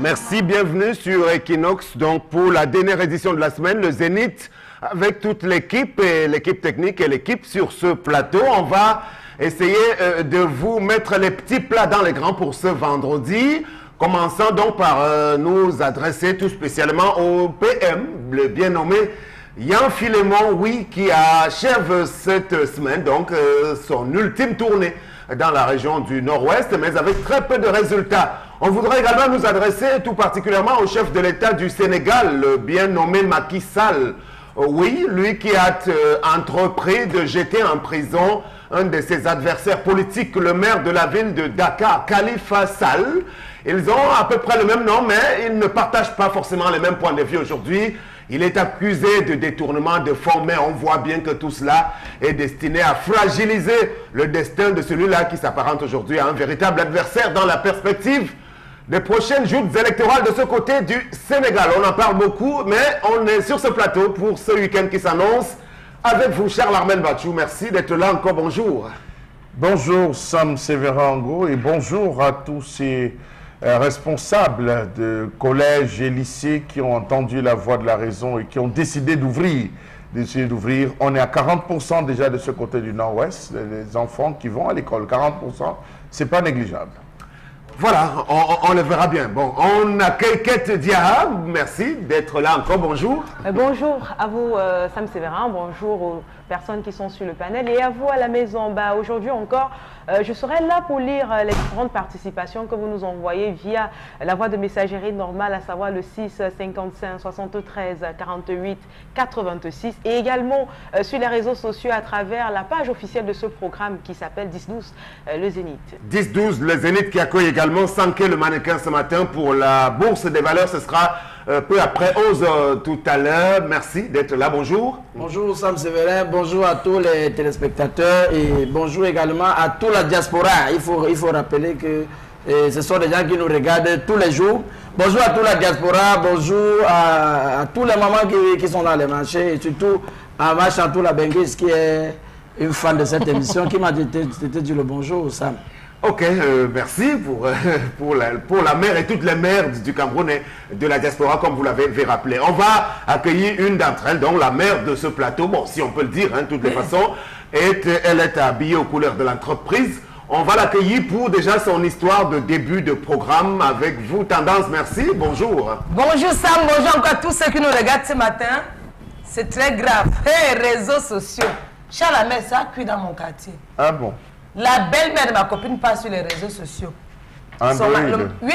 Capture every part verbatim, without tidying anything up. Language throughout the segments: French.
Merci, bienvenue sur Equinox. Donc pour la dernière édition de la semaine, le Zénith, avec toute l'équipe et l'équipe technique et l'équipe sur ce plateau. On va essayer euh, de vous mettre les petits plats dans les grands pour ce vendredi. Commençons donc par euh, nous adresser tout spécialement au P M, le bien nommé Yann Philémon, oui, qui achève cette semaine donc euh, son ultime tournée dans la région du Nord-Ouest, mais avec très peu de résultats. On voudrait également nous adresser tout particulièrement au chef de l'État du Sénégal, le bien nommé Macky Sall. Oui, lui qui a euh, entrepris de jeter en prison un de ses adversaires politiques, le maire de la ville de Dakar, Khalifa Sall. Ils ont à peu près le même nom, mais ils ne partagent pas forcément les mêmes points de vue aujourd'hui. Il est accusé de détournement de fonds, mais on voit bien que tout cela est destiné à fragiliser le destin de celui-là qui s'apparente aujourd'hui à un véritable adversaire dans la perspective des prochaines joutes électorales de ce côté du Sénégal. On en parle beaucoup, mais on est sur ce plateau pour ce week-end qui s'annonce. Avec vous, Charles Armel Bachou, merci d'être là encore. Bonjour. Bonjour, Sam Sévérango, et bonjour à tous ces euh, responsables de collèges et lycées qui ont entendu la voix de la raison et qui ont décidé d'ouvrir. Décidé d'ouvrir. On est à quarante pour cent déjà de ce côté du Nord-Ouest, les enfants qui vont à l'école. quarante pour cent, c'est pas négligeable. Voilà, on, on le verra bien. Bon, on accueille Kate Dia. Merci d'être là encore. Bonjour. Euh, bonjour à vous, euh, Sam Sévérin. Bonjour aux personnes qui sont sur le panel et à vous à la maison. Bah, aujourd'hui encore, euh, je serai là pour lire euh, les différentes participations que vous nous envoyez via la voie de messagerie normale, à savoir le six cinquante-cinq soixante-treize quarante-huit quatre-vingt-six, et également euh, sur les réseaux sociaux à travers la page officielle de ce programme qui s'appelle dix douze, euh, le Zénith. dix douze, le Zénith qui accueille également Sanké le mannequin ce matin pour la bourse des valeurs. Ce sera euh, peu après onze heures tout à l'heure. Merci d'être là. Bonjour. Bonjour Sam Sévérin, bonjour à tous les téléspectateurs et bonjour également à toute la diaspora. Il faut, il faut rappeler que eh, ce sont des gens qui nous regardent tous les jours. Bonjour à toute la diaspora, bonjour à, à tous les mamans qui, qui sont dans les marchés et surtout à ma Chantoula Benguis qui est une fan de cette émission qui m'a dit, dit le bonjour Sam. Ok, euh, merci pour, euh, pour, la, pour la mère et toutes les mères du Cameroun et de la diaspora, comme vous l'avez rappelé. On va accueillir une d'entre elles, donc la mère de ce plateau, bon, si on peut le dire, hein, de toutes les façons, est, elle est habillée aux couleurs de l'entreprise. On va l'accueillir pour déjà son histoire de début de programme avec vous. Tendance, merci, bonjour. Bonjour Sam, bonjour encore à tous ceux qui nous regardent ce matin. C'est très grave. Hey, réseaux sociaux. Charles Amel, ça a cuit dans mon quartier. Ah bon? La belle-mère de ma copine passe sur les réseaux sociaux. Android. Le, oui.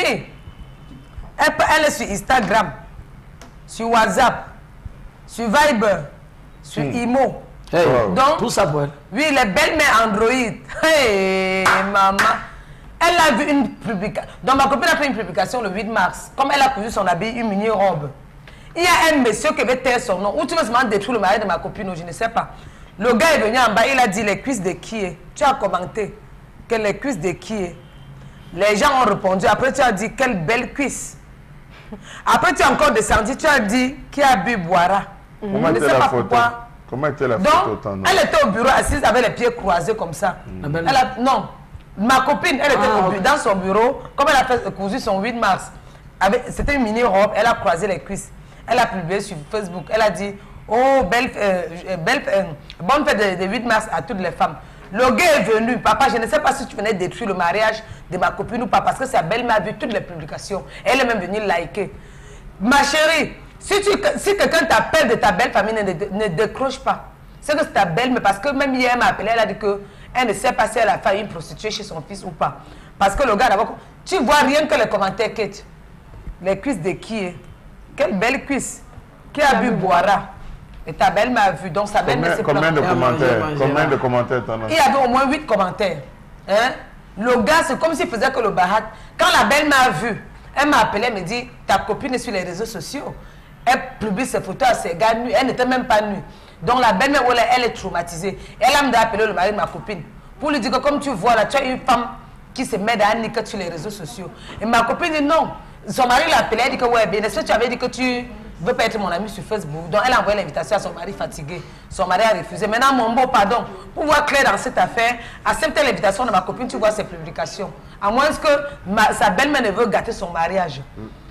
Elle, elle est sur Instagram, sur WhatsApp, sur Viber, sur hmm. Imo. Hey, wow. Donc, tout ça pour elle. Oui, les belles-mères Android. Hey, maman. Elle a vu une publication. Donc, ma copine a fait une publication le huit mars. Comme elle a cousu son habit, une mini-robe. Il y a un monsieur qui veut taire son nom. Ou tu veux seulement détruire le mari de ma copine, ou je ne sais pas. Le gars est venu en bas, il a dit les cuisses de qui est. Tu as commenté que les cuisses de qui est. Les gens ont répondu. Après, tu as dit quelle belle cuisse. Après, tu as encore descendu, tu as dit qui a bu boira. Comment était la photo? Pourquoi. Comment était la photo? Donc, elle était au bureau assise avec les pieds croisés comme ça. Mm. Elle a, non, ma copine, elle était ah, au, okay. dans son bureau, comme elle a fait cousu son huit mars. C'était une mini-robe, elle a croisé les cuisses. Elle a publié sur Facebook. Elle a dit oh, belle, euh, belle, euh, bonne fête de, de huit mars à toutes les femmes. Le gars est venu. Papa, je ne sais pas si tu venais détruire le mariage de ma copine ou pas, parce que sa belle m'a vu toutes les publications. Elle est même venue liker. Ma chérie, si, tu, si quelqu'un t'appelle de ta belle famille, ne, ne décroche pas. C'est que c'est ta belle, mais parce que même hier, elle m'a appelé, elle a dit qu'elle ne sait pas si elle a fait une prostituée chez son fils ou pas. Parce que le gars d'abord, tu vois rien que les commentaires, Kate. Les cuisses de qui est? Quelle belle cuisse. Qui a bu boira? Et ta belle m'a vu, donc sa belle combien, me combien de commentaires? Combien de commentaires t'en as? Il y avait au moins huit commentaires. Hein? Le gars, c'est comme s'il faisait que le barat. Quand la belle m'a vu, elle m'a appelé, elle me dit, ta copine est sur les réseaux sociaux. Elle publie ses photos à ses gars nus. Elle n'était même pas nue. Donc la belle-mère, elle est traumatisée. Elle a appelé le mari de ma copine pour lui dire que comme tu vois là, tu as une femme qui se met à niquer sur les réseaux sociaux. Et ma copine dit non. Son mari l'a appelé, elle dit que ouais, bien, est-ce que tu avais dit que tu veux pas être mon ami sur Facebook? Donc elle a envoyé l'invitation à son mari fatigué. Son mari a refusé. Maintenant, mon beau, pardon, pour voir clair dans cette affaire, accepter l'invitation de ma copine, tu vois ses publications. À moins que ma, sa belle-mère ne veut gâter son mariage.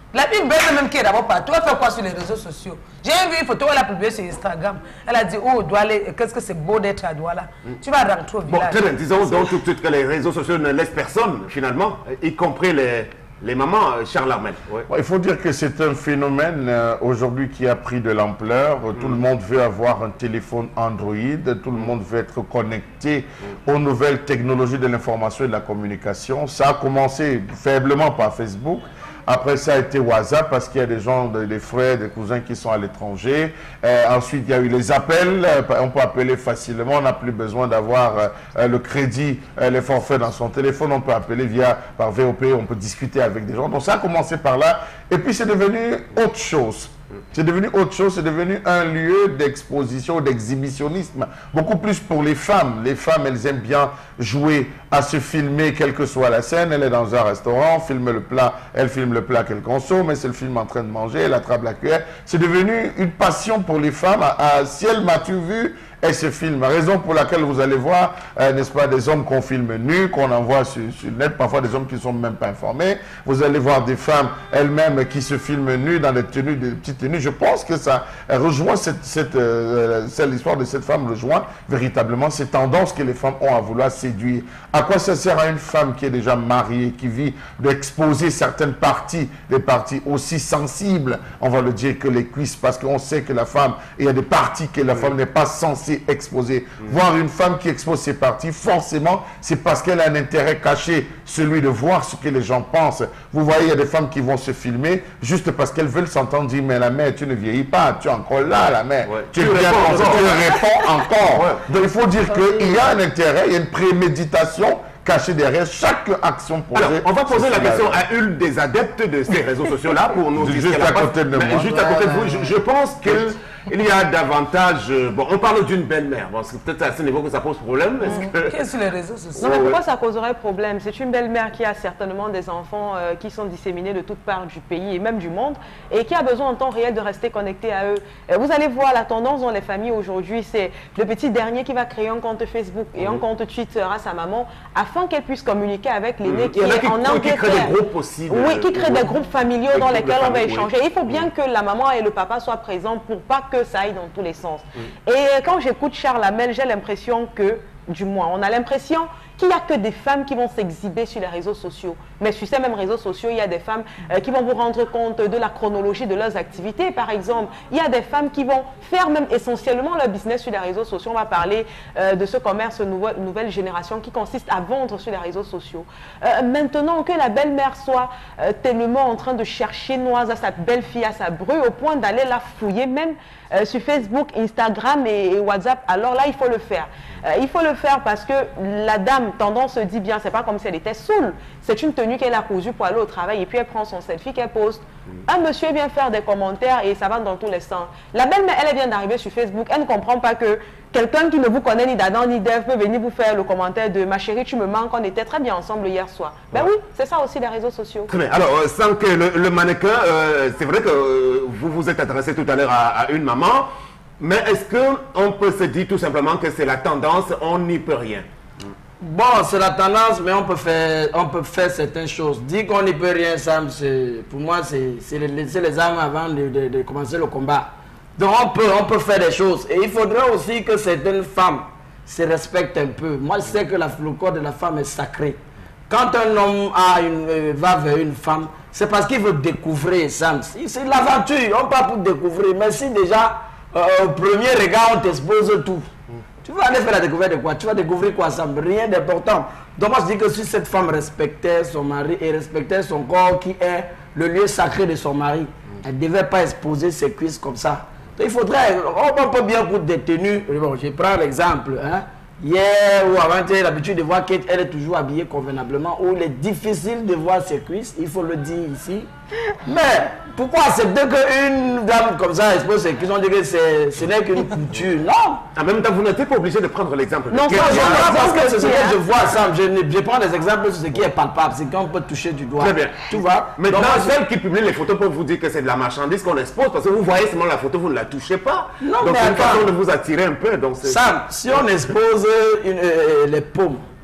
La une belle même qui est d'abord partout, elle fait quoi sur les réseaux sociaux? J'ai vu une photo, elle a publié sur Instagram. Elle a dit, oh, Douala, qu'est-ce que c'est beau d'être à Douala. Mm. Tu vas rentrer au village. Bon, très bien, disons donc tout de suite que les réseaux sociaux ne laissent personne, finalement, y compris les, les mamans, Charles Armel. Ouais. Bon, il faut dire que c'est un phénomène euh, aujourd'hui qui a pris de l'ampleur. Mm. Tout le monde veut avoir un téléphone Android, tout le monde veut être connecté mm. aux nouvelles technologies de l'information et de la communication. Ça a commencé faiblement par Facebook. Après, ça a été WhatsApp parce qu'il y a des gens, des frères, des cousins qui sont à l'étranger. Euh, ensuite, il y a eu les appels. On peut appeler facilement. On n'a plus besoin d'avoir euh, le crédit, euh, les forfaits dans son téléphone. On peut appeler via par V O P. On peut discuter avec des gens. Donc, ça a commencé par là. Et puis, c'est devenu autre chose. C'est devenu autre chose, c'est devenu un lieu d'exposition, d'exhibitionnisme, beaucoup plus pour les femmes. Les femmes, elles aiment bien jouer à se filmer, quelle que soit la scène. Elle est dans un restaurant, filme le plat, elle filme le plat qu'elle consomme, et c'est le film en train de manger, elle attrape la cuillère. C'est devenu une passion pour les femmes. À, à ciel, m'as-tu vu? Et ce film, raison pour laquelle vous allez voir, euh, n'est-ce pas, des hommes qu'on filme nus, qu'on envoie sur, sur le net, parfois des hommes qui ne sont même pas informés. Vous allez voir des femmes elles-mêmes qui se filment nues dans des tenues, des petites tenues. Je pense que ça rejoint cette, cette, euh, l'histoire de cette femme rejoint véritablement ces tendances que les femmes ont à vouloir séduire. À quoi ça sert à une femme qui est déjà mariée, qui vit d'exposer certaines parties, des parties aussi sensibles, on va le dire, que les cuisses, parce qu'on sait que la femme, il y a des parties que la femme n'est pas censée exposée. Mmh. Voir une femme qui expose ses parties, forcément, c'est parce qu'elle a un intérêt caché, celui de voir ce que les gens pensent. Vous voyez, il y a des femmes qui vont se filmer juste parce qu'elles veulent s'entendre dire, mais la mère, tu ne vieillis pas, tu es encore là, la mère. Ouais. Tu, tu, réponds, encore, tu réponds encore. Ouais. Donc, il faut dire qu'il y a un intérêt, il y a une préméditation cachée derrière chaque action posée. Alors, on va poser la question à une des adeptes de ces réseaux sociaux-là pour nous dire juste à côté de moi. Juste à côté de vous, je, je pense que il y a davantage... Bon, on parle d'une belle-mère. Bon, c'est peut-être à ce niveau que ça pose problème. Mmh. Que... Qu'est-ce que les réseaux sociaux? Non, mais pourquoi ça causerait problème? C'est une belle-mère qui a certainement des enfants euh, qui sont disséminés de toutes parts du pays et même du monde et qui a besoin en temps réel de rester connecté à eux. Euh, vous allez voir la tendance dans les familles aujourd'hui, c'est le petit dernier qui va créer un compte Facebook et mmh. un compte Twitter à sa maman afin qu'elle puisse communiquer avec l'aîné mmh. qui est qui, en Angleterre. Qui crée des groupes possibles. Oui, qui crée des groupes familiaux dans lesquels on va échanger. Oui. Il faut bien mmh. que la maman et le papa soient présents pour pas que ça aille dans tous les sens. Mm. Et quand j'écoute Charles Armel, j'ai l'impression que, du moins, on a l'impression qu'il n'y a que des femmes qui vont s'exhiber sur les réseaux sociaux. Mais sur ces mêmes réseaux sociaux, il y a des femmes euh, qui vont vous rendre compte de la chronologie de leurs activités, par exemple. Il y a des femmes qui vont faire même essentiellement leur business sur les réseaux sociaux. On va parler euh, de ce commerce nouveau, nouvelle génération qui consiste à vendre sur les réseaux sociaux. Euh, maintenant que la belle-mère soit euh, tellement en train de chercher noise à sa belle-fille, à sa bru, au point d'aller la fouiller même euh, sur Facebook, Instagram et, et WhatsApp, alors là, il faut le faire. Euh, il faut le faire parce que la dame, tendance se dit bien, c'est pas comme si elle était saoule. C'est une tenue qu'elle a cousue pour aller au travail et puis elle prend son selfie qu'elle poste. Un monsieur vient faire des commentaires et ça va dans tous les sens. La belle-mère, elle vient d'arriver sur Facebook, elle ne comprend pas que quelqu'un qui ne vous connaît ni d'Adam ni d'Ève peut venir vous faire le commentaire de « Ma chérie, tu me manques, on était très bien ensemble hier soir ». Ben ouais. Oui, c'est ça aussi les réseaux sociaux. Très bien. Alors, euh, sans que le, le mannequin, euh, c'est vrai que euh, vous vous êtes adressé tout à l'heure à, à une maman, mais est-ce qu'on peut se dire tout simplement que c'est la tendance, on n'y peut rien? Bon, c'est la tendance, mais on peut faire, on peut faire certaines choses. Dire qu'on n'y peut rien, Sam, pour moi, c'est laisser les armes avant de, de, de commencer le combat. Donc, on peut, on peut faire des choses. Et il faudrait aussi que certaines femmes se respectent un peu. Moi, je sais que la, le corps de la femme est sacré. Quand un homme a une, euh, va vers une femme, c'est parce qu'il veut découvrir, Sam. C'est l'aventure, on part pour découvrir. Mais si déjà, euh, au premier regard, on t'expose tout. Tu vas aller faire la découverte de quoi? Tu vas découvrir quoi, Sam? Rien d'important. Donc moi je dis que si cette femme respectait son mari et respectait son corps qui est le lieu sacré de son mari, elle ne devait pas exposer ses cuisses comme ça. Donc il faudrait, on peut bien pour des tenues. Bon, je prends l'exemple. Hein? Hier ou avant, tu as l'habitude de voir qu'elle est toujours habillée convenablement, où il est difficile de voir ses cuisses, il faut le dire ici. Mais pourquoi accepter qu'une dame comme ça expose ses cuisses? On dit que ce n'est qu'une couture. Non. En même temps, vous n'êtes pas obligé de prendre l'exemple. Non, ça, je parce que c'est ce que je vois, Sam. Je, je prends des exemples sur ce qui est palpable, c'est qu'on peut toucher du doigt. Très bien. Tu vois? Maintenant, celles qui publient les photos peuvent vous dire que c'est de la marchandise qu'on expose, parce que vous voyez seulement la photo, vous ne la touchez pas. Non, donc c'est une façon de vous attirer un peu. Donc Sam, si on expose une, euh, les paumes,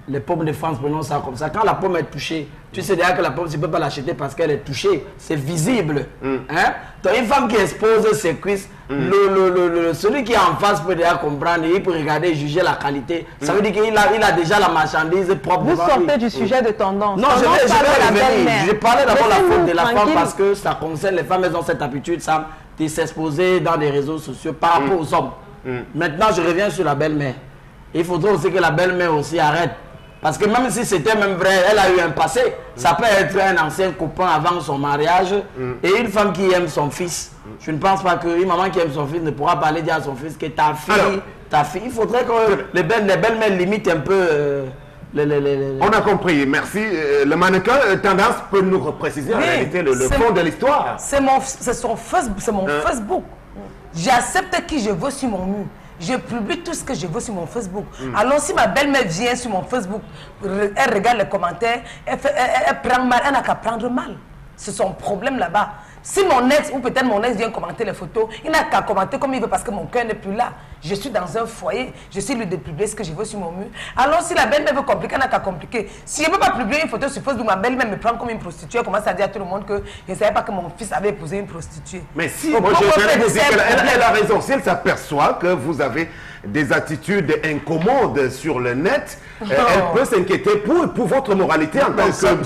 les pommes de France, prenons ça comme ça. Quand la pomme est touchée, tu sais déjà que la pomme, tu ne peux pas l'acheter parce qu'elle est touchée. C'est visible. Mm. Hein? Donc, une femme qui expose ses cuisses, mm. le, le, le, le, celui qui est en face peut déjà comprendre, il peut regarder et juger la qualité. Ça mm. veut dire qu'il a, il a déjà la marchandise propre. Vous sortez lui. du sujet mm. de tendance. Non, tendance, je vais, je vais revenir. Je parlais d'abord de la faute de la femme parce que ça concerne les femmes, elles ont cette habitude, ça, de s'exposer dans les réseaux sociaux par rapport mm. aux hommes. Mm. Maintenant, je reviens sur la belle-mère. Il faudrait aussi que la belle-mère aussi arrête. Parce que même si c'était même vrai, elle a eu un passé. Mm. Ça peut être un ancien copain avant son mariage. Mm. Et une femme qui aime son fils. Mm. Je ne pense pas qu'une maman qui aime son fils ne pourra pas aller dire à son fils que ta fille, Alors, ta fille. Il faudrait que les belles, les belles-mères limitent un peu... Euh, les, les, les, les... On a compris, merci. Le mannequin euh, Tendance peut nous préciser oui, en réalité le, le fond de l'histoire. C'est mon, son Facebook. C'est mon hein? Facebook. J'accepte qui je veux sur mon mur. Je publie tout ce que je veux sur mon Facebook. Mm. Alors si ma belle-mère vient sur mon Facebook, elle regarde les commentaires, elle, fait, elle, elle prend mal, elle n'a qu'à prendre mal. C'est son problème là-bas. Si mon ex, ou peut-être mon ex vient commenter les photos, il n'a qu'à commenter comme il veut parce que mon cœur n'est plus là. Je suis dans un foyer, je suis libre de publier ce que je veux sur mon mur. Alors si la belle-mère veut compliquer, elle n'a qu'à compliquer. Si je ne veux pas publier une photo sur Facebook, ma belle-mère me prend comme une prostituée, elle commence à dire à tout le monde que je ne savais pas que mon fils avait épousé une prostituée. Mais si, moi je vais vous dire qu'elle elle a raison. Si elle s'aperçoit que vous avez des attitudes incommodes sur le net, oh. elle peut s'inquiéter pour, pour votre moralité en tant que femme.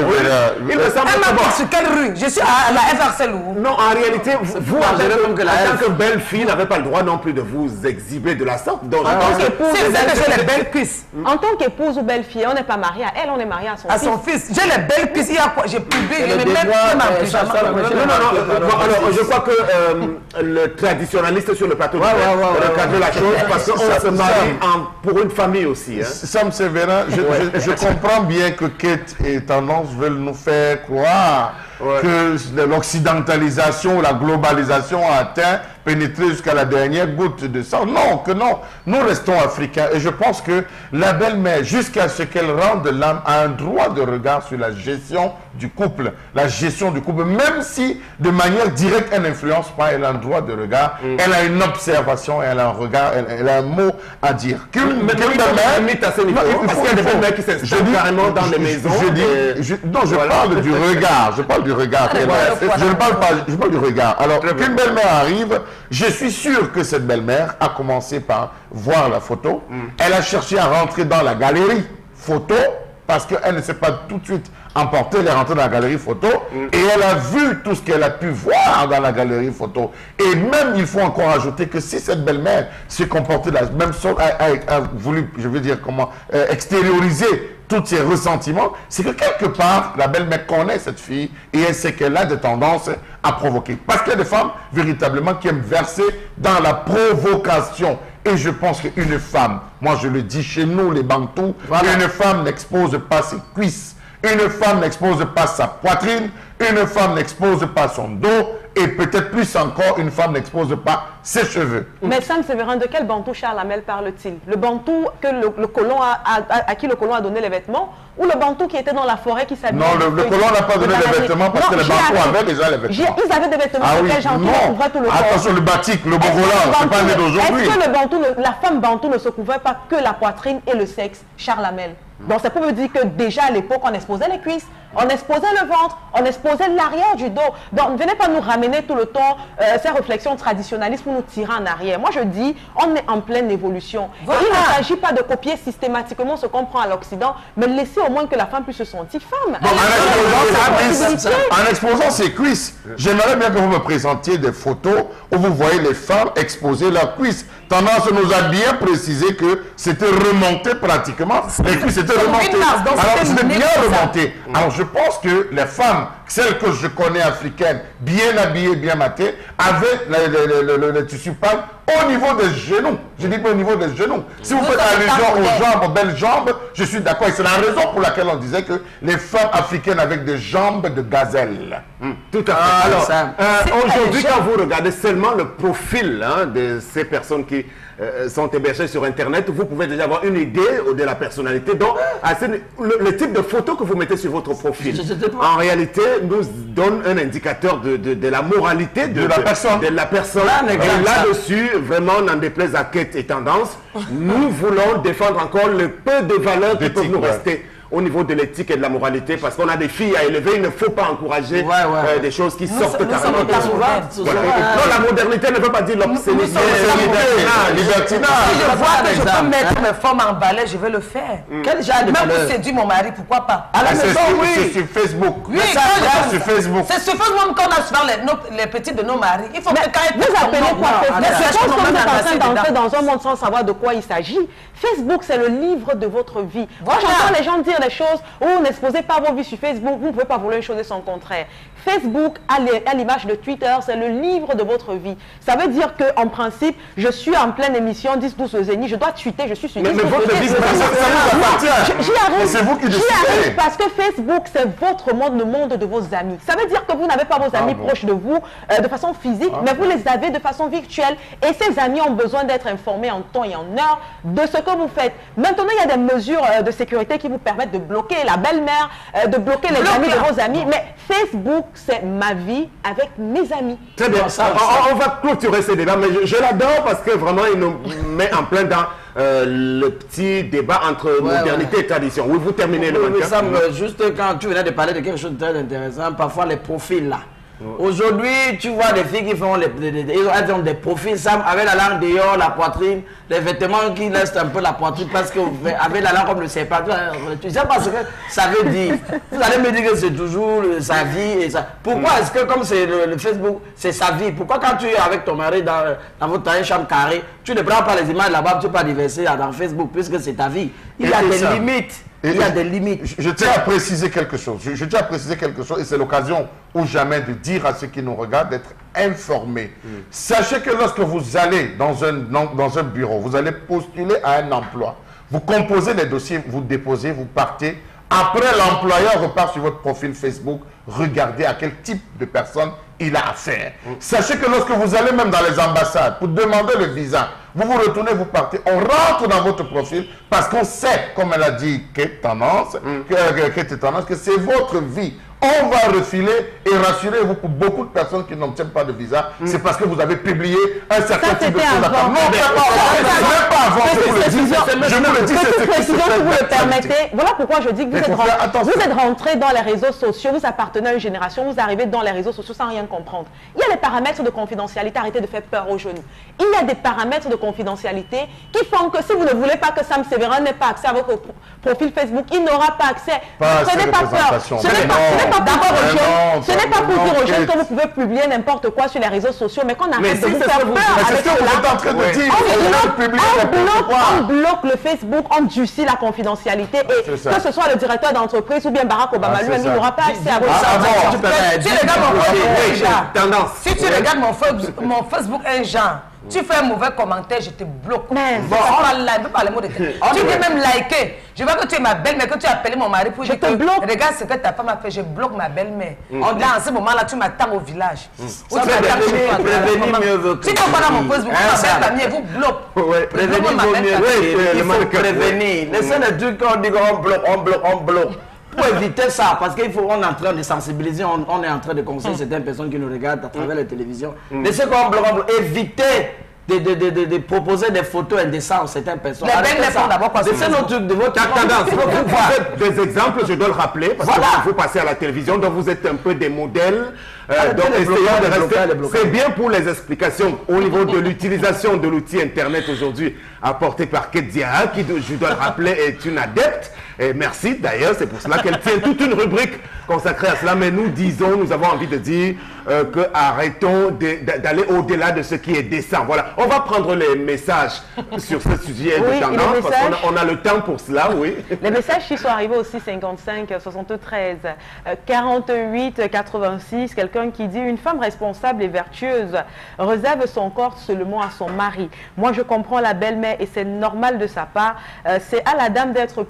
Il me semble elle m'a sur quelle rue? Je suis à la F R C L ou? Non, en réalité, vous, vous en, tant que, en tant que belle fille, n'avez pas le droit non plus de vous exhiber de la sorte. Donc, en tant qu'épouse, j'ai les belles cuisses. En tant qu'épouse ou belle fille, on n'est pas marié à elle, on est marié à son à fils. À son fils. J'ai les belles cuisses. Il y a quoi? J'ai publié, je n'ai même pas ma pyjama. Non, non, non. Alors, je crois que euh, le traditionnaliste sur le plateau de recadrer la chose parce qu'on se marie en, pour une famille aussi. Hein. Sam Séverin, je, je, je comprends bien que Kate et Tendance veulent nous faire croire ouais. que l'occidentalisation, la globalisation a atteint, pénétré jusqu'à la dernière goutte de sang. Non, que non. Nous restons africains et je pense que la belle-mère, jusqu'à ce qu'elle rende l'âme, a un droit de regard sur la gestion du couple. La gestion du couple, même si de manière directe elle n'influence pas, elle a un droit de regard, mm. elle a une observation, elle a un regard, elle, elle a un mot à dire. Que, mais que limite à ce niveau, parce qu'il y a des belles-mères qui s'installent carrément dans les maisons. Je dis, je, non, je voilà. parle du regard. Je parle du regard. Ah, voilà, je ne parle pas, je parle du regard. Alors, qu'une belle-mère arrive, je suis sûr que cette belle-mère a commencé par voir la photo. Mm. Elle a cherché à rentrer dans la galerie photo parce qu'elle ne s'est pas tout de suite emportée. Elle est rentrée dans la galerie photo mm. et elle a vu tout ce qu'elle a pu voir dans la galerie photo. Et même, il faut encore ajouter que si cette belle-mère s'est comportée de la même sorte, a, a, a voulu, je veux dire comment, euh, extérioriser tous ses ressentiments, c'est que quelque part, la belle-mère connaît cette fille et elle sait qu'elle a des tendances à provoquer. Parce qu'il y a des femmes, véritablement, qui aiment verser dans la provocation. Et je pense qu'une femme, moi je le dis chez nous, les Bantous, voilà. Une femme n'expose pas ses cuisses, une femme n'expose pas sa poitrine, une femme n'expose pas son dos, et peut-être plus encore, une femme n'expose pas ses cheveux. Mais Sam Séverin, de quel bantou Charles Hamel parle-t-il? Le bantou que le, le colon a, a, à qui le colon a donné les vêtements, ou le bantou qui était dans la forêt qui s'habillait? Non, le, le colon n'a pas donné les vêtements parce non, que les bantous avaient déjà les vêtements. Ils avaient des vêtements ah, sur oui, lesquels j'entends couvrait tout le corps. Attention, le batik, le bogola, c'est pas né d'aujourd'hui. Est-ce que le bantou, la femme bantou ne se couvrait pas que la poitrine et le sexe, Charles Hamel? Donc c'est pour me dire que déjà à l'époque, on exposait les cuisses, on exposait le ventre, on exposait l'arrière du dos. Donc ne venez pas nous ramener tout le temps euh, ces réflexions traditionnalistes pour nous tirer en arrière. Moi je dis, on est en pleine évolution. Voilà. Il ne s'agit pas de copier systématiquement ce qu'on prend à l'Occident, mais laisser au moins que la femme puisse se sentir femme. Bon, en, exposant, en exposant ses cuisses, j'aimerais bien que vous me présentiez des photos où vous voyez les femmes exposer leurs cuisses. Tendance nous a bien précisé que c'était remonté pratiquement. Les cuisses étaient remontées. Alors c'était bien remonté. Alors je pense que les femmes, celles que je connais africaines, bien habillées, bien matées, avaient le, le, le, le, le tissu pâle au niveau des genoux. Je dis pas au niveau des genoux. Si vous faites allusion aux jambes, aux belles jambes, je suis d'accord. Et c'est la raison pour laquelle on disait que les femmes africaines avaient des jambes de gazelle. Hum, tout à fait. Ah, alors, euh, aujourd'hui, quand vous regardez seulement le profil hein, de ces personnes qui euh, sont hébergés sur Internet, vous pouvez déjà avoir une idée de la personnalité. Donc, assez, le, le type de photo que vous mettez sur votre profil, je, je, je, en réalité, nous donne un indicateur de, de, de la moralité de, de la personne. De, de la personne. Là, et là-dessus, vraiment, n'en déplaise à quête et tendance, nous voulons défendre encore le peu de valeurs qui peuvent nous ouais. rester au niveau de l'éthique et de la moralité, parce qu'on a des filles à élever, il ne faut pas encourager ouais, ouais. Euh, des choses qui nous, sortent nous carrément sommes de pas nous. souvent. Voilà. Non, la modernité ne veut pas dire l'obscénité. Libertinage. Si je vois que je peux exemple, mettre hein. mes formes en balai, je vais le faire. Quel genre de Même valeur? pour séduire mon mari, pourquoi pas? À la Ah, c'est maison, sur, oui. c'est sur Facebook. Oui, c'est quand je- sur Facebook. C'est sur Facebook qu'on a souvent les, nos- les petits de nos maris. Il faut Mais que quand ils vous appelez tombent, quoi non, Facebook? les Je flèches pense qu'on que vous met êtes en train enlacées d'entrer dedans. dans un monde sans savoir de quoi il s'agit. Facebook, c'est le livre de votre vie. Moi, Voilà. j'entends les gens dire des choses, oh, n'exposez pas vos vies sur Facebook, vous ne pouvez pas vouloir une chose et son contraire. Facebook, à l'image de Twitter, c'est le livre de votre vie. Ça veut dire qu'en principe, je suis en pleine émission dix douze au Zénith, je dois tweeter, je suis sur Mais- dix mais douze au votre Zénith. vie, Je- ça- ça- ça vous Non, appartient. j'y- J'y arrive, Mais c'est vous qui j'y décidez. arrive parce que Facebook, c'est votre monde, le monde de vos amis. Ça veut dire que vous n'avez pas vos amis bon. proches de vous euh, de façon physique, mais vous les avez de façon virtuelle. Et ces amis ont besoin d'être informés en temps et en heure de ce que vous faites. Maintenant, il y a des mesures euh, de sécurité qui vous permettent de bloquer la belle-mère, euh, de bloquer les Bloquer. amis de vos amis. Mais Facebook, c'est ma vie avec mes amis. Très bien, ça, on, ça. on va clôturer ce débat, mais je, je l'adore parce que vraiment il nous met en plein dans euh, le petit débat entre Ouais, modernité et tradition. Oui, vous terminez le Oui, oui, mannequin. ça me- juste quand tu venais de parler de quelque chose de très intéressant, parfois les profils là. Aujourd'hui, tu vois des filles qui font les, les- les- ils ont- elles ont des profils ça, avec la langue dehors, la poitrine, les vêtements qui laissent un peu la poitrine parce que avec la langue comme le serpent, tu sais pas ce que ça veut dire. Vous allez me dire que c'est toujours euh, sa vie et ça. Pourquoi est-ce que comme c'est le, le Facebook, c'est sa vie? Pourquoi quand tu es avec ton mari dans, dans votre dans une chambre carrée, tu ne prends pas les images là-bas, tu peux pas diverser dans Facebook puisque c'est ta vie. Il y a Et des ça. limites. Et- Il y a et- des limites. Je, je tiens à préciser quelque chose. Je, je tiens à préciser quelque chose et c'est l'occasion ou jamais de dire à ceux qui nous regardent d'être informés. Sachez que lorsque vous allez dans un, dans, dans un bureau, vous allez postuler à un emploi. Vous composez les dossiers, vous déposez, vous partez. Après, l'employeur repart sur votre profil Facebook. Regardez à quel type de personne il a affaire. Sachez que lorsque vous allez même dans les ambassades pour demander le visa, vous vous retournez, vous partez, on rentre dans votre profil parce qu'on sait, comme elle a dit, Kate Tendance, que, que, Kate Tendance, que c'est votre vie. On va refiler et rassurez-vous pour beaucoup de personnes qui n'obtiennent pas de visa, c'est parce que vous avez publié un certain Ça, type de c'était choses. avant. Non, c'est pas avant. C'est même pas avant, je vous le dis. Précision. Je vous le dis, c'est Petite ce qui se précision, fait si vous le d'actualité. permettez. Voilà pourquoi je dis que vous Mais êtes, faut ren- faire attention. vous êtes rentré dans les réseaux sociaux, vous appartenez à une génération, vous arrivez dans les réseaux sociaux sans rien comprendre. Il y a des paramètres de confidentialité, arrêtez de faire peur aux jeunes. Il y a des paramètres de confidentialité qui font que si vous ne voulez pas que Sam Sévérin n'ait pas accès à votre pro- profil Facebook, il n'aura pas accès. Pas Ce assez n'est de pas peur. représentation. Ce n'est Mais pas, non. ce n'est pas pour dire aux Mais jeunes, non, ce n'est pas pour non, dire aux jeunes Kate. que vous pouvez publier n'importe quoi sur les réseaux sociaux, mais qu'on Mais arrête si de vous c'est faire ce que vous- peur Mais c'est avec ce que vous cela. êtes en train de Ouais. dire. On Vous bloque, allez publier on n'importe bloque- quoi. on bloque le Facebook, on durcit la confidentialité et C'est ça. que ce soit le directeur d'entreprise ou bien Barack Obama Ah, c'est lui-même, il ça. n'aura pas accès à vos Ah, informations. bon. Tu peux pas Tu dire regardes mon que Facebook, c'est- un genre. Tendance. Si tu regardes mon, Fa- mon Facebook un genre, tu fais un mauvais commentaire, je te bloque. Mais- Bon, on va live, pas les mots de tête. Tu dis même liker. Je vois que tu es ma belle-mère, que tu as appelé mon mari pour Je dire te que bloque. regarde ce que ta femme a fait, je bloque ma belle-mère. Là, en ce moment-là, tu m'attends au village. Ou Ça tu fait m'attends prévenir- chez toi. prévenir mieux vaut que Si tu vas dans mon Facebook, Hein, ma ça. belle famille, vous bloque. Ouais. Prévenir Bloque ma vaut belle mieux famille. que Oui, il le faut mannequin. prévenir. Laissez les trucs qu'on dit qu'on bloque, on bloque, on bloque. Pour éviter ça, parce qu'il faut, on est en train de sensibiliser, on, on est en train de conseiller certaines personnes qui nous regardent à travers la télévision. Laissez qu'on bloque, on bloque. Évitez de, de, de, de, de proposer des photos indécentes à certaines personnes. Les Arrêtez belles ça. font d'abord quoi sur Laissez nos Facebook. trucs de votre Car tendance, Il vous, faut vous voir. faites des exemples, je dois le rappeler, parce Voilà. que vous passez à la télévision, donc vous êtes un peu des modèles. Euh, Arrêtez donc les essayons blocages, de les blocages, les rester. blocages. C'est bien pour les explications au niveau de l'utilisation de l'outil Internet aujourd'hui apporté par Kate Diarra, qui, je dois le rappeler, est une adepte. Et merci d'ailleurs, c'est pour cela qu'elle tient toute une rubrique consacrée à cela. Mais nous disons, nous avons envie de dire euh, que arrêtons de- d'aller au-delà de ce qui est décent. Voilà, on va prendre les messages sur ce sujet Oui, de et tendance, les parce qu'on messages. a, on a le temps pour cela, oui. Les messages qui sont arrivés aussi cinquante-cinq, soixante-treize, euh, quarante-huit, quatre-vingt-six, quelqu'un qui dit une femme responsable et vertueuse réserve son corps seulement à son mari. Moi je comprends la belle-mère et c'est normal de sa part. Euh, c'est à la dame d'être plus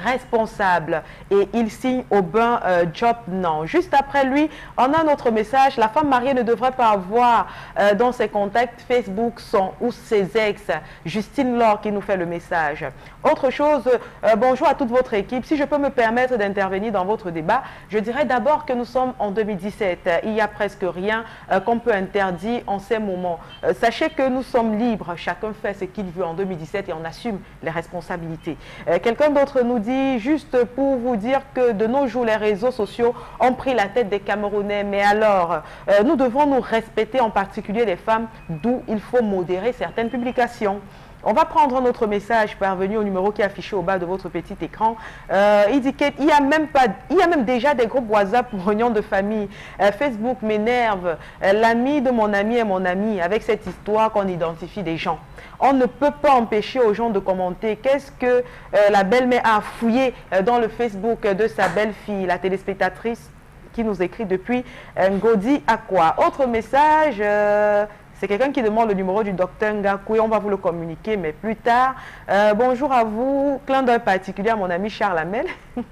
responsable. Et il signe Aubin euh, Job non. Juste après lui, on a un autre message. La femme mariée ne devrait pas avoir euh, dans ses contacts Facebook son ou ses ex. Justine Laure qui nous fait le message. Autre chose, euh, bonjour à toute votre équipe. Si je peux me permettre d'intervenir dans votre débat, je dirais d'abord que nous sommes en deux mille dix-sept. Il n'y a presque rien euh, qu'on peut interdire en ces moments. Euh, sachez que nous sommes libres. Chacun fait ce qu'il veut en deux mille dix-sept et on assume les responsabilités. Euh, Quelqu'un d'autre nous dit, juste pour vous dire que de nos jours, les réseaux sociaux ont pris la tête des Camerounais. Mais alors, euh, nous devons nous respecter, en particulier les femmes, d'où il faut modérer certaines publications. On va prendre notre message parvenu au numéro qui est affiché au bas de votre petit écran. Euh, il dit qu'il y a même pas, il y a même déjà des groupes WhatsApp pour réunions de famille. Euh, Facebook m'énerve. Euh, L'ami de mon ami est mon ami. Avec cette histoire qu'on identifie des gens. On ne peut pas empêcher aux gens de commenter. Qu'est-ce que euh, la belle-mère a fouillé euh, dans le Facebook de sa belle-fille, la téléspectatrice qui nous écrit depuis euh, Ngodi Aqua. Autre message. Euh, C'est quelqu'un qui demande le numéro du docteur Ngakou et on va vous le communiquer, mais plus tard. Euh, bonjour à vous. Clin d'œil particulier à mon ami Charles Hamel,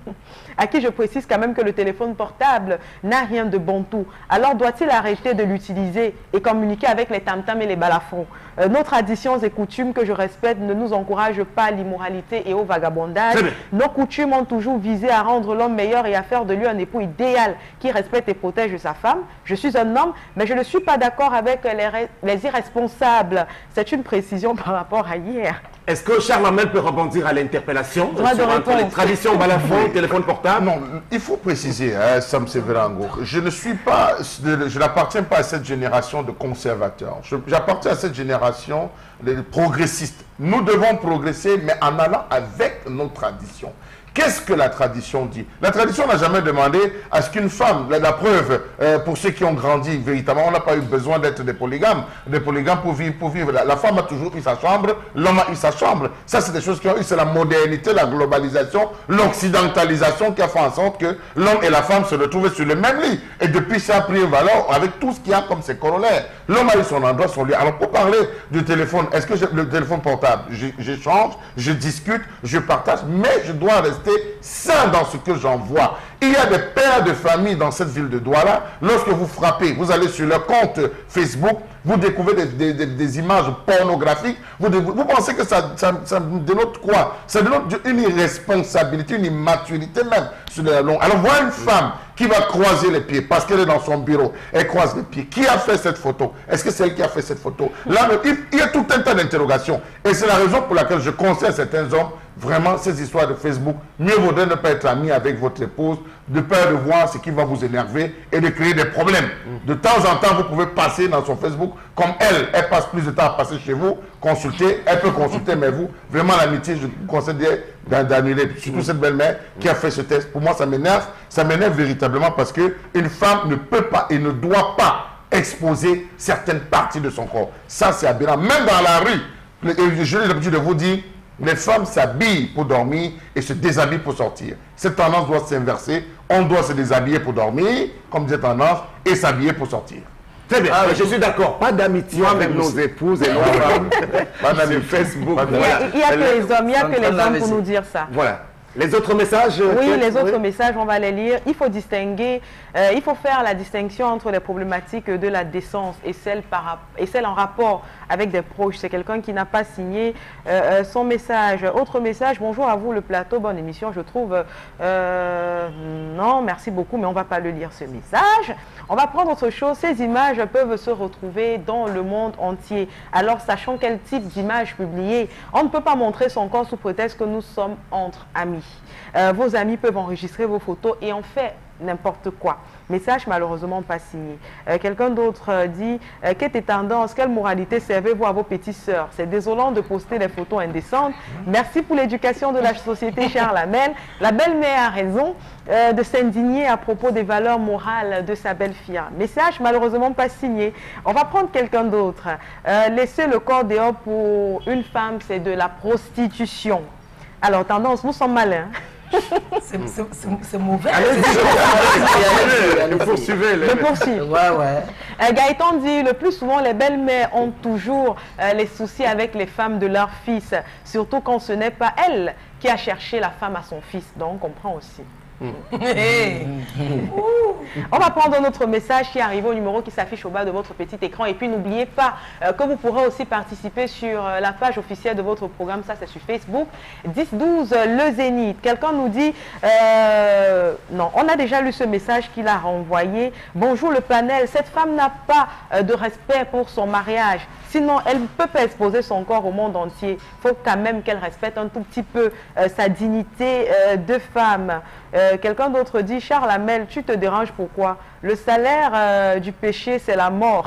à qui je précise quand même que le téléphone portable n'a rien de bon tout. Alors doit-il arrêter de l'utiliser et communiquer avec les tam-tams et les balafons? euh, Nos traditions et coutumes que je respecte ne nous encouragent pas à l'immoralité et au vagabondage. Nos coutumes ont toujours visé à rendre l'homme meilleur et à faire de lui un époux idéal qui respecte et protège sa femme. Je suis un homme, mais je ne suis pas d'accord avec les les irresponsables. C'est une précision par rapport à hier. Est-ce que Charles Hamel peut rebondir à l'interpellation sur entre les traditions balafon, téléphone portable? Non, il faut préciser, hein, Sam Severango, je ne suis pas, je n'appartiens pas à cette génération de conservateurs. J'appartiens à cette génération de progressistes. Nous devons progresser, mais en allant avec nos traditions. Qu'est-ce que la tradition dit? La tradition n'a jamais demandé à ce qu'une femme, la, la preuve, euh, pour ceux qui ont grandi véritablement, on n'a pas eu besoin d'être des polygames, des polygames pour vivre. Pour vivre. La, la femme a toujours eu sa chambre, l'homme a eu sa chambre. Ça, c'est des choses qui ont eu, c'est la modernité, la globalisation, l'occidentalisation qui a fait en sorte que l'homme et la femme se retrouvaient sur le même lit. Et depuis, ça a pris valeur avec tout ce qu'il y a comme ses corollaires. L'homme a eu son endroit, son lieu. Alors, pour parler du téléphone, est-ce que le téléphone portable, j'échange, je discute, je partage, mais je dois rester sain dans ce que j'en vois. Il y a des pères de famille dans cette ville de Douala. Lorsque vous frappez, vous allez sur leur compte Facebook, vous découvrez des, des, des, des images pornographiques. Vous, vous pensez que ça, ça, ça dénote quoi? Ça dénote une irresponsabilité, une immaturité même sur le long. Alors, voilà une femme qui va croiser les pieds parce qu'elle est dans son bureau. Elle croise les pieds. Qui a fait cette photo? Est-ce que c'est elle qui a fait cette photo? Là, il, il y a tout un tas d'interrogations. Et c'est la raison pour laquelle je conseille à certains hommes, vraiment, ces histoires de Facebook, mieux vaudrait ne pas être ami avec votre épouse, de peur de voir ce qui va vous énerver et de créer des problèmes. De temps en temps, vous pouvez passer dans son Facebook, comme elle, elle passe plus de temps à passer chez vous, consulter, elle peut consulter, mais vous, vraiment l'amitié, je vous conseille d'annuler. Surtout cette belle-mère qui a fait ce test. Pour moi, ça m'énerve, ça m'énerve véritablement parce qu'une femme ne peut pas et ne doit pas exposer certaines parties de son corps. Ça, c'est aberrant. Même dans la rue, j'ai l'habitude de vous dire, les femmes s'habillent pour dormir et se déshabillent pour sortir. Cette tendance doit s'inverser. On doit se déshabiller pour dormir, comme disait tendance, et s'habiller pour sortir. Très bien, ah, je suis d'accord. Pas d'amitié avec nos épouses et nos femmes. Pas d'amitié Facebook. Il n'y a, il y a que les hommes, il n'y a que les hommes pour nous dire ça. Voilà. Les autres messages? Oui, les autres oui. messages, on va les lire. Il faut distinguer, euh, il faut faire la distinction entre les problématiques de la décence et celles, par, et celles en rapport avec des proches. C'est quelqu'un qui n'a pas signé euh, son message. Autre message, bonjour à vous le plateau, bonne émission, je trouve. Euh, non, merci beaucoup, mais on ne va pas le lire ce message. On va prendre autre chose. Ces images peuvent se retrouver dans le monde entier. Alors, sachant quel type d'image publier, on ne peut pas montrer son corps sous prétexte que nous sommes entre amis. Euh, vos amis peuvent enregistrer vos photos et en faire n'importe quoi. Message malheureusement pas signé. Euh, Quelqu'un d'autre euh, dit euh, quelle est tendance, quelle moralité servez-vous à vos petites sœurs? C'est désolant de poster des photos indécentes. Merci pour l'éducation de la société, Charles Hamel. La belle-mère a raison euh, de s'indigner à propos des valeurs morales de sa belle-fille. Message malheureusement pas signé. On va prendre quelqu'un d'autre. Euh, laisser le corps dehors pour une femme, c'est de la prostitution. Alors, tendance, nous sommes malins. C'est mauvais. Allez, poursuivez. Je poursuis. Ouais, ouais. Euh, Gaëtan dit, le plus souvent, les belles-mères ont toujours euh, les soucis avec les femmes de leur fils, surtout quand ce n'est pas elles qui a cherché la femme à son fils. Donc, on comprend aussi. On va prendre notre message qui arrive au numéro qui s'affiche au bas de votre petit écran. Et puis, n'oubliez pas euh, que vous pourrez aussi participer sur euh, la page officielle de votre programme. Ça, c'est sur Facebook. dix douze, le Zénith. Quelqu'un nous dit... Euh, non, on a déjà lu ce message qu'il a renvoyé. Bonjour le panel. Cette femme n'a pas euh, de respect pour son mariage. Sinon, elle ne peut pas exposer son corps au monde entier. Il faut quand même qu'elle respecte un tout petit peu euh, sa dignité euh, de femme. Euh, Quelqu'un d'autre dit, Charles Hamel, tu te déranges pourquoi? Le salaire euh, du péché, c'est la mort.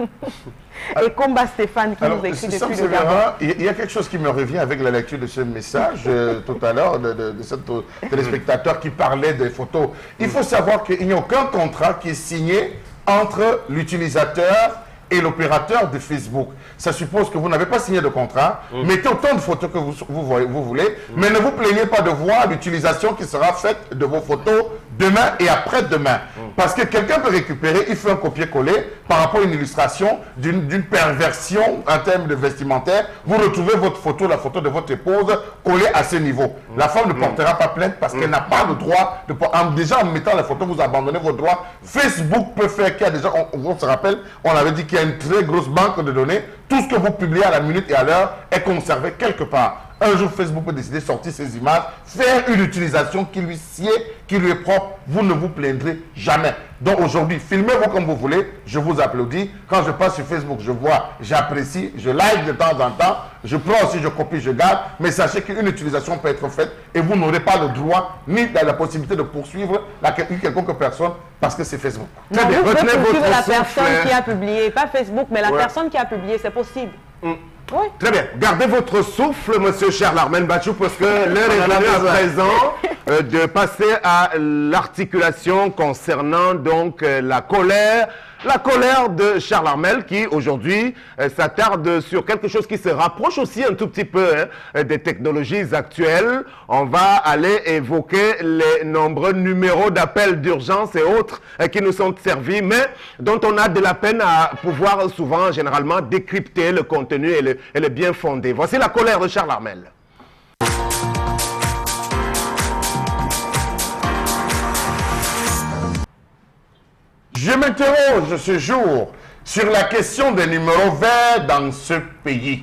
Et combat Stéphane qui alors, nous écrit Sam depuis le Sévérin, Gabon. il y a quelque chose qui me revient avec la lecture de ce message euh, tout à l'heure de, de, de ce téléspectateur qui parlait des photos. Il faut savoir qu'il n'y a aucun contrat qui est signé entre l'utilisateur et l'opérateur de Facebook. Ça suppose que vous n'avez pas signé de contrat. Mmh. Mettez autant de photos que vous, vous, voyez, vous voulez, mmh. mais ne vous plaignez pas de voir l'utilisation qui sera faite de vos photos demain et après-demain. Mmh. Parce que quelqu'un peut récupérer, il fait un copier-coller par rapport à une illustration d'une perversion en termes de vestimentaire. Vous retrouvez votre photo, la photo de votre épouse, collée à ce niveau. Mmh. La femme ne portera mmh. pas plainte parce mmh. qu'elle n'a pas le droit de... En, déjà, en mettant la photo, vous abandonnez vos droits. Facebook peut faire qu'il y a déjà... On, on se rappelle, on avait dit qu'il y a une très grosse banque de données. Tout ce que vous publiez à la minute et à l'heure est conservé quelque part. Un jour, Facebook peut décider de sortir ces images, faire une utilisation qui lui sied, qui lui est propre. Vous ne vous plaindrez jamais. Donc aujourd'hui, filmez-vous comme vous voulez. Je vous applaudis. Quand je passe sur Facebook, je vois, j'apprécie, je like de temps en temps. Je prends aussi, je copie, je garde. Mais sachez qu'une utilisation peut être faite et vous n'aurez pas le droit ni la possibilité de poursuivre la, quelconque personne parce que c'est Facebook. Non, vous pouvez poursuivre la personne qui a publié, pas Facebook, mais la ouais. personne qui a publié, c'est possible. Mm. Oui. Très bien. Gardez votre souffle, monsieur Charles Armen Bachou, parce que l'heure est venue à présent euh, de passer à l'articulation concernant donc euh, la colère. La colère de Charles Armel qui aujourd'hui euh, s'attarde sur quelque chose qui se rapproche aussi un tout petit peu hein, des technologies actuelles. On va aller évoquer les nombreux numéros d'appels d'urgence et autres euh, qui nous sont servis, mais dont on a de la peine à pouvoir souvent, généralement, décrypter le contenu et le, et le bien fondé. Voici la colère de Charles Armel. Je m'interroge ce jour sur la question des numéros verts dans ce pays.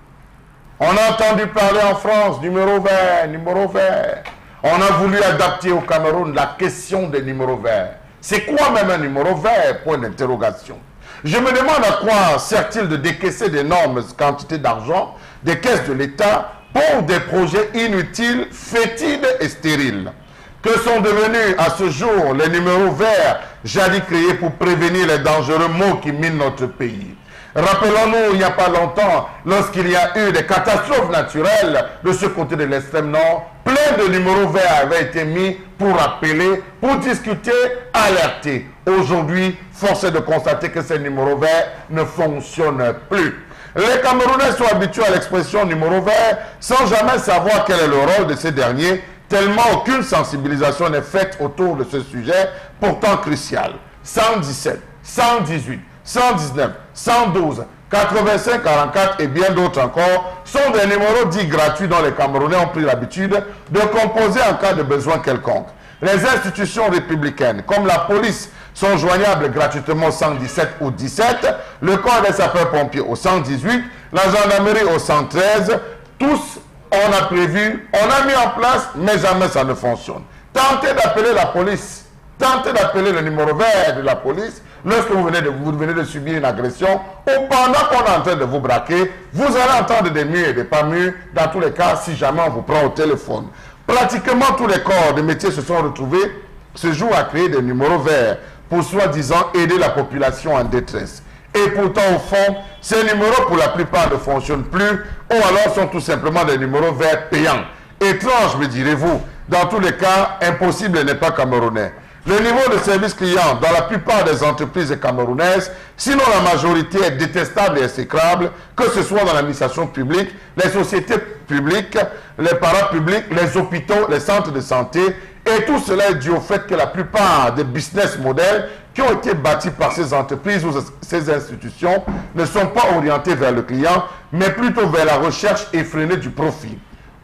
On a entendu parler en France, numéro vert, numéro vert. On a voulu adapter au Cameroun la question des numéros verts. C'est quoi même un numéro vert? Point d'interrogation. Je me demande à quoi sert-il de décaisser d'énormes quantités d'argent des caisses de l'État pour des projets inutiles, fétides et stériles. Que sont devenus à ce jour les numéros verts, jadis créés pour prévenir les dangereux maux qui minent notre pays? Rappelons-nous, il n'y a pas longtemps, lorsqu'il y a eu des catastrophes naturelles de ce côté de l'extrême nord, plein de numéros verts avaient été mis pour appeler, pour discuter, alerter. Aujourd'hui, force est de constater que ces numéros verts ne fonctionnent plus. Les Camerounais sont habitués à l'expression numéro vert sans jamais savoir quel est le rôle de ces derniers, tellement aucune sensibilisation n'est faite autour de ce sujet, pourtant crucial. cent dix-sept, cent dix-huit, cent dix-neuf, cent douze, quatre-vingt-cinq quarante-quatre et bien d'autres encore sont des numéros dits gratuits dont les Camerounais ont pris l'habitude de composer en cas de besoin quelconque. Les institutions républicaines, comme la police, sont joignables gratuitement au cent dix-sept ou dix-sept, le corps des sapeurs-pompiers au cent dix-huit, la gendarmerie au cent treize, tous on a prévu, on a mis en place, mais jamais ça ne fonctionne. Tentez d'appeler la police, tentez d'appeler le numéro vert de la police lorsque vous venez de, vous venez de subir une agression ou pendant qu'on est en train de vous braquer, vous allez entendre des murs et des pas murs, dans tous les cas, si jamais on vous prend au téléphone. Pratiquement tous les corps de métier se sont retrouvés ce jour à créer des numéros verts pour soi-disant aider la population en détresse. Et pourtant, au fond, ces numéros, pour la plupart, ne fonctionnent plus, ou alors sont tout simplement des numéros verts payants. Étrange, me direz-vous. Dans tous les cas, impossible n'est pas camerounais. Le niveau de service client dans la plupart des entreprises camerounaises, sinon la majorité, est détestable et exécrable, que ce soit dans l'administration publique, les sociétés publiques, les parapublics, les hôpitaux, les centres de santé. Et tout cela est dû au fait que la plupart des business models qui ont été bâtis par ces entreprises ou ces institutions ne sont pas orientés vers le client, mais plutôt vers la recherche effrénée du profit.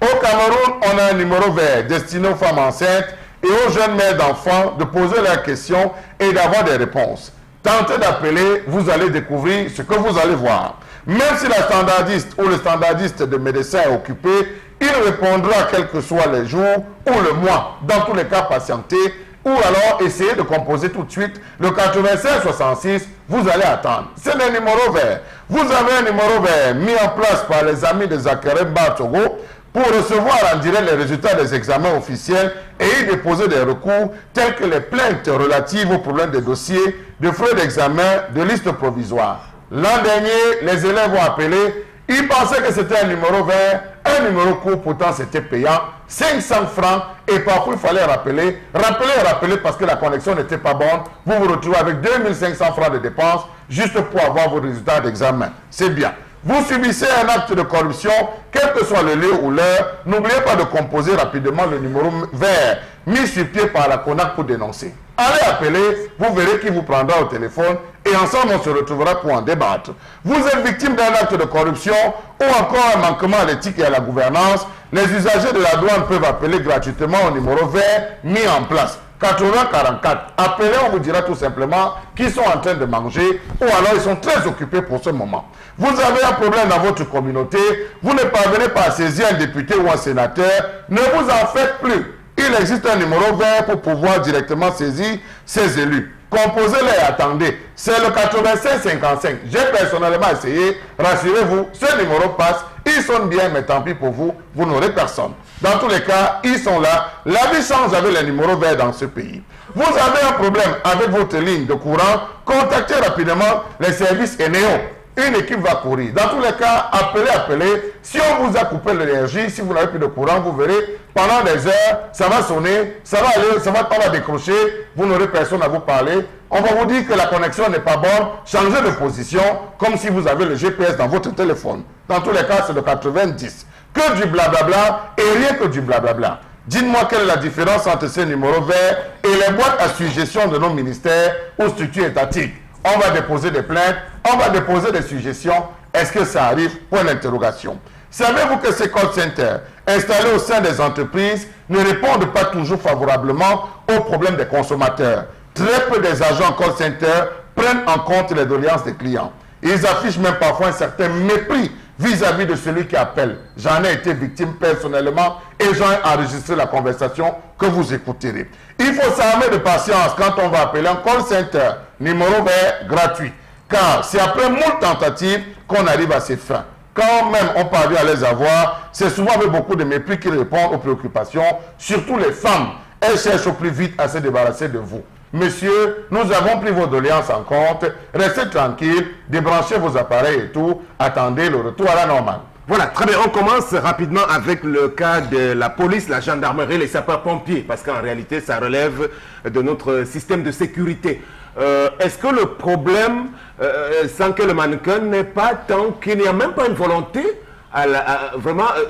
Au Cameroun, on a un numéro vert destiné aux femmes enceintes et aux jeunes mères d'enfants de poser leurs questions et d'avoir des réponses. Tentez d'appeler, vous allez découvrir ce que vous allez voir. Même si la standardiste ou le standardiste de médecin est occupé, il répondra quels que soient les jours ou le mois. Dans tous les cas, patientez ou alors essayez de composer tout de suite le quatre-vingt-cinq soixante-six, vous allez attendre. C'est le numéro vert. Vous avez un numéro vert mis en place par les amis de Zachary Togo pour recevoir en direct les résultats des examens officiels et y déposer des recours tels que les plaintes relatives aux problèmes des dossiers, de frais d'examen, de listes provisoires. L'an dernier, les élèves ont appelé, ils pensaient que c'était un numéro vert, un numéro court, pourtant c'était payant, cinq cents francs, et parfois il fallait rappeler, rappeler et rappeler parce que la connexion n'était pas bonne, vous vous retrouvez avec deux mille cinq cents francs de dépenses juste pour avoir vos résultats d'examen. C'est bien. Vous subissez un acte de corruption, quel que soit le lieu ou l'heure, n'oubliez pas de composer rapidement le numéro vert mis sur pied par la CONAC pour dénoncer. Allez appeler, vous verrez qui vous prendra au téléphone et ensemble on se retrouvera pour en débattre. Vous êtes victime d'un acte de corruption ou encore un manquement à l'éthique et à la gouvernance, les usagers de la douane peuvent appeler gratuitement au numéro vert mis en place. quatre-vingts quarante-quatre. Appelez, on vous dira tout simplement qu'ils sont en train de manger ou alors ils sont très occupés pour ce moment. Vous avez un problème dans votre communauté, vous ne parvenez pas à saisir un député ou un sénateur, ne vous en faites plus. Il existe un numéro vert pour pouvoir directement saisir ces élus. Composez-les et attendez. C'est le quatre-vingt-cinq cinquante-cinq. J'ai personnellement essayé. Rassurez-vous, ce numéro passe. Ils sonne bien, mais tant pis pour vous, vous n'aurez personne. Dans tous les cas, ils sont là. La vie change avec les numéros verts dans ce pays. Vous avez un problème avec votre ligne de courant, contactez rapidement les services Eneo. Une équipe va courir. Dans tous les cas, appelez, appelez. Si on vous a coupé l'énergie, si vous n'avez plus de courant, vous verrez, pendant des heures, ça va sonner, ça va aller, ça va pas décrocher, vous n'aurez personne à vous parler. On va vous dire que la connexion n'est pas bonne, changez de position, comme si vous avez le G P S dans votre téléphone. Dans tous les cas, c'est le quatre-vingt-dix. Que du blablabla et rien que du blablabla. Dites-moi quelle est la différence entre ces numéros verts et les boîtes à suggestions de nos ministères ou structures étatiques. On va déposer des plaintes, on va déposer des suggestions. Est-ce que ça arrive? Point d'interrogation. Savez-vous que ces call centers installés au sein des entreprises ne répondent pas toujours favorablement aux problèmes des consommateurs? Très peu des agents call centers prennent en compte les doléances des clients. Ils affichent même parfois un certain mépris vis-à-vis de celui qui appelle. J'en ai été victime personnellement et j'en ai enregistré la conversation que vous écouterez. Il faut s'armer de patience quand on va appeler un call center, numéro vert gratuit. Car c'est après moult tentatives qu'on arrive à ces fins. Quand même on parvient à les avoir, c'est souvent avec beaucoup de mépris qu'ils répondent aux préoccupations, surtout les femmes. Elles cherchent au plus vite à se débarrasser de vous. Monsieur, nous avons pris vos doléances en compte. Restez tranquille, débranchez vos appareils et tout. Attendez le retour à la normale. Voilà, très bien. On commence rapidement avec le cas de la police, la gendarmerie, les sapeurs-pompiers, parce qu'en réalité, ça relève de notre système de sécurité. Euh, Est-ce que le problème, euh, sans que le mannequin n'est pas tant qu'il n'y a même pas une volonté à la, à, vraiment euh,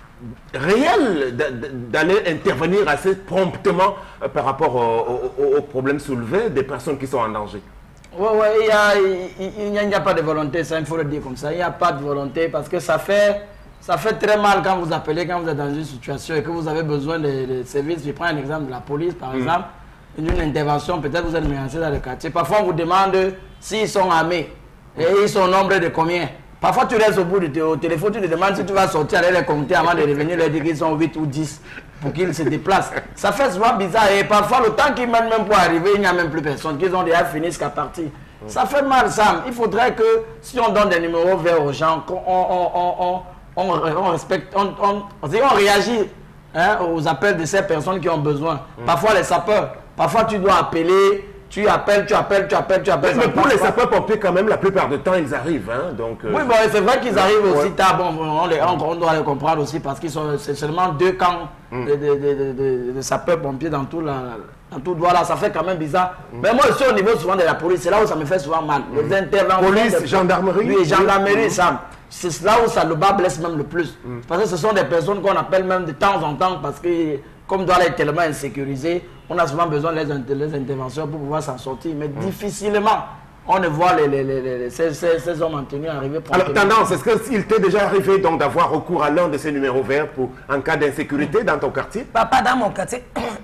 réelle d'aller intervenir assez promptement euh, par rapport aux problèmes soulevés des personnes qui sont en danger? Oui, ouais, il n'y a, a, a pas de volonté, ça il faut le dire comme ça. Il n'y a pas de volonté parce que ça fait, ça fait très mal quand vous appelez, quand vous êtes dans une situation et que vous avez besoin de, de services. Je prends un exemple de la police, par mmh. exemple. Une intervention, peut-être vous êtes menacé dans le quartier. Parfois, on vous demande s'ils sont armés et ils sont au nombre de combien. Parfois, tu restes au bout du au téléphone, tu te demandes si tu vas sortir, aller les compter avant de revenir, leur dire qu'ils sont huit ou dix pour qu'ils se déplacent. Ça fait souvent bizarre et parfois, le temps qu'ils mettent même pour arriver, il n'y a même plus personne, qu'ils ont déjà fini jusqu'à partir. Ça fait mal, Sam. Il faudrait que si on donne des numéros verts aux gens, qu'on on, on, on, on, on respecte, on, on, on, on réagit hein, aux appels de ces personnes qui ont besoin. Parfois, les sapeurs. Parfois, tu dois appeler, tu appelles, tu appelles, tu appelles, tu appelles. Mais pour les sapeurs-pompiers, quand même, la plupart du temps, ils arrivent. Hein, donc, euh... Oui, bon, c'est vrai qu'ils arrivent aussi tard. Bon, on, les, on, on doit les comprendre aussi parce qu'ils sont c'est seulement deux camps mm. de, de, de, de, de sapeurs-pompiers dans tout, la, dans tout droit là. Ça fait quand même bizarre. Mm. Mais moi, je suis au niveau souvent de la police. C'est là où ça me fait souvent mal. Mm. Les interventions. Police, de, gendarmerie. Oui, gendarmerie, mm. ça. C'est là où ça le bas blesse même le plus. Mm. Parce que ce sont des personnes qu'on appelle même de temps en temps parce que, comme doit être tellement insécurisé, on a souvent besoin de les, les interventions pour pouvoir s'en sortir. Mais mmh. difficilement, on ne voit les, les, les, les, ces, ces, ces hommes en tenue arriver. Alors, tendance, est-ce qu'il t'est déjà arrivé donc d'avoir recours à l'un de ces numéros verts pour, en cas d'insécurité dans ton quartier? Papa, dans mon quartier,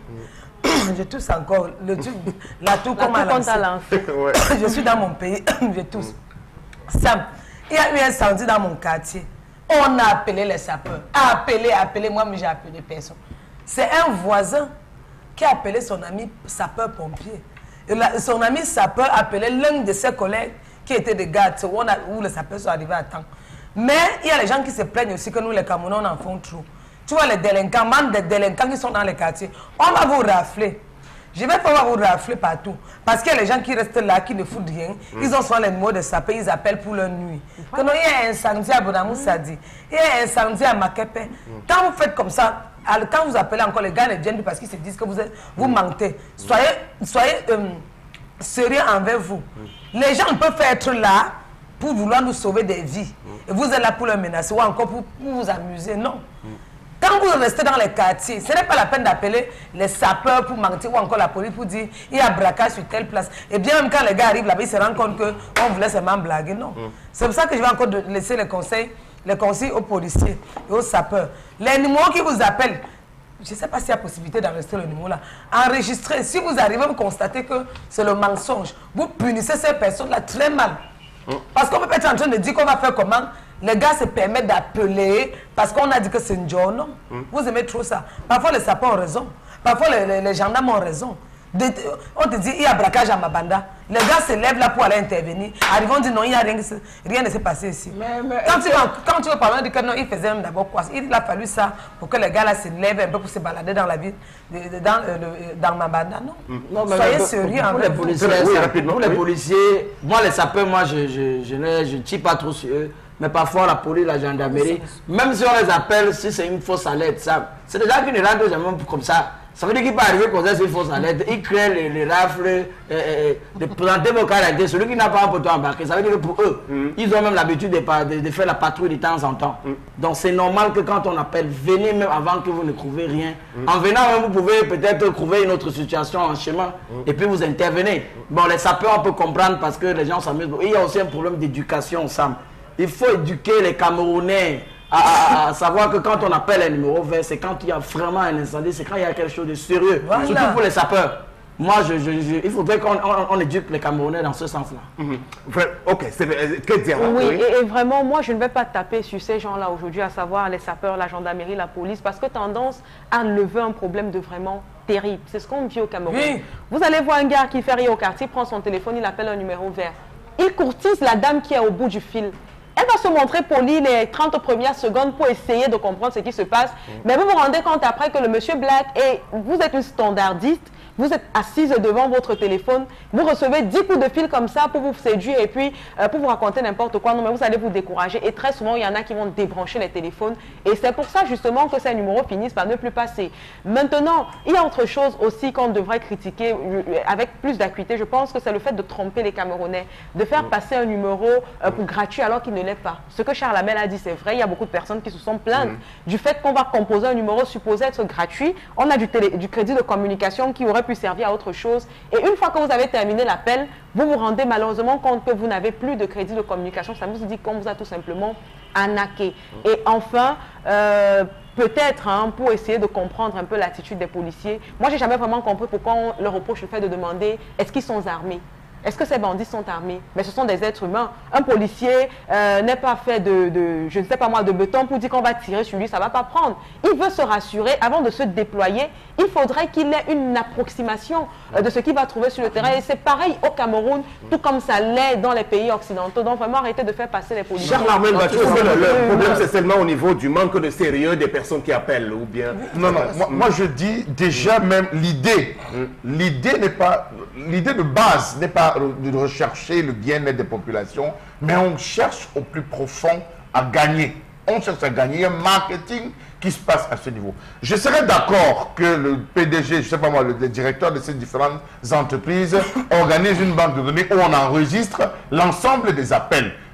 je tousse encore. Le truc, la tour qu'on m'a lancé. Ouais. Je suis dans mon pays, je tousse. Sam, il y a eu un incendie dans mon quartier. On a appelé les sapeurs. Appelé, appelé, moi, mais j'ai appelé personne. C'est un voisin qui a appelé son ami sapeur-pompier. Son ami sapeur a appelé l'un de ses collègues qui était des gardes où, on a, où les sapeurs sont arrivés à temps. Mais il y a les gens qui se plaignent aussi que nous, les Camerounais, on en font trop. Tu vois, les délinquants, même des délinquants qui sont dans les quartiers, on va vous rafler. Je vais pas vous rafler partout. Parce qu'il y a les gens qui restent là, qui ne foutent rien. Mm. Ils ont souvent les mots de sapeur, ils appellent pour leur nuit. Mm. Quand il y a un incendie à Bonamou Sadi, il y a un incendie à Makepe. Mm. Quand vous faites comme ça, quand vous appelez encore, les gars ne viennent plus parce qu'ils se disent que vous, êtes, vous mm. mentez. Soyez, soyez euh, sérieux envers vous. Mm. Les gens peuvent être là pour vouloir nous sauver des vies. Mm. Et vous êtes là pour les menacer ou encore pour, pour vous amuser. Non. Mm. Quand vous restez dans les quartiers, ce n'est pas la peine d'appeler les sapeurs pour mentir ou encore la police pour dire il y a braquage sur telle place. Et bien même quand les gars arrivent là-bas, ils se rendent compte qu'on voulait seulement blaguer. Non. Mm. C'est pour ça que je vais encore laisser les conseils, les conseils aux policiers et aux sapeurs. Les numéros qui vous appellent, je ne sais pas s'il y a possibilité d'enregistrer le numéro là. Enregistrez. Si vous arrivez, vous constatez que c'est le mensonge. Vous punissez ces personnes-là très mal. Mm. Parce qu'on peut pas être en train de dire qu'on va faire comment. Les gars se permettent d'appeler parce qu'on a dit que c'est une journée. Non? Mm. Vous aimez trop ça. Parfois les sapeurs ont raison. Parfois les, les, les gendarmes ont raison. De, on te dit il y a braquage à Mabanda. Les gars se lèvent là pour aller intervenir. Arrivent, on dit non, il n'y a rien, rien ne s'est passé ici. Mais, mais, quand, tu vas, quand tu veux parler, on dit que non, il faisait d'abord quoi? Il a fallu ça pour que les gars là se lèvent un peu pour se balader dans la ville, dans, euh, dans Mabanda. Non, mm. non mais soyez sérieux. Pour les policiers, oui, rapidement, pour les policiers, moi les sapeurs, moi je je, je, je, je tire pas trop sur eux. Mais parfois la police, la gendarmerie, même si on les appelle, si c'est une fausse alerte, ça, c'est des gens qui ne rentrent jamais comme ça. Ça veut dire qu'il peut arriver qu'on ait une fausse alerte, ils créent les, les rafles, euh, euh, de présenter vos caractères. Celui qui n'a pas un poteau embarqué, ça veut dire que pour eux, mm. ils ont même l'habitude de, de, de faire la patrouille de temps en temps. Mm. Donc c'est normal que quand on appelle, venez même avant que vous ne trouvez rien. Mm. En venant même, vous pouvez peut-être trouver une autre situation en chemin mm. et puis vous intervenez. Bon, les sapeurs, on peut comprendre parce que les gens s'amusent. Il y a aussi un problème d'éducation, Sam. Il faut éduquer les Camerounais à, à, à savoir que quand on appelle un numéro vert, c'est quand il y a vraiment un incendie, c'est quand il y a quelque chose de sérieux. Voilà. Surtout pour les sapeurs. Moi, je, je, je, il faudrait qu'on on, on éduque les Camerounais dans ce sens-là. Mm-hmm. Ok, c'est que dire là? Oui, oui. Et, et vraiment, moi, je ne vais pas taper sur ces gens-là aujourd'hui, à savoir les sapeurs, la gendarmerie, la police, parce que tendance à lever un problème de vraiment terrible. C'est ce qu'on vit au Cameroun. Oui. Vous allez voir un gars qui fait rien au quartier, prend son téléphone, il appelle un numéro vert. Il courtise la dame qui est au bout du fil. Elle va se montrer polie les trente premières secondes pour essayer de comprendre ce qui se passe. Mmh. Mais vous vous rendez compte après que le monsieur Black, et vous êtes une standardiste, vous êtes assise devant votre téléphone, vous recevez dix coups de fil comme ça pour vous séduire et puis euh, pour vous raconter n'importe quoi. Non, mais vous allez vous décourager. Et très souvent, il y en a qui vont débrancher les téléphones. Et c'est pour ça justement que ces numéros finissent par ne plus passer. Maintenant, il y a autre chose aussi qu'on devrait critiquer avec plus d'acuité. Je pense que c'est le fait de tromper les Camerounais, de faire passer un numéro euh, pour gratuit alors qu'il ne l'est pas. Ce que Charles Hamel a dit, c'est vrai. Il y a beaucoup de personnes qui se sont plaintes mmh. du fait qu'on va composer un numéro supposé être gratuit. On a du, télé, du crédit de communication qui aurait pu servir à autre chose. Et une fois que vous avez terminé l'appel, vous vous rendez malheureusement compte que vous n'avez plus de crédit de communication. Ça vous dit qu'on vous a tout simplement arnaqué. Et enfin, euh, peut-être hein, pour essayer de comprendre un peu l'attitude des policiers, moi j'ai jamais vraiment compris pourquoi on leur reproche le fait de demander est-ce qu'ils sont armés. Est-ce que ces bandits sont armés? Mais ce sont des êtres humains. Un policier euh, n'est pas fait de, de, je ne sais pas moi, de béton pour dire qu'on va tirer sur lui, ça ne va pas prendre. Il veut se rassurer avant de se déployer. Il faudrait qu'il ait une approximation euh, de ce qu'il va trouver sur le terrain. Et c'est pareil au Cameroun, tout comme ça l'est dans les pays occidentaux. Donc vraiment arrêtez de faire passer les policiers. Charles Hamel, le, le problème c'est seulement au niveau du manque de sérieux des personnes qui appellent ou bien... Non, non, moi, moi je dis déjà même l'idée. L'idée n'est pas... L'idée de base n'est pas de rechercher le bien-être des populations, mais on cherche au plus profond à gagner. On cherche à gagner. Il y a un marketing qui se passe à ce niveau. Je serais d'accord que le P D G, je ne sais pas moi, le, le directeur de ces différentes entreprises organise une banque de données où on enregistre l'ensemble des appels.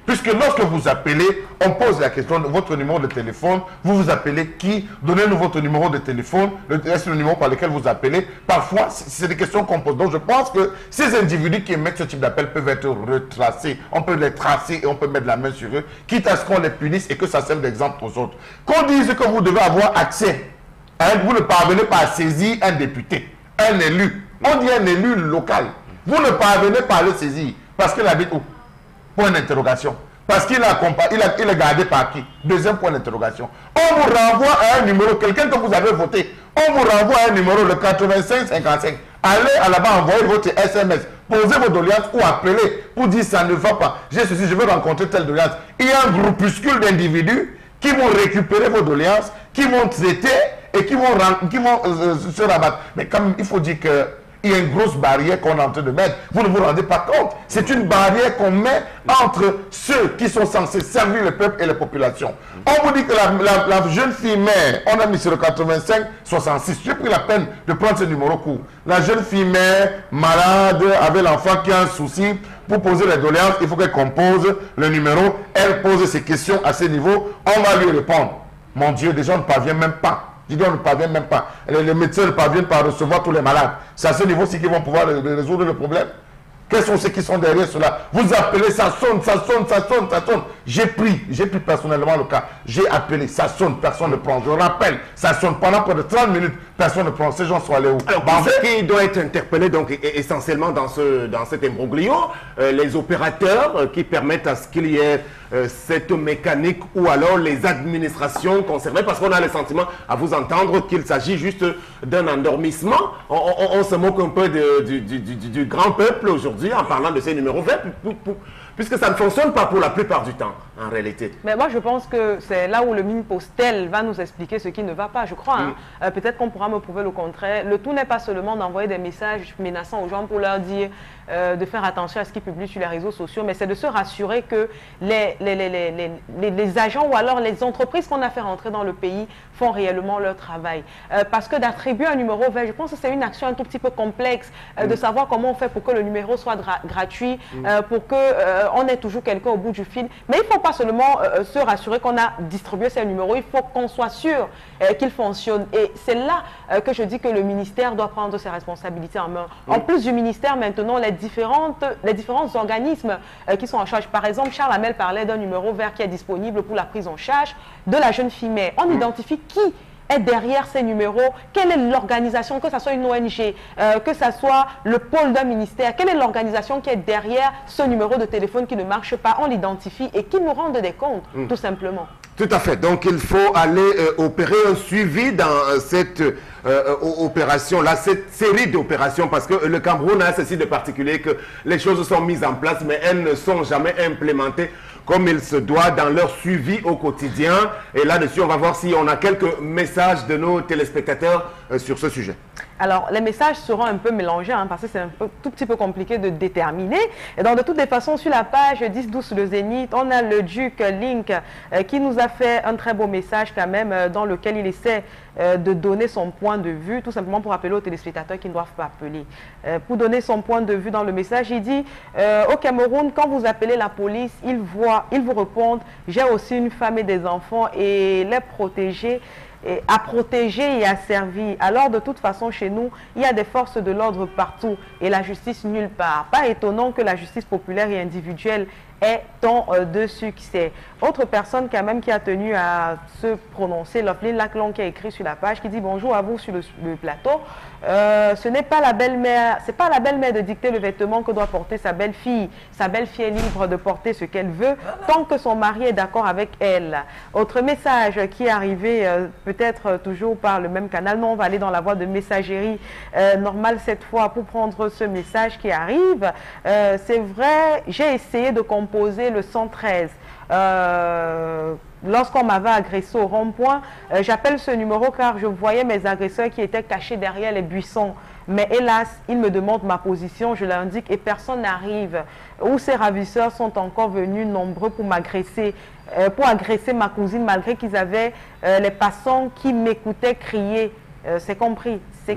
Puisque lorsque vous appelez, on pose la question de votre numéro de téléphone, vous vous appelez qui, donnez-nous votre numéro de téléphone, est-ce le numéro par lequel vous appelez. Parfois, c'est des questions qu'on pose. Donc je pense que ces individus qui émettent ce type d'appel peuvent être retracés. On peut les tracer et on peut mettre la main sur eux, quitte à ce qu'on les punisse et que ça serve d'exemple aux autres. Qu'on dise que vous devez avoir accès, hein, vous ne parvenez pas à saisir un député, un élu. On dit un élu local. Vous ne parvenez pas à le saisir parce qu'il habite où? Point d'interrogation. Parce qu'il a, il a, il est gardé par qui? Deuxième point d'interrogation. On vous renvoie à un numéro, quelqu'un que vous avez voté. On vous renvoie à un numéro, le quatre-vingt-cinq cinquante-cinq. Allez à là-bas, envoyez votre S M S, posez vos doléances ou appelez pour dire ça ne va pas. J'ai ceci, je veux rencontrer telle doléance. Il y a un groupuscule d'individus qui vont récupérer vos doléances, qui vont traiter et qui vont, qui vont euh, se rabattre. Mais quand même, il faut dire que il y a une grosse barrière qu'on est en train de mettre. Vous ne vous rendez pas compte. C'est une barrière qu'on met entre ceux qui sont censés servir le peuple et la population. On vous dit que la, la, la jeune fille mère, on a mis sur le quatre-vingt-cinq soixante-six. J'ai pris la peine de prendre ce numéro court. La jeune fille mère, malade, avec l'enfant qui a un souci, pour poser les doléances, il faut qu'elle compose le numéro. Elle pose ses questions à ce niveau. On va lui répondre. Mon Dieu, déjà on ne parvient même pas. Je dis, on ne parvient même pas. Les, les médecins ne parviennent pas à recevoir tous les malades. C'est à ce niveau-ci qu'ils vont pouvoir résoudre le problème. Quels sont ceux qui sont derrière cela? Vous appelez, ça sonne, ça sonne, ça sonne, ça sonne. J'ai pris, j'ai pris personnellement le cas. J'ai appelé, ça sonne, personne ne prend. Je rappelle, ça sonne pendant près de trente minutes, personne ne prend. Ces gens sont allés où? Alors, pour ce qui doit être interpellé donc, essentiellement dans, ce, dans cet imbroglio, euh, les opérateurs euh, qui permettent à ce qu'il y ait euh, cette mécanique ou alors les administrations concernées, parce qu'on a le sentiment, à vous entendre, qu'il s'agit juste d'un endormissement. On, on, on se moque un peu de, du, du, du, du grand peuple aujourd'hui en parlant de ces numéros verts, puisque ça ne fonctionne pas pour la plupart du temps, en réalité. Mais moi, je pense que c'est là où le mine postel va nous expliquer ce qui ne va pas, je crois. Hein. Mm. Euh, Peut-être qu'on pourra me prouver le contraire. Le tout n'est pas seulement d'envoyer des messages menaçants aux gens pour leur dire euh, de faire attention à ce qu'ils publient sur les réseaux sociaux, mais c'est de se rassurer que les, les, les, les, les, les agents ou alors les entreprises qu'on a fait rentrer dans le pays font réellement leur travail. Euh, parce que d'attribuer un numéro vert, je pense que c'est une action un tout petit peu complexe, euh, mm. de savoir comment on fait pour que le numéro soit gratuit, mm. euh, pour que euh, on ait toujours quelqu'un au bout du fil. Mais il ne faut pas seulement euh, se rassurer qu'on a distribué ces numéros, il faut qu'on soit sûr euh, qu'ils fonctionnent. Et c'est là euh, que je dis que le ministère doit prendre ses responsabilités en main. Mm. En plus du ministère, maintenant, les, différentes, les différents organismes euh, qui sont en charge. Par exemple, Charles Hamel parlait d'un numéro vert qui est disponible pour la prise en charge de la jeune fille mère. On mm. identifie qui est derrière ces numéros, quelle est l'organisation, que ce soit une O N G, euh, que ce soit le pôle d'un ministère, quelle est l'organisation qui est derrière ce numéro de téléphone qui ne marche pas, on l'identifie et qui nous rende des comptes, mmh. tout simplement. Tout à fait. Donc, il faut aller euh, opérer un suivi dans euh, cette euh, opération-là, cette série d'opérations, parce que le Cameroun a ceci de particulier que les choses sont mises en place, mais elles ne sont jamais implémentées comme il se doit dans leur suivi au quotidien. Et là-dessus, on va voir si on a quelques messages de nos téléspectateurs euh, sur ce sujet. Alors, les messages seront un peu mélangés, hein, parce que c'est un peu, tout petit peu compliqué de déterminer. Et donc, de toutes les façons, sur la page dix douze le Zénith, on a le Duc Link euh, qui nous a fait un très beau message quand même, euh, dans lequel il essaie euh, de donner son point de vue, tout simplement pour appeler aux téléspectateurs qui ne doivent pas appeler. Euh, pour donner son point de vue dans le message, il dit euh, « Au Cameroun, quand vous appelez la police, ils, voient, ils vous répondent « J'ai aussi une femme et des enfants et les protéger ». Et à protéger et à servir. Alors, de toute façon, chez nous, il y a des forces de l'ordre partout et la justice nulle part. Pas étonnant que la justice populaire et individuelle ait tant euh, de succès. Autre personne quand même qui a tenu à se prononcer, Loveline Laclon, qui a écrit sur la page, qui dit bonjour à vous sur le, le plateau. Euh, ce n'est pas la belle-mère, c'est pas la belle-mère de dicter le vêtement que doit porter sa belle-fille. Sa belle-fille est libre de porter ce qu'elle veut, tant que son mari est d'accord avec elle. Autre message qui est arrivé, euh, peut-être toujours par le même canal. Non, on va aller dans la voie de messagerie euh, normale cette fois pour prendre ce message qui arrive. Euh, c'est vrai, j'ai essayé de composer le cent treize. Euh, Lorsqu'on m'avait agressé au rond-point, euh, j'appelle ce numéro car je voyais mes agresseurs qui étaient cachés derrière les buissons. Mais hélas, ils me demandent ma position, je l'indique et personne n'arrive. Où ces ravisseurs sont encore venus nombreux pour m'agresser, euh, pour agresser ma cousine malgré qu'ils avaient euh, les passants qui m'écoutaient crier. Euh, c'est compris. C'est mmh.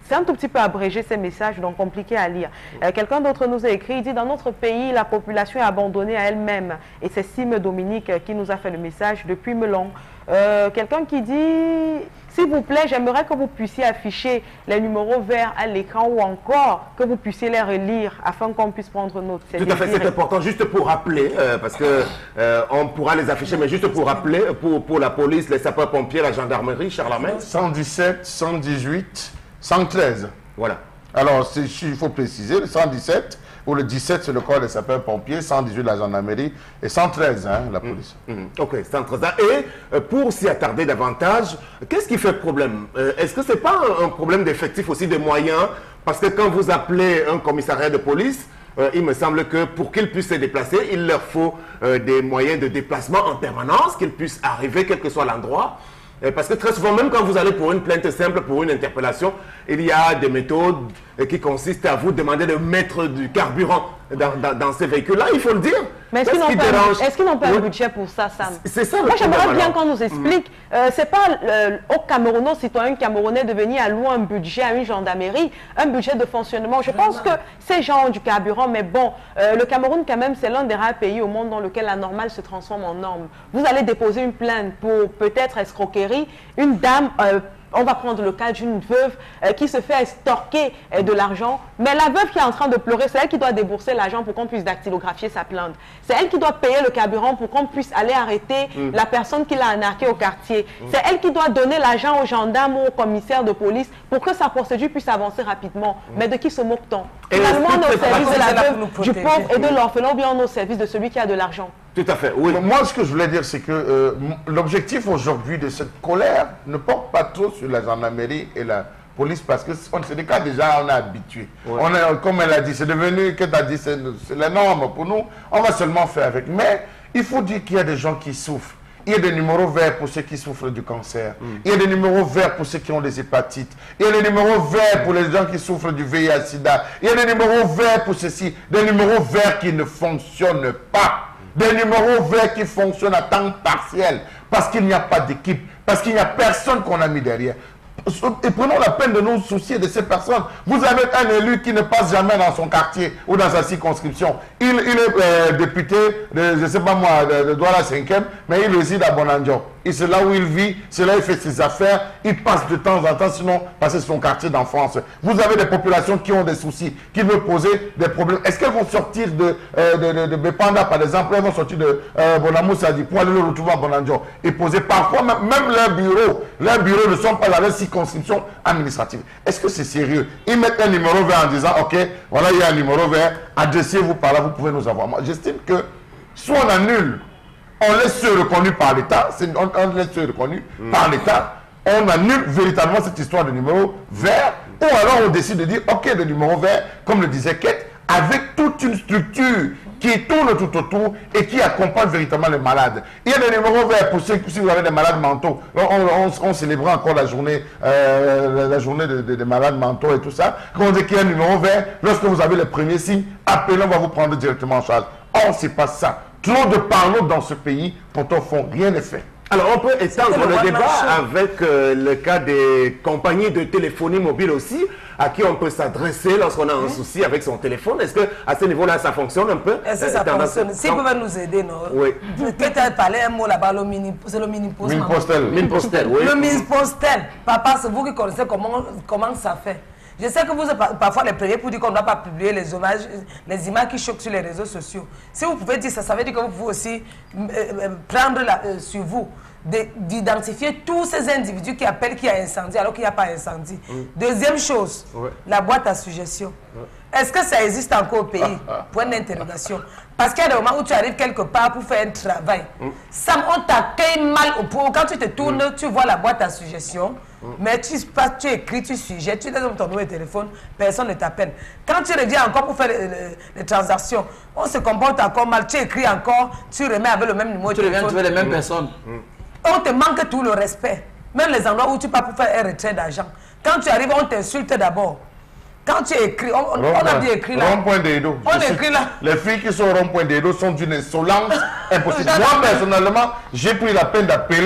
c'est un tout petit peu abrégé ces messages, donc compliqué à lire. Euh, Quelqu'un d'autre nous a écrit, il dit, dans notre pays, la population est abandonnée à elle-même. Et c'est Sim Dominique euh, qui nous a fait le message depuis Melon. Euh, Quelqu'un qui dit, s'il vous plaît, j'aimerais que vous puissiez afficher les numéros verts à l'écran ou encore que vous puissiez les relire afin qu'on puisse prendre note. Tout à fait, c'est important. Juste pour rappeler, euh, parce que euh, on pourra les afficher, mais juste pour rappeler, pour, pour la police, les sapeurs-pompiers, la gendarmerie, Charles Amel. cent dix-sept, cent dix-huit, cent treize. Voilà. Alors, il faut préciser, le cent dix-sept, ou le dix-sept, c'est le corps des sapeurs-pompiers, cent dix-huit, la gendarmerie, et cent treize, hein, la police. Mmh, mmh. Ok, cent treize. Et euh, pour s'y attarder davantage, qu'est-ce qui fait problème? euh, Est-ce que ce n'est pas un, un problème d'effectif aussi, de moyens? Parce que quand vous appelez un commissariat de police, euh, il me semble que pour qu'ils puissent se déplacer, il leur faut euh, des moyens de déplacement en permanence, qu'ils puissent arriver quel que soit l'endroit. Parce que très souvent, même quand vous allez pour une plainte simple, pour une interpellation, il y a des méthodes qui consistent à vous demander de mettre du carburant dans, dans, dans ces véhicules-là, il faut le dire. Mais est-ce qu'ils n'ont pas, est qu pas oui. un budget pour ça, Sam? C'est ça le Moi, j'aimerais bien alors. qu'on nous explique. Mmh. Euh, c'est pas euh, aux Camerounais, aux citoyens camerounais de venir allouer un budget à une gendarmerie, un budget de fonctionnement. Je pense que ces gens ont du carburant, mais bon, euh, le Cameroun, quand même, c'est l'un des rares pays au monde dans lequel la normale se transforme en norme. Vous allez déposer une plainte pour peut-être escroquerie, une dame... Euh, on va prendre le cas d'une veuve euh, qui se fait extorquer euh, de l'argent. Mais la veuve qui est en train de pleurer, c'est elle qui doit débourser l'argent pour qu'on puisse dactylographier sa plainte. C'est elle qui doit payer le carburant pour qu'on puisse aller arrêter mmh. la personne qui l'a arnaqué au quartier. Mmh. C'est elle qui doit donner l'argent aux gendarmes ou aux commissaires de police pour que sa procédure puisse avancer rapidement. Mmh. Mais de qui se moque-t-on? Finalement, on est au service de la veuve, du pauvre et de l'orphelin, ou bien on est au service de celui qui a de l'argent. Tout à fait, oui. Moi, ce que je voulais dire, c'est que euh, l'objectif aujourd'hui de cette colère ne porte pas trop sur la gendarmerie et la police, parce que c'est des cas déjà, on est habitué. Ouais. On est, comme elle a dit, c'est devenu, que tu as dit, c'est la norme pour nous. On va seulement faire avec. Mais il faut dire qu'il y a des gens qui souffrent. Il y a des numéros verts pour ceux qui souffrent du cancer. Mm. Il y a des numéros verts pour ceux qui ont des hépatites. Il y a des numéros verts pour les gens qui souffrent du V I H sida. Il y a des numéros verts pour ceci. Des numéros verts qui ne fonctionnent pas. Des numéros verts qui fonctionnent à temps partiel. Parce qu'il n'y a pas d'équipe. Parce qu'il n'y a personne qu'on a mis derrière. Et prenons la peine de nous soucier de ces personnes. Vous avez un élu qui ne passe jamais dans son quartier ou dans sa circonscription. Il, il est euh, député de, je ne sais pas moi, de, de Douala cinquième, mais il réside à Bonanjo. Et c'est là où il vit, c'est là où il fait ses affaires. Il passe de temps en temps, sinon passer son quartier d'enfance. Vous avez des populations qui ont des soucis, qui veulent poser des problèmes. Est-ce qu'elles vont sortir de, euh, de, de, de Bepanda, par exemple, elles vont sortir de euh, Bonamou Sadi pour aller le retrouver à Bonanjo et poser parfois même, même leurs bureaux. Leurs bureaux ne sont pas dans leur circonscription administrative. Est-ce que c'est sérieux? Ils mettent un numéro vert en disant, ok, voilà, il y a un numéro vert, adressez-vous par là, vous pouvez nous avoir. Moi, j'estime que soit on annule, on laisse ceux reconnus par l'État, on, on laisse ceux reconnus mmh. par l'État, on annule véritablement cette histoire de numéro vert, ou alors on décide de dire, ok, le numéro vert, comme le disait Kate, avec toute une structure qui tourne tout autour et qui accompagne véritablement les malades. Il y a des numéros verts pour ceux si vous avez des malades mentaux. On, on, on célébrait encore la journée, euh, la journée des de, de malades mentaux et tout ça. Quand on dit qu'il y a un numéro vert, lorsque vous avez les premiers signes, appelez, on va vous prendre directement en charge. Or, c'est pas ça. Trop de parlos dans ce pays, pourtant, font rien n'est fait. Alors, on peut étendre le, le débat avec euh, le cas des compagnies de téléphonie mobile aussi, à qui on peut s'adresser lorsqu'on a un oui. souci avec son téléphone. Est-ce qu'à ce niveau-là, ça fonctionne un peu? Est-ce que ça euh, fonctionne? S'ils peuvent nous aider, non? Oui. Que tu as parlé un mot là-bas, c'est le mini-post. Mini-postel. Mini-postel, oui. Le mini-postel. Papa, c'est vous qui connaissez comment, comment ça fait. Je sais que vous êtes parfois les premiers pour dire qu'on ne doit pas publier les images, les images qui choquent sur les réseaux sociaux. Si vous pouvez dire ça, ça veut dire que vous pouvez aussi euh, prendre la, euh, sur vous d'identifier tous ces individus qui appellent qu'il y a incendie alors qu'il n'y a pas incendie. Mm. Deuxième chose, ouais. la boîte à suggestions. Ouais. Est-ce que ça existe encore au pays? Ah, ah. Point d'interrogation. Parce qu'il y a des moments où tu arrives quelque part pour faire un travail. Mm. Ça, on t'accueille mal au pot. Quand tu te tournes, mm. tu vois la boîte à suggestions. Mm. Mais tu, tu écris, tu sujettes, tu donnes ton numéro de téléphone, personne ne t'appelle. Quand tu reviens encore pour faire les, les, les transactions, on se comporte encore mal. Tu écris encore, tu remets avec le même numéro de téléphone. Tu reviens, tu veux les mêmes mm. personnes. Mm. On te manque tout le respect. Même les endroits où tu pars pour faire un retrait d'argent. Quand tu arrives, on t'insulte d'abord. Quand tu écris, on, on, on a bien écrit là. Rond-point d'Edo. On écrit là. Les filles qui sont au rond-point d'Edo sont d'une insolence impossible. Moi, personnellement, j'ai pris la peine d'appeler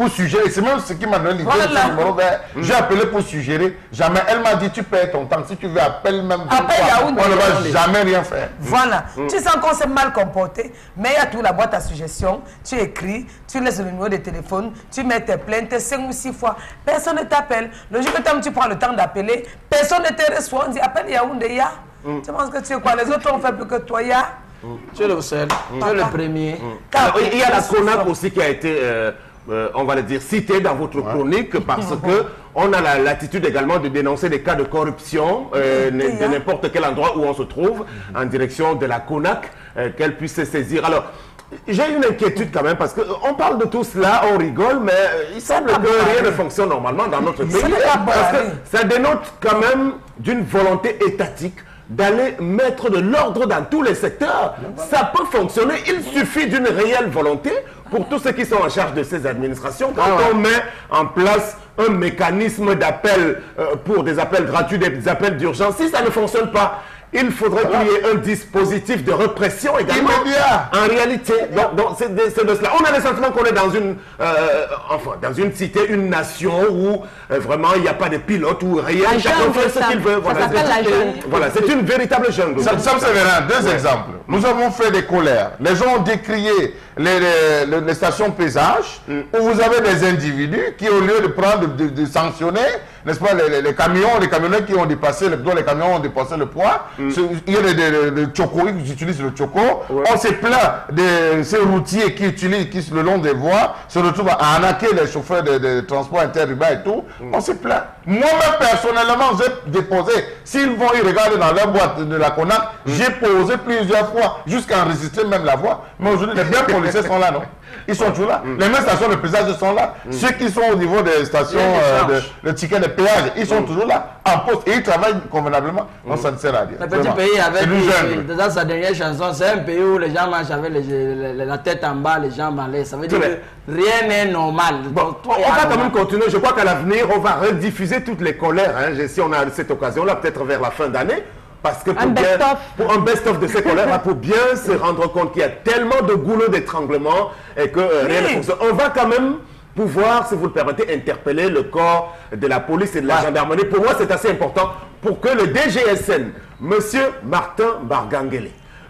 pour suggérer. C'est même ce qui m'a donné l'idée Voilà. de ce numéro vert. J'ai appelé pour suggérer. Jamais. Elle m'a dit, tu perds ton temps. Si tu veux, appelle même. Appelle Yaoundé. On ne va jamais rien faire. Voilà. Tu sens qu'on s'est mal comporté, mais il y a toute la boîte à suggestions. Tu écris, tu laisses le numéro de téléphone, tu mets tes plaintes cinq ou six fois. Personne ne t'appelle. Le jour que tu prends le temps d'appeler, personne ne te reçoit. On dit, appelle Yaoundé, ya. Tu penses que tu es quoi? Les autres ont fait plus que toi, ya. Tu es le seul, tu es le premier. Alors, il y a la CONAC aussi qui a été, euh, euh, on va le dire, citée dans votre chronique parce que on a la l'attitude également de dénoncer des cas de corruption euh, de n'importe quel endroit où on se trouve en direction de la CONAC, euh, qu'elle puisse se saisir. Alors, j'ai une inquiétude quand même parce qu'on parle de tout cela, on rigole, mais il semble que rien ne fonctionne normalement dans notre pays. Parce que ça dénote quand même d'une volonté étatique d'aller mettre de l'ordre dans tous les secteurs. Ça peut fonctionner, il suffit d'une réelle volonté pour tous ceux qui sont en charge de ces administrations. Quand on met en place un mécanisme d'appel euh, pour des appels gratuits, des appels d'urgence, si ça ne fonctionne pas, il faudrait qu'il y ait un dispositif de répression également. Immédiat. En réalité, donc, donc c'est de, de cela. On a le sentiment qu'on est dans une, euh, enfin, dans une cité, une nation où euh, vraiment il n'y a pas de pilote ou rien. La Chacun jungle, fait ce ça. qu'il veut. Ça Voilà, s'appelle la c'est- jungle. voilà, c'est une véritable jungle. Ça, ça me servira. Deux exemples. Nous avons fait des colères. Les gens ont décrié les, les, les- les stations pesage où vous avez des individus qui, au lieu de prendre, de, de sanctionner, n'est-ce pas, les, les- les camions, les camionneurs qui ont dépassé, le, dont les camions ont dépassé le poids, ce- il y a des, des, des, des chocos qui utilisent le choco. On s'est plaint de ces routiers qui utilisent, qui le long des voies, se retrouvent à arnaquer les chauffeurs de, de transport interurbain et tout. On s'est plaint. Moi-même, personnellement, j'ai déposé, s'ils vont y regarder dans leur boîte de la CONAC, j'ai posé plusieurs fois, jusqu'à enregistrer même la voix. Mais aujourd'hui, les biens policiers sont là, non? Ils sont toujours là. Les mêmes stations de pesage sont là. Ceux qui sont au niveau des stations euh, de, de tickets de péage, ils sont toujours là, en poste. Et ils travaillent convenablement. Non, ça ne sert à rien. Le petit Vraiment. pays avec C'est une jungle. dans sa dernière chanson, c'est un pays où les gens marchent avec les- les- la tête en bas, les jambes en l'air. Ça veut dire Très que rien n'est normal. Bon, Donc, on toi, il y a va quand normal. même continuer. Je crois qu'à l'avenir, on va rediffuser toutes les colères. Hein. Je- Si on a cette occasion-là, peut-être vers la fin d'année. Parce que pour Un bien- best-of. pour un best-of de ces colères, pour bien se rendre compte qu'il y a tellement de goulot d'étranglement et que euh, rien ne Oui. fonctionne. On va quand même pouvoir, si vous le permettez, interpeller le corps de la police et de la gendarmerie. Pour moi, c'est assez important pour que le D G S N, monsieur Martin Barganguele,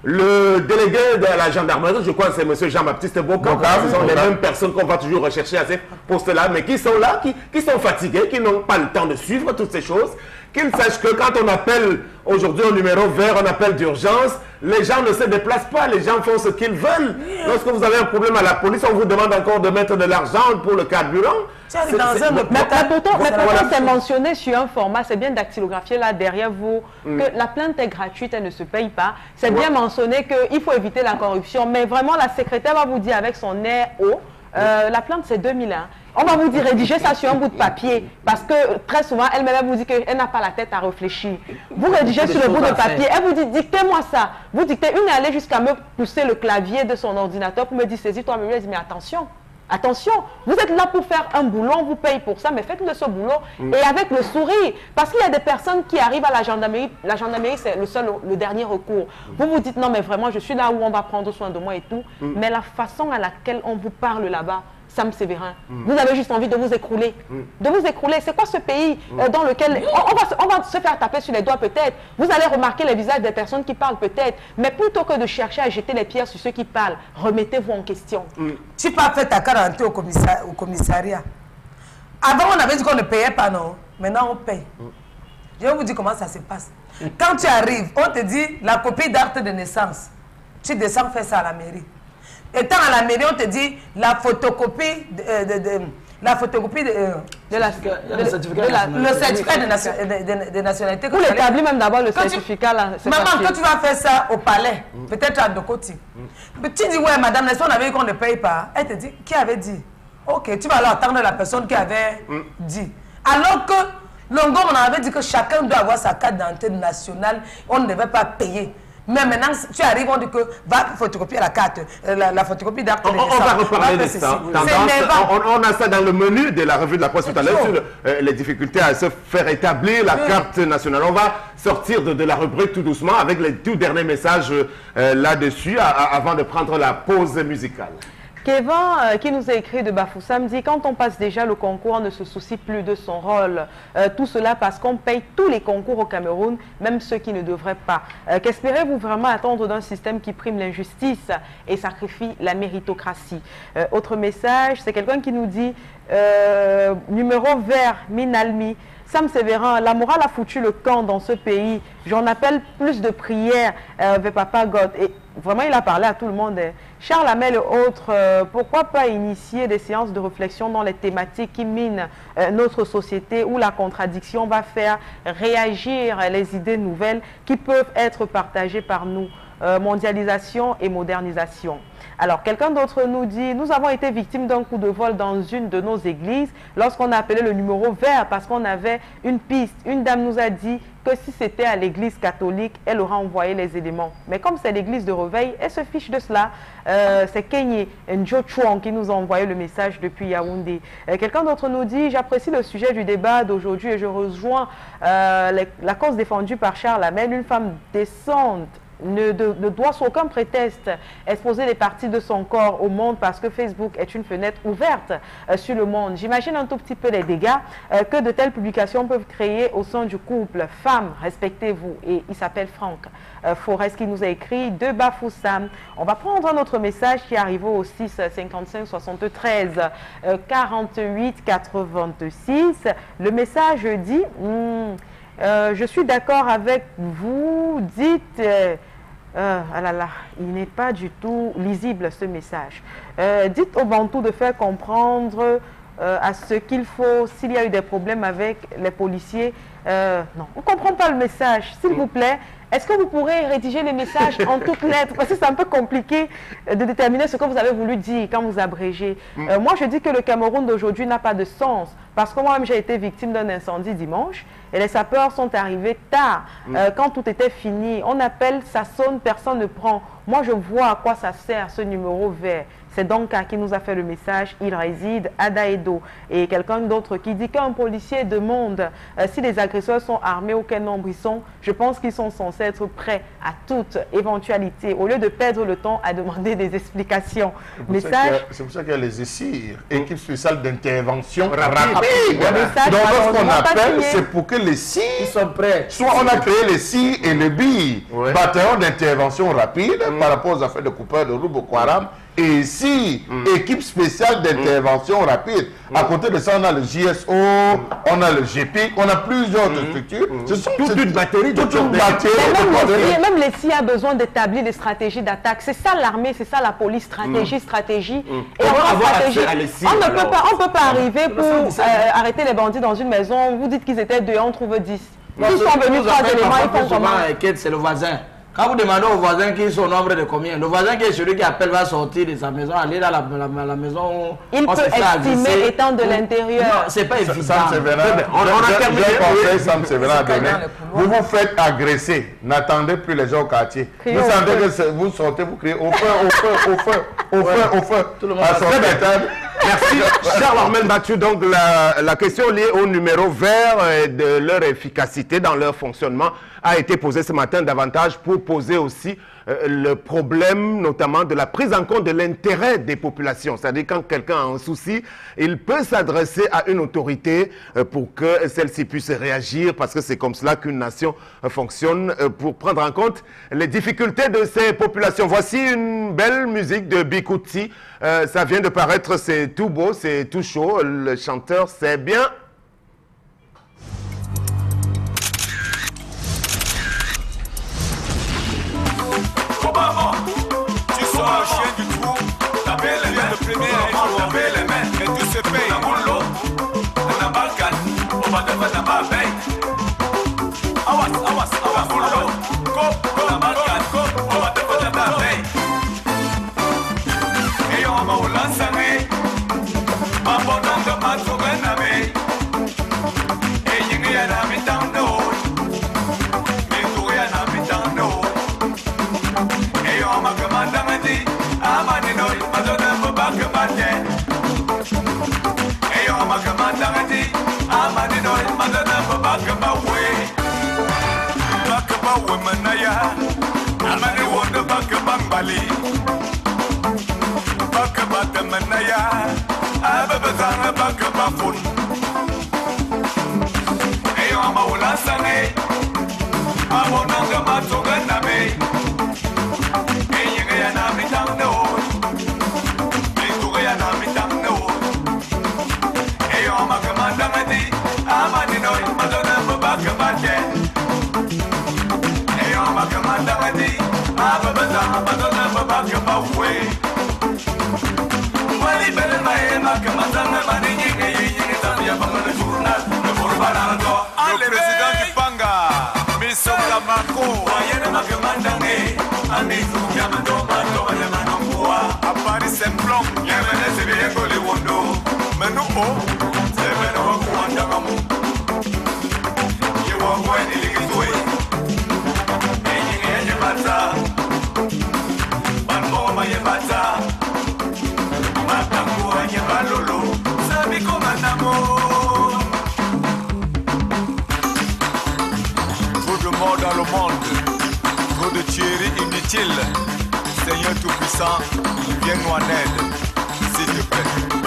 le délégué de la gendarmerie, je crois que c'est monsieur Jean-Baptiste Bocam, Bocam, ce sont les Bocam. mêmes personnes qu'on va toujours rechercher à ces postes-là, mais qui sont là, qui, qui sont fatigués, qui n'ont pas le temps de suivre toutes ces choses, qu'ils sachent que quand on appelle aujourd'hui au numéro vert, on appelle d'urgence, les gens ne se déplacent pas, les gens font ce qu'ils veulent. Lorsque vous avez un problème à la police, on vous demande encore de mettre de l'argent pour le carburant. Tu arrives C'est- dans c'est- un bon, Mais, hôpital. mais pourtant, mais Voilà. pourtant, c'est mentionné sur un format, c'est bien dactylographié là derrière vous, que la plainte est gratuite, elle ne se paye pas. C'est bien mentionné qu'il faut éviter la corruption, mais vraiment la secrétaire va vous dire avec son air haut, euh, la plainte c'est deux mille un. On va vous dire rédiger ça sur un bout de papier, parce que euh, très souvent, elle-même elle vous dit qu'elle n'a pas la tête à réfléchir. Vous rédigez Des sur le bout choses de à faire. papier, elle vous dit dictez-moi ça. Vous dictez, une est allée jusqu'à me pousser le clavier de son ordinateur pour me dire saisis-toi, mais elle dit mais attention. Attention, vous êtes là pour faire un boulot, on vous paye pour ça, mais faites-le ce boulot et avec le sourire. Parce qu'il y a des personnes qui arrivent à la gendarmerie, la gendarmerie c'est le seul, le dernier recours. Vous vous dites non mais vraiment je suis là où on va prendre soin de moi et tout, mais la façon à laquelle on vous parle là-bas, Sam Sévérin, vous avez juste envie de vous écrouler. De vous écrouler. C'est quoi ce pays euh, dans lequel on, on va, se- on va se faire taper sur les doigts peut-être. Vous allez remarquer les visages des personnes qui parlent peut-être. Mais plutôt que de chercher à jeter les pierres sur ceux qui parlent, remettez-vous en question. Tu peux faire ta quarantaine au, commissa- au commissariat. Avant, on avait dit qu'on ne payait pas, non. Maintenant, on paye. Je vais vous dire comment ça se passe. Quand tu arrives, on te dit la copie d'acte de naissance. Tu descends faire ça à la mairie. Étant à la mairie, on te dit la photocopie de, euh, de- de- la photocopie de, euh, De la, Il y a de- le certificat de la- de le certificat de, nation- de, de- de nationalité. que Vous tu allais- l'établit même d'abord le Quand tu- certificat là. c'est Maman, papier. quand tu vas faire ça au palais, peut-être à Dokoti, mais tu dis, ouais, madame, n'est-ce qu'on avait dit qu'on ne paye pas? Elle te dit, qui avait dit? Ok, tu vas alors attendre la personne qui avait dit. Alors que Longo, on avait dit que chacun doit avoir sa carte d'identité nationale, on ne devait pas payer. Mais maintenant, tu arrives, on dit que va photocopier la carte, euh, la, la photocopie d'acte On, de on naissance. va reparler de faire ça. ceci. Tendance, C'est énervant. on, on a ça dans le menu de la revue de la presse tout à l'heure Toujours. sur le- euh, les difficultés à se faire établir la Oui. carte nationale. On va sortir de, de la rubrique tout doucement avec les tout derniers messages euh, là-dessus a- a- avant de prendre la pause musicale. Kevin, euh, qui nous a écrit de Bafoussam, dit « Quand on passe déjà le concours, on ne se soucie plus de son rôle. Euh, tout cela parce qu'on paye tous les concours au Cameroun, même ceux qui ne devraient pas. Euh, Qu'espérez-vous vraiment attendre d'un système qui prime l'injustice et sacrifie la méritocratie euh, ?» Autre message, c'est quelqu'un qui nous dit euh, « Numéro vert, Minalmi. Sam Sévérin, la morale a foutu le camp dans ce pays. J'en appelle plus de prières euh, vers Papa God. » Et vraiment, il a parlé à tout le monde. Hein. Charles Hamel et autres, euh, pourquoi pas initier des séances de réflexion dans les thématiques qui minent euh, notre société, où la contradiction va faire réagir les idées nouvelles qui peuvent être partagées par nous. Euh, mondialisation et modernisation. Alors, quelqu'un d'autre nous dit, nous avons été victimes d'un coup de vol dans une de nos églises lorsqu'on a appelé le numéro vert parce qu'on avait une piste. Une dame nous a dit que si c'était à l'église catholique, elle aura envoyé les éléments. Mais comme c'est l'église de Réveil, elle se fiche de cela. Euh, c'est Kenye Njo Chuang qui nous a envoyé le message depuis Yaoundé. Euh, quelqu'un d'autre nous dit, j'apprécie le sujet du débat d'aujourd'hui et je rejoins euh, les, la cause défendue par Charles Hamel, une femme décente. Ne, de, ne doit sous aucun prétexte exposer les parties de son corps au monde parce que Facebook est une fenêtre ouverte euh, sur le monde. J'imagine un tout petit peu les dégâts euh, que de telles publications peuvent créer au sein du couple. Femmes, respectez-vous. Et il s'appelle Franck euh, Forest qui nous a écrit de Bafoussam. On va prendre un autre message qui arrive au six cinquante-cinq soixante-treize euh, quarante-huit quatre-vingt-six. Le message dit hmm, euh, je suis d'accord avec vous, dites... Euh, Euh, ah là là, il n'est pas du tout lisible ce message. Euh, dites aux Bantous de faire comprendre euh, à ce qu'il faut, s'il y a eu des problèmes avec les policiers. Euh, non, on ne comprend pas le message. S'il vous plaît, est-ce que vous pourrez rédiger les messages en toutes lettres? Parce que c'est un peu compliqué de déterminer ce que vous avez voulu dire quand vous abrégez. Euh, moi, je dis que le Cameroun d'aujourd'hui n'a pas de sens. Parce que moi-même, j'ai été victime d'un incendie dimanche. Et les sapeurs sont arrivés tard, euh, quand tout était fini. On appelle, ça sonne, personne ne prend. Moi, je vois à quoi ça sert ce numéro vert. C'est Donka qui nous a fait le message. Il réside à Daedo. Et quelqu'un d'autre qui dit qu'un policier demande euh, si les agresseurs sont armés ou quel nombre ils sont. Je pense qu'ils sont censés être prêts à toute éventualité, au lieu de perdre le temps à demander des explications. Message. C'est pour ça qu'il y a les E S I R, équipe spéciale d'intervention rapide. rapide. Voilà. Donc, lorsqu'on appelle, c'est pour que les S I R Ils sont prêts. Soit on a créé les S I R et le B I, Ouais. bataillon d'intervention rapide Mm. par rapport aux affaires de coupeurs de route Boko Haram. Et ici, Mm. équipe spéciale d'intervention rapide. À côté de ça, on a le J S O, on a le G P I C, on a plusieurs autres structures. Ce sont Toute une batterie de toute une de- batterie Mais même, de- les, S I A, même les S I A a besoin d'établir des stratégies d'attaque. C'est ça l'armée, c'est ça la police, stratégie, stratégie. Et Comment en avoir stratégie, accès à les S I A, on ne alors peut pas, on peut pas arriver pour ça, ça, euh, arrêter les bandits dans une maison. Vous dites qu'ils étaient deux, on trouve dix. Non, Ils ce sont qui venus nous trois appelle éléments, parfois ils font plus comment? souvent, euh, Kate, c'est le voisin. Quand vous demandez au voisin qui est au nombre de combien, le voisin qui est celui qui appelle va sortir de sa maison, aller dans la, la, la maison où Il on peut se fait estimer agresser. étant de l'intérieur. Non, c'est pas évident. Sam Sévérin, on- on a je- je- terminé. je conseille Sam Sévérin à C'est quand donner. même le couloir. Vous vous faites agresser, n'attendez plus les gens au quartier. Criez Vous au sentez feu. que c'est- vous sortez, vous criez au feu, au feu, au feu, au feu, au feu. Tout le monde À va sortir très des tables. Merci, Charles Armel Battu. Donc, la, la question liée au numéro vert et de leur efficacité dans leur fonctionnement a été posée ce matin davantage pour poser aussi euh, le problème, notamment de la prise en compte de l'intérêt des populations. C'est-à-dire, quand quelqu'un a un souci, il peut s'adresser à une autorité euh, pour que celle-ci puisse réagir, parce que c'est comme cela qu'une nation euh, fonctionne, euh, pour prendre en compte les difficultés de ces populations. Voici une belle musique de Bikuti. Euh, ça vient de paraître, c'est tout beau, c'est tout chaud. Le chanteur, c'est bien. Obama, tu sois un chien du trou, taper les mains, le premier à taper les mains, et tout se paye. La boulot, la balkan, on va devenir la babeille. Awas, awas, awas, boulot, go, go, la balkan, go, on va devenir la babeille. Et on va au lancer, ma bonne de ma souvenir, et il y a la mi-temps d'eau, mais tout y a la mi-temps d'eau. Et on m'a commandé à dire, ah, Maninoï, ma donne un peu pas que ma tête. Et on m'a commandé à dire, ah, Maninoï, ma donne un peu pas que ma way. Pas que ma way, manaya. Ah, Mani, on ne pas que Bambali. Pas que ma Le président du Panga, Mission Lamako, à Paris Saint-Plon, mais nous, c'est trop de mort dans le monde, trop de tueries inutiles. Seigneur Tout-Puissant, viens nous en aide, s'il te plaît.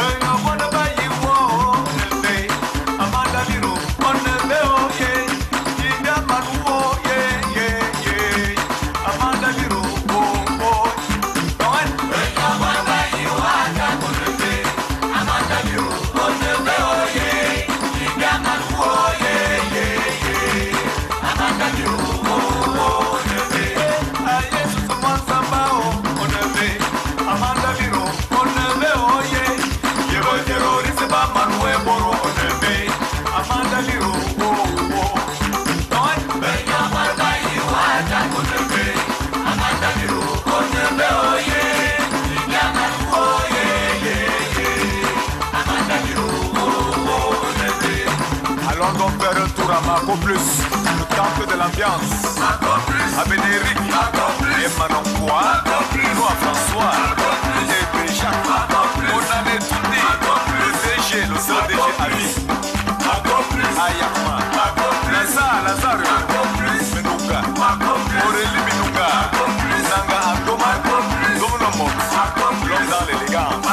Encore plus, le temple de l'ambiance. À Bénéric, et Manon Quoi, nous à François, et Jacques, on en est tout dit, le D G, le C D G Ali, Ayakma, Lazare, Lazare, Menouga, Aurélie Menouga, Nanga Andoma, Domonomot, l'homme dans l'élégance.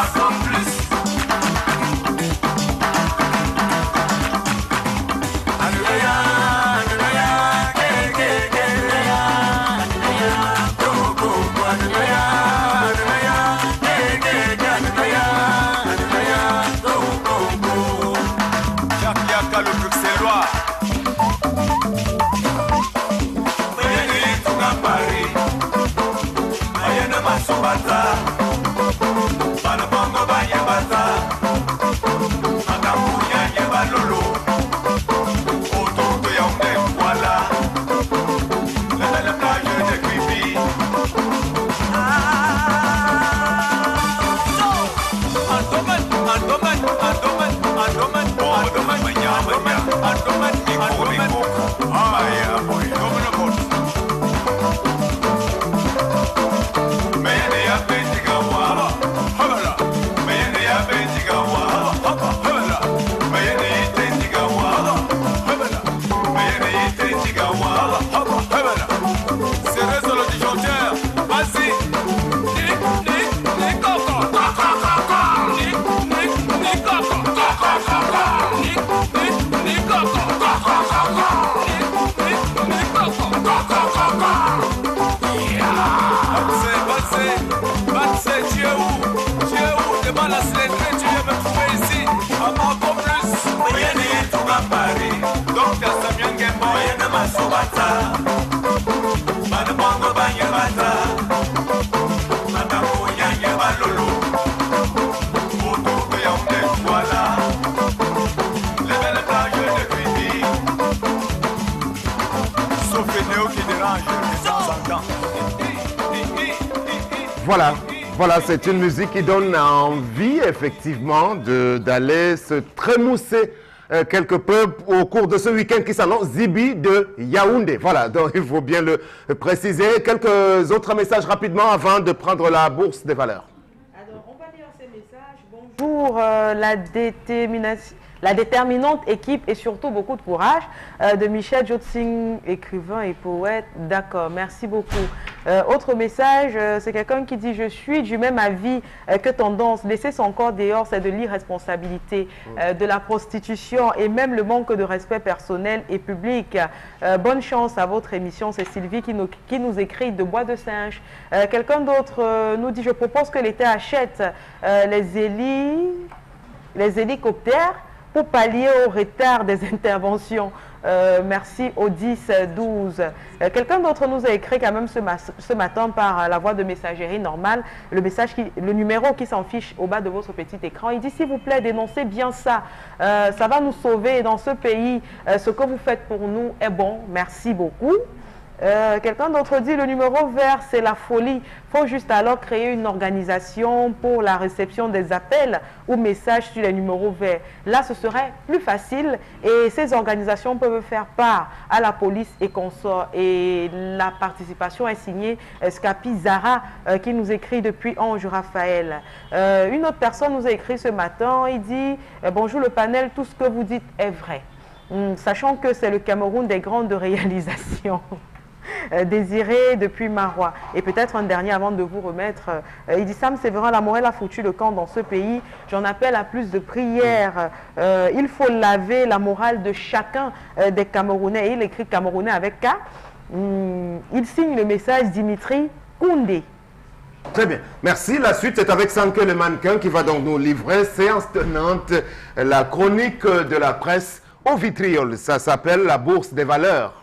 Voilà, voilà, c'est une musique qui donne envie, effectivement, d'aller se trémousser euh, quelque peu au cours de ce week-end qui s'annonce, Zibi de Yaoundé. Voilà, donc il faut bien le préciser. Quelques autres messages rapidement avant de prendre la bourse des valeurs. Alors, on va lire ces messages. Bonjour, euh, la détermination. La déterminante équipe et surtout beaucoup de courage euh, de Michel Jotsing, écrivain et poète. D'accord, merci beaucoup. Euh, autre message, euh, c'est quelqu'un qui dit « Je suis du même avis euh, que tendance. Laisser son corps dehors, c'est de l'irresponsabilité, euh, de la prostitution et même le manque de respect personnel et public. Euh, bonne chance à votre émission. » C'est Sylvie qui nous, qui nous écrit de Bois de Singe. Euh, quelqu'un d'autre euh, nous dit « Je propose que l'État achète euh, les, héli... les hélicoptères pour pallier au retard des interventions Euh, merci au dix douze. Euh, Quelqu'un d'autre nous a écrit quand même ce, ma ce matin par la voie de messagerie normale, le, message qui, le numéro qui s'affiche au bas de votre petit écran. Il dit, s'il vous plaît, dénoncez bien ça. Euh, ça va nous sauver dans ce pays. Euh, ce que vous faites pour nous est bon. Merci beaucoup. Euh, Quelqu'un d'autre dit, le numéro vert, c'est la folie. Il faut juste alors créer une organisation pour la réception des appels ou messages sur les numéros verts. Là, ce serait plus facile et ces organisations peuvent faire part à la police et consorts. Et la participation est signée Scapi Zara euh, qui nous écrit depuis Ange Raphaël. Euh, une autre personne nous a écrit ce matin, il dit, euh, bonjour le panel, tout ce que vous dites est vrai. Hum, sachant que c'est le Cameroun des grandes réalisations. Euh, Désiré depuis Marois. Et peut-être un dernier avant de vous remettre. Euh, il dit, Sam Séverin, la morale a foutu le camp dans ce pays. J'en appelle à plus de prières. Euh, il faut laver la morale de chacun euh, des Camerounais. Et il écrit Camerounais avec K. Hum, il signe le message Dimitri Koundé. Très bien. Merci. La suite, c'est avec Sanke le mannequin qui va donc nous livrer, séance tenante, la chronique de la presse au vitriol. Ça s'appelle la Bourse des valeurs.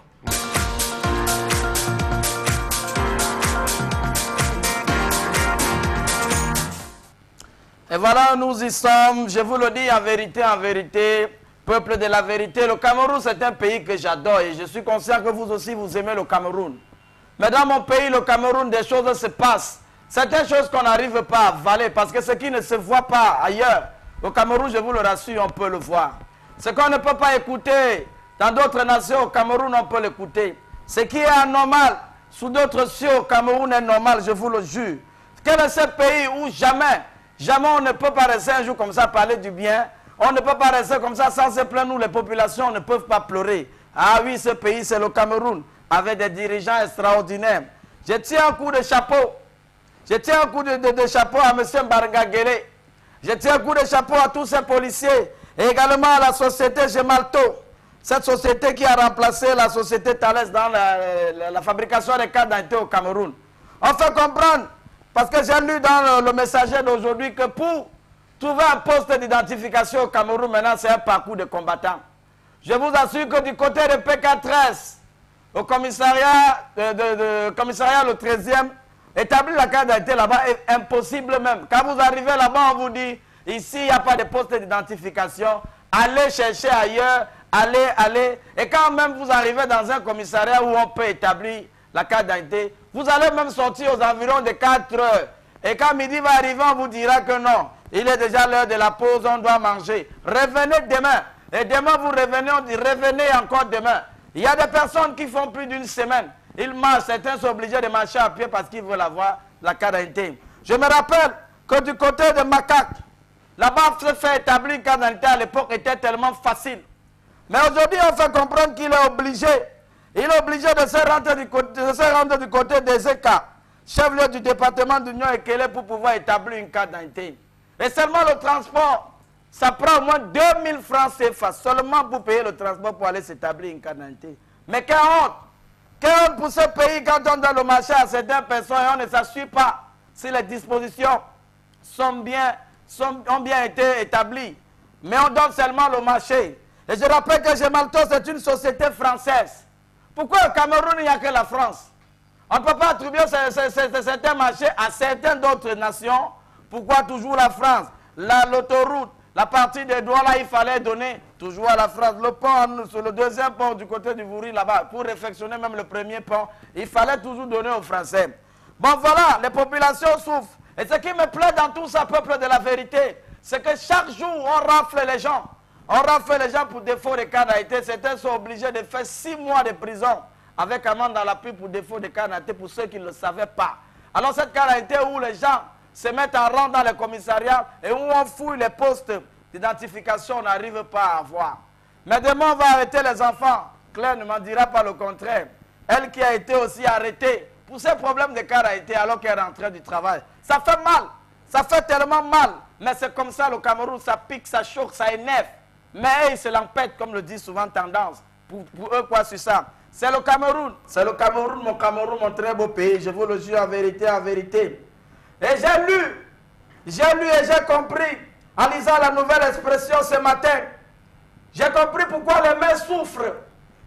Et voilà, nous y sommes. Je vous le dis en vérité, en vérité, peuple de la vérité. Le Cameroun, c'est un pays que j'adore et je suis conscient que vous aussi, vous aimez le Cameroun. Mais dans mon pays, le Cameroun, des choses se passent. Certaines choses qu'on n'arrive pas à avaler parce que ce qui ne se voit pas ailleurs, au Cameroun, je vous le rassure, on peut le voir. Ce qu'on ne peut pas écouter dans d'autres nations, au Cameroun, on peut l'écouter. Ce qui est anormal sous d'autres cieux, au Cameroun, est normal, je vous le jure. Quel est ce pays où jamais... Jamais on ne peut pas rester un jour comme ça, parler du bien. On ne peut pas rester comme ça sans se plaindre. Nous, les populations ne peuvent pas pleurer. Ah oui, ce pays, c'est le Cameroun, avec des dirigeants extraordinaires. Je tiens un coup de chapeau. Je tiens un coup de, de, de chapeau à M. Mbaranga Guélé. Je tiens un coup de chapeau à tous ces policiers. Et également à la société Gemalto. Cette société qui a remplacé la société Thales dans la, la, la fabrication des cartes d'identité au Cameroun. On fait comprendre. Parce que j'ai lu dans le, le messager d'aujourd'hui que pour trouver un poste d'identification au Cameroun, maintenant, c'est un parcours de combattants. Je vous assure que du côté de P K treize, au commissariat, de, de, de, commissariat le treizième, établir la carte d'identité là-bas est impossible même. Quand vous arrivez là-bas, on vous dit, ici, il n'y a pas de poste d'identification, allez chercher ailleurs, allez, allez. Et quand même vous arrivez dans un commissariat où on peut établir la carte d'identité, vous allez même sortir aux environs de quatre heures. Et quand midi va arriver, on vous dira que non, il est déjà l'heure de la pause, on doit manger. Revenez demain. Et demain, vous revenez, on dit revenez encore demain. Il y a des personnes qui font plus d'une semaine. Ils marchent, certains sont obligés de marcher à pied parce qu'ils veulent avoir la carte d'identité. Je me rappelle que du côté de Macaque, là-bas, se faire établir une carte d'identité à l'époque était tellement facile. Mais aujourd'hui, on fait comprendre qu'il est obligé. Il est obligé de se rendre du côté, de se rendre du côté des E K, chef-lieu du département d'Union Ekele, pour pouvoir établir une carte d'identité. Et seulement le transport, ça prend au moins deux mille francs C F A, seulement pour payer le transport pour aller s'établir une carte d'identité. Mais quelle honte! Quelle honte pour ce pays quand on donne le marché à certaines personnes et on ne s'assure pas si les dispositions sont bien, sont, ont bien été établies. Mais on donne seulement le marché. Et je rappelle que Gemalto, c'est une société française. Pourquoi au Cameroun, il n'y a que la France? On ne peut pas attribuer certains marchés à certaines d'autres nations. Pourquoi toujours la France? L'autoroute, la, la partie des Douala, il fallait donner toujours à la France. Le pont, sur le deuxième pont du côté du Vouri, là-bas, pour réfectionner même le premier pont, il fallait toujours donner aux Français. Bon, voilà, les populations souffrent. Et ce qui me plaît dans tout ça, peuple de la vérité, c'est que chaque jour, on rafle les gens. On rafle les gens pour défaut de carte d'identité. Certains sont obligés de faire six mois de prison avec amende dans l'appui pour défaut de carte d'identité pour ceux qui ne le savaient pas. Alors cette carte d'identité où les gens se mettent en rang dans les commissariats et où on fouille les postes d'identification, on n'arrive pas à avoir. Mais demain, on va arrêter les enfants. Claire ne m'en dira pas le contraire. Elle qui a été aussi arrêtée pour ces problèmes de carte d'identité alors qu'elle est rentrée du travail. Ça fait mal. Ça fait tellement mal. Mais c'est comme ça le Cameroun, ça pique, ça choque, ça énerve. Mais ils se l'empêtent, comme le dit souvent Tendance. Pour, pour eux, quoi, sur ça? C'est le Cameroun. C'est le Cameroun, mon Cameroun, mon très beau pays. Je vous le jure en vérité, en vérité. Et j'ai lu, j'ai lu et j'ai compris, en lisant la nouvelle expression ce matin, j'ai compris pourquoi les mères souffrent.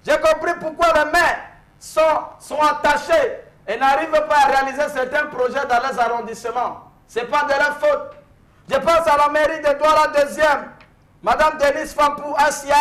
J'ai compris pourquoi les maires sont, sont attachés et n'arrivent pas à réaliser certains projets dans les arrondissements. Ce n'est pas de leur faute. Je pense à la mairie de Douala deuxième, Madame Denise Fampou Assia,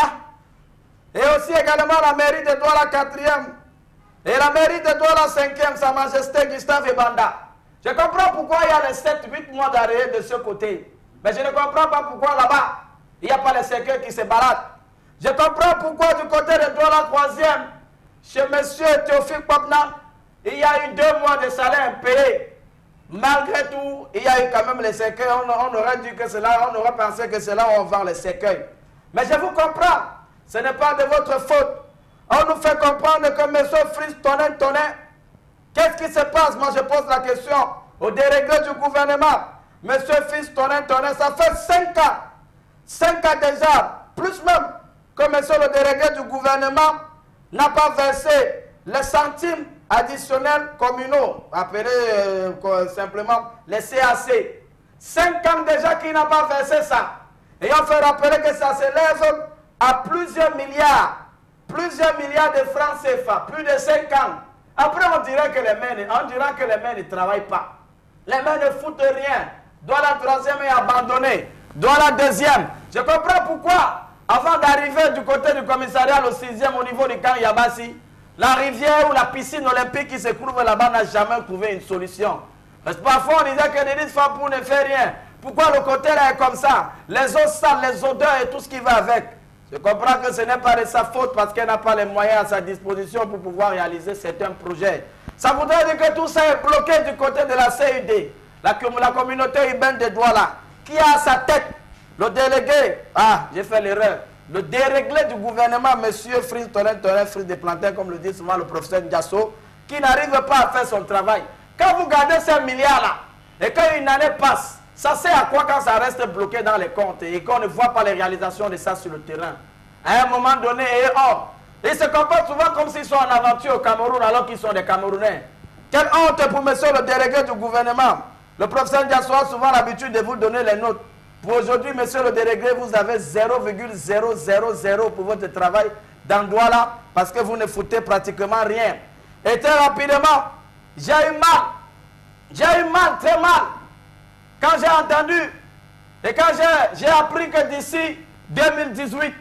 et aussi également la mairie de Douala quatrième, et la mairie de Douala cinquième, Sa Majesté Gustave Ebanda. Je comprends pourquoi il y a les sept huit mois d'arrêt de ce côté. Mais je ne comprends pas pourquoi là-bas, il n'y a pas les cercueils qui se baladent. Je comprends pourquoi du côté de Douala troisième, chez M. Théophile Popna, il y a eu deux mois de salaire payé. Malgré tout, il y a eu quand même les cercueils. On, on aurait dit que cela, on aurait pensé que c'est là où on vend les cercueils. Mais je vous comprends, ce n'est pas de votre faute. On nous fait comprendre que M. Fritz Tonnet Tonnet, qu'est-ce qui se passe? Moi, je pose la question au déréglé du gouvernement. M. Fritz Tonnet Tonnet, ça fait cinq ans. cinq ans déjà, plus même que M. le délégué du gouvernement n'a pas versé les centimes additionnels communaux, appelés euh, simplement les C A C. cinq ans déjà qu'il n'a pas versé ça. Et on fait rappeler que ça s'élève à plusieurs milliards, plusieurs milliards de francs C F A, plus de cinq ans. Après, on dirait que les maires, on dira que les maires ne travaillent pas. Les maires ne foutent rien. Douala troisième est abandonné. Douala deuxième. Je comprends pourquoi, avant d'arriver du côté du commissariat au sixième au niveau du camp Yabassi, la rivière ou la piscine olympique qui se trouve là-bas n'a jamais trouvé une solution. Parce que parfois on disait que Denis Fampou ne fait rien. Pourquoi le côté là est comme ça? Les eaux sales, les odeurs et tout ce qui va avec. Je comprends que ce n'est pas de sa faute parce qu'elle n'a pas les moyens à sa disposition pour pouvoir réaliser certains projets. Ça voudrait dire que tout ça est bloqué du côté de la C U D, la, la communauté urbaine de Douala, qui a à sa tête le délégué, ah, j'ai fait l'erreur, le déréglé du gouvernement, M. Fritz Tonnet Tonnet, Fritz de Plantain, comme le dit souvent le professeur Ndiasso, qui n'arrive pas à faire son travail. Quand vous gardez ces milliards-là, et qu'une année passe, ça sert à quoi quand ça reste bloqué dans les comptes et qu'on ne voit pas les réalisations de ça sur le terrain? À un moment donné, et oh, ils se comportent souvent comme s'ils sont en aventure au Cameroun alors qu'ils sont des Camerounais. Quelle honte pour M. le délégué du gouvernement. Le professeur Ndiasso a souvent l'habitude de vous donner les notes. Pour aujourd'hui, monsieur le délégué, vous avez zéro virgule zéro zéro zéro pour votre travail dans Douala parce que vous ne foutez pratiquement rien. Et très rapidement, j'ai eu mal. J'ai eu mal, très mal. Quand j'ai entendu et quand j'ai appris que d'ici deux mille dix-huit,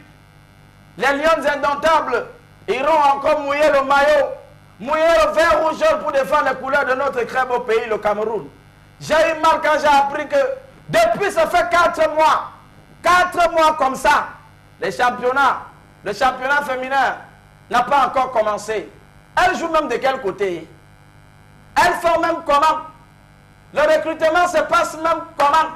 les Lions indomptables iront encore mouiller le maillot, mouiller le vert rouge pour défendre les couleurs de notre très beau pays, le Cameroun. J'ai eu mal quand j'ai appris que depuis, ça fait quatre mois, quatre mois comme ça, les championnats, le championnat féminin n'a pas encore commencé. Elle joue même de quel côté? Elle fait même comment? Le recrutement se passe même comment?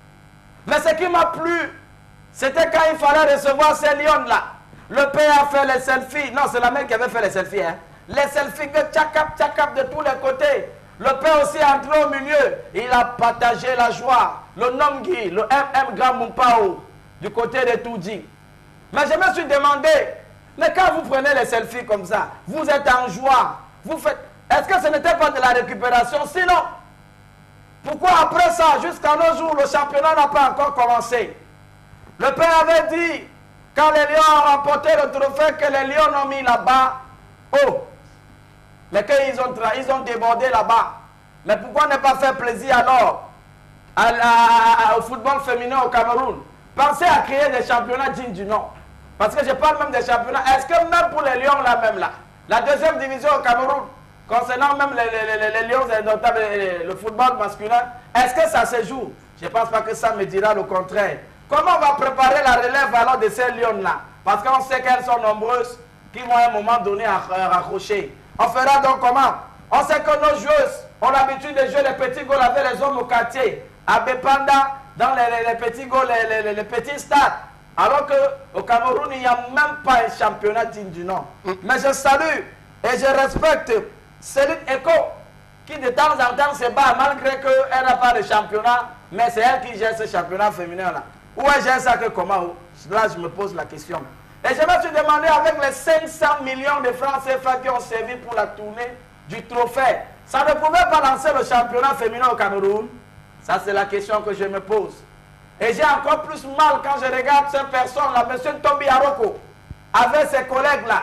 Mais ce qui m'a plu, c'était quand il fallait recevoir ces lions-là. Le père a fait les selfies. Non, c'est la mère qui avait fait les selfies. Hein. Les selfies de tchakap, tchakap de tous les côtés. Le père aussi est entré au milieu. Il a partagé la joie. Le Nomgi, le M M Grand Mumpao, du côté de Toudji. Mais je me suis demandé, mais quand vous prenez les selfies comme ça, vous êtes en joie. Vous faites. Est-ce que ce n'était pas de la récupération? Sinon, pourquoi après ça, jusqu'à nos jours, le championnat n'a pas encore commencé? Le père avait dit, quand les Lions ont remporté le trophée, que les Lions ont mis là-bas, oh, mais qu'ils ont, ils ont débordé là-bas. Mais pourquoi ne pas faire plaisir alors à la, au football féminin au Cameroun? Pensez à créer des championnats dignes du nom. Parce que je parle même des championnats. Est-ce que même pour les Lions là même là, la deuxième division au Cameroun, concernant même les, les, les, les Lions indomptables, le football masculin, est-ce que ça se joue? Je ne pense pas que ça me dira le contraire. Comment on va préparer la relève alors de ces Lions-là? Parce qu'on sait qu'elles sont nombreuses, qui vont à un moment donné raccrocher. On fera donc comment? On sait que nos joueuses ont l'habitude de jouer les petits goals avec les hommes au quartier, à Bepanda, dans les, les, les petits goals, les, les, les petits stades. Alors qu'au Cameroun, il n'y a même pas un championnat digne du nom. Mais je salue et je respecte Céline Echo, qui de temps en temps se bat, malgré qu'elle n'a pas de championnat, mais c'est elle qui gère ce championnat féminin-là. Où elle gère ça que comment? Là, je me pose la question. Et je me suis demandé, avec les cinq cents millions de francs C F A qui ont servi pour la tournée du trophée, ça ne pouvait pas lancer le championnat féminin au Cameroun? Ça, c'est la question que je me pose. Et j'ai encore plus mal quand je regarde cette personne-là, M. Tombi Aroko, avec ses collègues-là,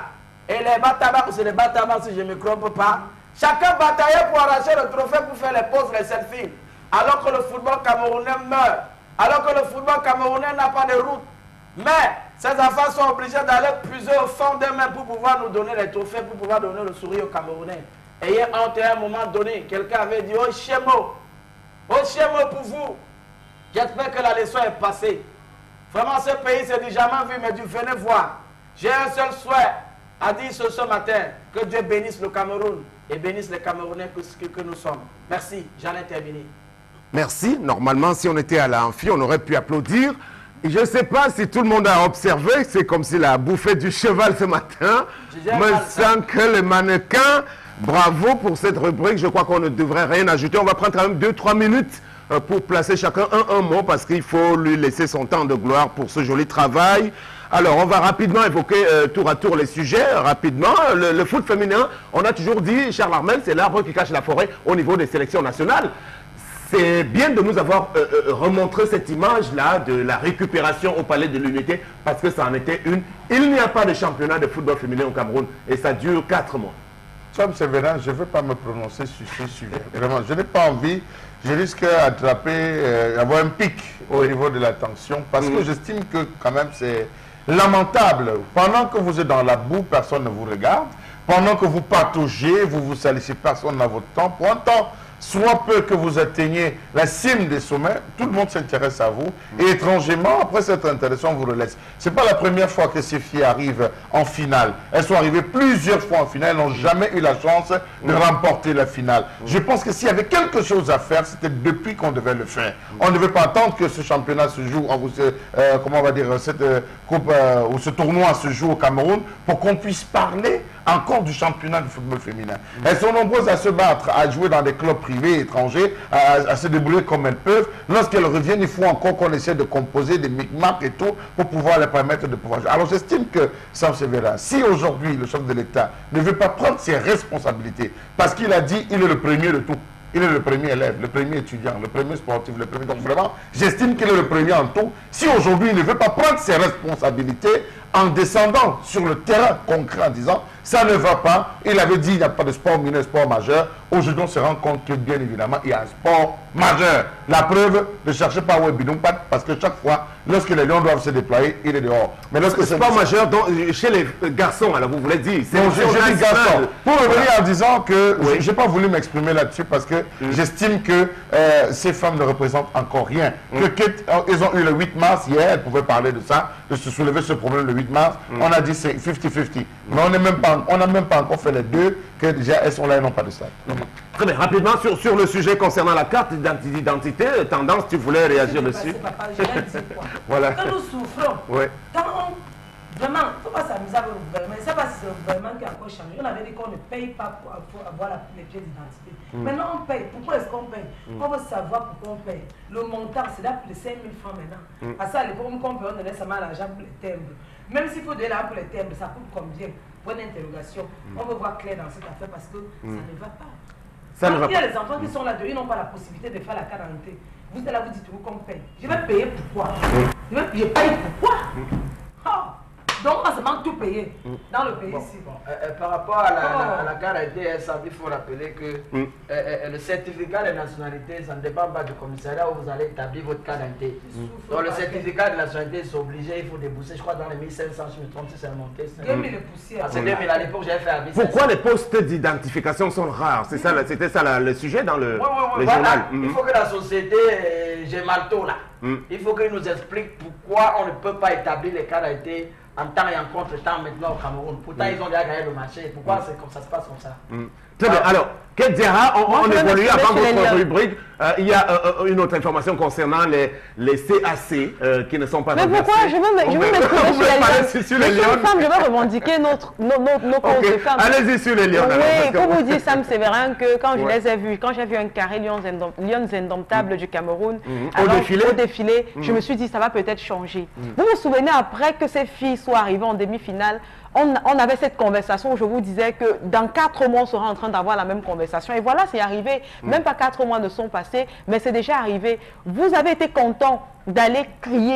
Et les Batamas, c'est les Batamas si je ne me trompe pas. Chacun bataillait pour arracher le trophée pour faire les poses, les selfies. Alors que le football camerounais meurt. Alors que le football camerounais n'a pas de route. Mais ces enfants sont obligés d'aller puiser au fond d'eux-mêmes pour pouvoir nous donner les trophées, pour pouvoir donner le sourire aux Camerounais. Et hier, à un moment donné, quelqu'un avait dit « Oh, chémo, oh, chémo pour vous ». J'espère que la leçon est passée. Vraiment, ce pays, c'est du jamais vu, mais du venez voir. J'ai un seul souhait à dire ce, ce matin, que Dieu bénisse le Cameroun et bénisse les Camerounais que, que, que nous sommes. Merci, j'en ai terminé. Merci. Normalement, si on était à l'amphi, on aurait pu applaudir. Je ne sais pas si tout le monde a observé, c'est comme s'il a bouffé du cheval ce matin. Mais sans que les mannequins, bravo pour cette rubrique, je crois qu'on ne devrait rien ajouter. On va prendre quand même deux trois minutes pour placer chacun un, un mot parce qu'il faut lui laisser son temps de gloire pour ce joli travail. Alors, on va rapidement évoquer euh, tour à tour les sujets, rapidement. Le, le foot féminin, on a toujours dit, Charles Armel, c'est l'arbre qui cache la forêt au niveau des sélections nationales. C'est bien de nous avoir euh, euh, remontré cette image-là de la récupération au Palais de l'Unité parce que ça en était une. Il n'y a pas de championnat de football féminin au Cameroun et ça dure quatre mois. Tom Séverin, je ne veux pas me prononcer sur ce sujet. Vraiment, je n'ai pas envie. Je risque d'attraper, euh, avoir un pic au niveau de la tension parce mmh. que j'estime que quand même c'est lamentable. Pendant que vous êtes dans la boue, personne ne vous regarde. Pendant que vous partaugez, vous vous salissez, personne n'a votre temps. Pour un temps, soit peu que vous atteignez la cime des sommets, tout le monde s'intéresse à vous. Et étrangement, après cette intéressant, on vous relaisse. Ce n'est pas la première fois que ces filles arrivent en finale. Elles sont arrivées plusieurs fois en finale. Elles n'ont jamais eu la chance de remporter la finale. Je pense que s'il y avait quelque chose à faire, c'était depuis qu'on devait le faire. On ne devait pas attendre que ce championnat se joue, ou ce, euh, comment on va dire, cette euh, coupe euh, ou ce tournoi se joue au Cameroun pour qu'on puisse parler encore du championnat du football féminin. Elles sont nombreuses à se battre, à jouer dans des clubs privés, étrangers, à, à se débrouiller comme elles peuvent. Lorsqu'elles reviennent, il faut encore qu'on essaie de composer des micmacs et tout pour pouvoir les permettre de pouvoir jouer. Alors j'estime que Sam Séverin, si aujourd'hui le chef de l'État ne veut pas prendre ses responsabilités, parce qu'il a dit qu'il est le premier de tout, il est le premier élève, le premier étudiant, le premier sportif, le premier... Donc vraiment, j'estime qu'il est le premier en tout. Si aujourd'hui il ne veut pas prendre ses responsabilités en descendant sur le terrain concret en disant ça ne va pas, il avait dit il n'y a pas de sport mineur, sport majeur. Aujourd'hui on se rend compte que bien évidemment il y a un sport majeur. La preuve, ne cherchez pas où est Bidoumpad parce que chaque fois, lorsque les lions doivent se déployer, il est dehors. Mais lorsque c'est sport majeur, donc, chez les garçons, alors vous voulez dire, c'est chez les garçons. Pour revenir voilà. en disant que oui. je n'ai pas voulu m'exprimer là-dessus parce que mm. j'estime que euh, ces femmes ne représentent encore rien. Mm. Que, que, ils ont eu le huit mars, hier, elles pouvaient parler de ça, de se soulever ce problème le huit mars. Mm. On a dit c'est cinquante cinquante. Mm. Mais on n'est même pas on n'a même pas encore fait les deux, que déjà elles sont là et n'ont pas de stade. Mmh. Très bien, rapidement sur, sur le sujet concernant la carte d'identité, tendance, tu voulais réagir dessus. Papa, je viens de dire quoi. Voilà. Quand nous souffrons, ouais. quand on, vraiment, il ne faut pas s'amuser avec le gouvernement, c'est pas si c'est le gouvernement qui a encore changé. On avait dit qu'on ne paye pas pour, pour avoir la, les pièces d'identité. Mmh. Maintenant on paye. Pourquoi est-ce qu'on paye? mmh. On veut savoir pourquoi on paye. Le montant, c'est là pour les cinq mille francs maintenant. Mmh. À ça, à l'époque, on paye, on donnait seulement l'argent pour les timbres. Même s'il faut donner l'argent pour les timbres, ça coûte combien? Point d'interrogation. Mm. On veut voir clair dans cette affaire parce que mm. ça ne va pas. Ça ne va il y a pas. Les enfants qui sont là-dedans, ils n'ont pas la possibilité de faire la carte d'identité. Vous êtes là, vous dites qu'on paye. Je vais payer pourquoi? Mm. Je, vais, je paye pourquoi? Mm. Oh. Donc on se manque tout payer mm. dans le pays. Bon, bon. Euh, euh, par rapport à la, oh. la, à la carte d'identité, il faut rappeler que mm. euh, euh, le certificat de nationalité, ça ne dépend pas du commissariat où vous allez établir votre carte d'identité. Mm. Donc le certificat de nationalité, c'est obligé, il faut débourser, je crois, dans les mille cinq cents, je me trompe, si c'est monté. deux mille poussières. Ah, c'est deux mille à l'époque, j'avais fait à mille cinq cents. Pourquoi les postes d'identification sont rares? C'était ça, ça, ça la, le sujet dans le, oui, oui, oui, le voilà. journal. Il mm. faut que la société, euh, j'ai Malto là, mm. il faut qu'il nous explique pourquoi on ne peut pas établir les cartes d'identité en temps et en contre-temps maintenant au Cameroun. Pourtant, mm. ils ont déjà gagné le marché. Pourquoi mm. c'est comme ça se passe comme ça? mm. Très bien. Alors, Kedjera, on, on évolue avant votre rubrique. Euh, il y a euh, une autre information concernant les, les C A C euh, qui ne sont pas Mais reversés. pourquoi je veux m'exprimer sur les lions? Sur les femmes, je veux revendiquer notre, nos, nos, nos causes okay. de femmes. Allez-y sur les lions. Oui, pour vous dire, Sam Séverin, que quand je ouais. les ai vus, quand j'ai vu un carré Lions Indomptables mm. du Cameroun, mm. alors, au défilé, au défilé mm. je me suis dit, ça va peut-être changer. Mm. Vous vous souvenez, après que ces filles soient arrivées en demi-finale, On, on avait cette conversation où je vous disais que dans quatre mois, on sera en train d'avoir la même conversation. Et voilà, c'est arrivé. Mm. Même pas quatre mois ne sont passés, mais c'est déjà arrivé. Vous avez été content d'aller crier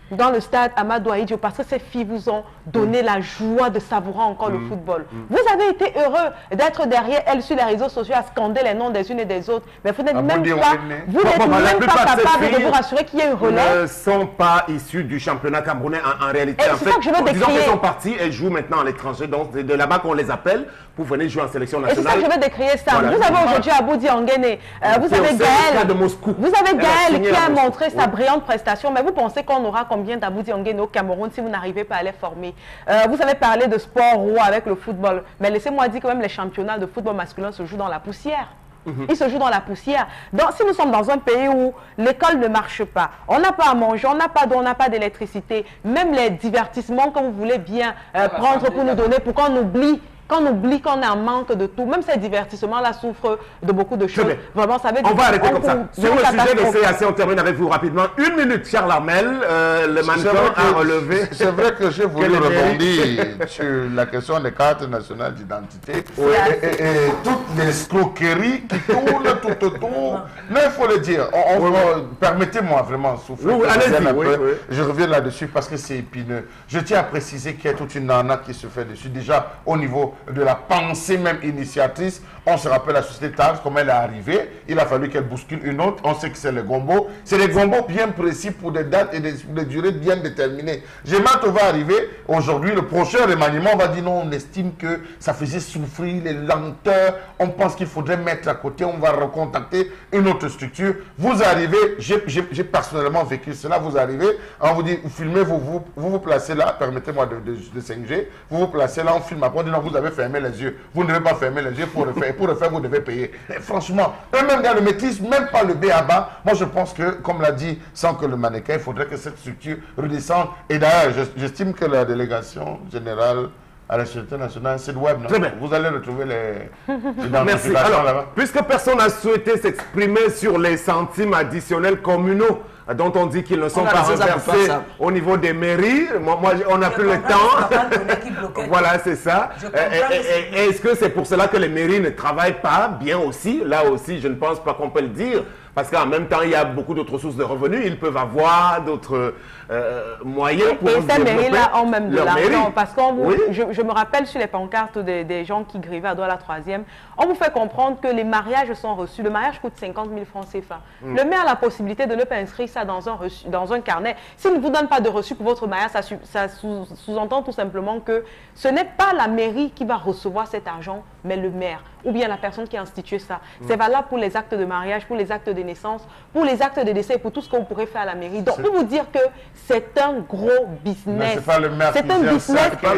dans le stade Amadou Ahidjo parce que ces filles vous ont donné mmh. la joie de savourer encore mmh. le football. Mmh. Vous avez été heureux d'être derrière elles sur les réseaux sociaux à scander les noms des unes et des autres. Mais vous n'êtes même pas, vous n'êtes bon, même pas capable de vous rassurer qu'il y ait un relais. Ne sont pas issues du championnat camerounais en, en réalité. Et en fait, que je veux disons qu'elles sont parties, elles jouent maintenant à l'étranger. Donc c'est de là-bas qu'on les appelle pour venir jouer en sélection nationale. Et c'est ça que je veux décrire ça. Voilà. Vous avez aujourd'hui Aboudi Anguene, euh, vous avez Gaël, de Moscou. vous avez Gaël qui a montré sa brillante prestation, mais vous pensez qu'on aura combien d'Aboudi Anguene au Cameroun si vous n'arrivez pas à les former? euh, Vous avez parlé de sport roi avec le football, mais laissez-moi dire que même les championnats de football masculin se jouent dans la poussière. Mm-hmm. Ils se jouent dans la poussière. Donc, si nous sommes dans un pays où l'école ne marche pas, on n'a pas à manger, on n'a pas d'eau, on n'a pas d'électricité, même les divertissements que vous voulez bien euh, prendre pour nous donner, pour qu'on oublie Quand on oublie qu'on est en manque de tout, même ces divertissements-là souffrent de beaucoup de choses. Vraiment, ça veut dire on va arrêter comme ça. Sur le sujet des C A C, on termine avec vous rapidement. Une minute, Charles Armel, euh, le mannequin a relevé. C'est vrai que j'ai voulu rebondir sur la question des cartes nationales d'identité oui. et, et, et toutes les escroqueries qui tournent tout autour. Mais il faut le dire. On, on, oui, oui. Permettez-moi vraiment souffler. Oui, allez-y. Oui, oui. Je reviens là-dessus parce que c'est épineux. Je tiens à préciser qu'il y a toute une arnaque qui se fait dessus. Déjà, au niveau de la pensée même initiatrice, on se rappelle la société Tars, comment elle est arrivée, il a fallu qu'elle bouscule une autre, on sait que c'est les gombos, c'est des gombos bien précis pour des dates et des, des durées bien déterminées. Gemato va arriver, aujourd'hui le prochain remaniement, on va dire non, on estime que ça faisait souffrir les lenteurs, on pense qu'il faudrait mettre à côté, on va recontacter une autre structure. Vous arrivez, j'ai personnellement vécu cela, vous arrivez, on vous dit, vous filmez, vous vous, vous, vous placez là, permettez-moi de, de, de cinq G, vous vous placez là, on filme après, on dit non, vous avez fermé les yeux, vous ne devez pas fermer les yeux pour le faire. Pour le faire, vous devez payer. Mais franchement, eux-mêmes ne le maîtrisent même pas le B à bas. Moi, je pense que, comme l'a dit, sans que le mannequin, il faudrait que cette structure redescende. Et d'ailleurs, j'estime que la délégation générale à la Sûreté nationale, c'est le web, non? Vous allez retrouver les identifications là-bas. Puisque personne n'a souhaité s'exprimer sur les centimes additionnels communaux, dont on dit qu'ils ne sont pas renversés au niveau des mairies. Moi, moi on n'a plus le temps. Voilà, c'est ça. Est-ce que c'est pour cela que les mairies ne travaillent pas bien aussi? Là aussi, je ne pense pas qu'on peut le dire. Parce qu'en même temps, il y a beaucoup d'autres sources de revenus. Ils peuvent avoir d'autres euh, moyens pour développer. Et ces mairies-là ont même de l'argent. Parce que oui. je, je me rappelle sur les pancartes des, des gens qui grivaient à Douala la troisième, on vous fait comprendre que les mariages sont reçus. Le mariage coûte cinquante mille francs C F A. Mm. Le maire a la possibilité de ne pas inscrire ça dans un, reçu, dans un carnet. S'il ne vous donne pas de reçu pour votre mariage, ça, ça sous-entend tout simplement que ce n'est pas la mairie qui va recevoir cet argent, mais le maire ou bien la personne qui a institué ça. Mm. C'est valable pour les actes de mariage, pour les actes de naissance, pour les actes de décès et pour tout ce qu'on pourrait faire à la mairie. Donc, pour vous dire que c'est un gros business. C'est pas le maire C'est un business. C'est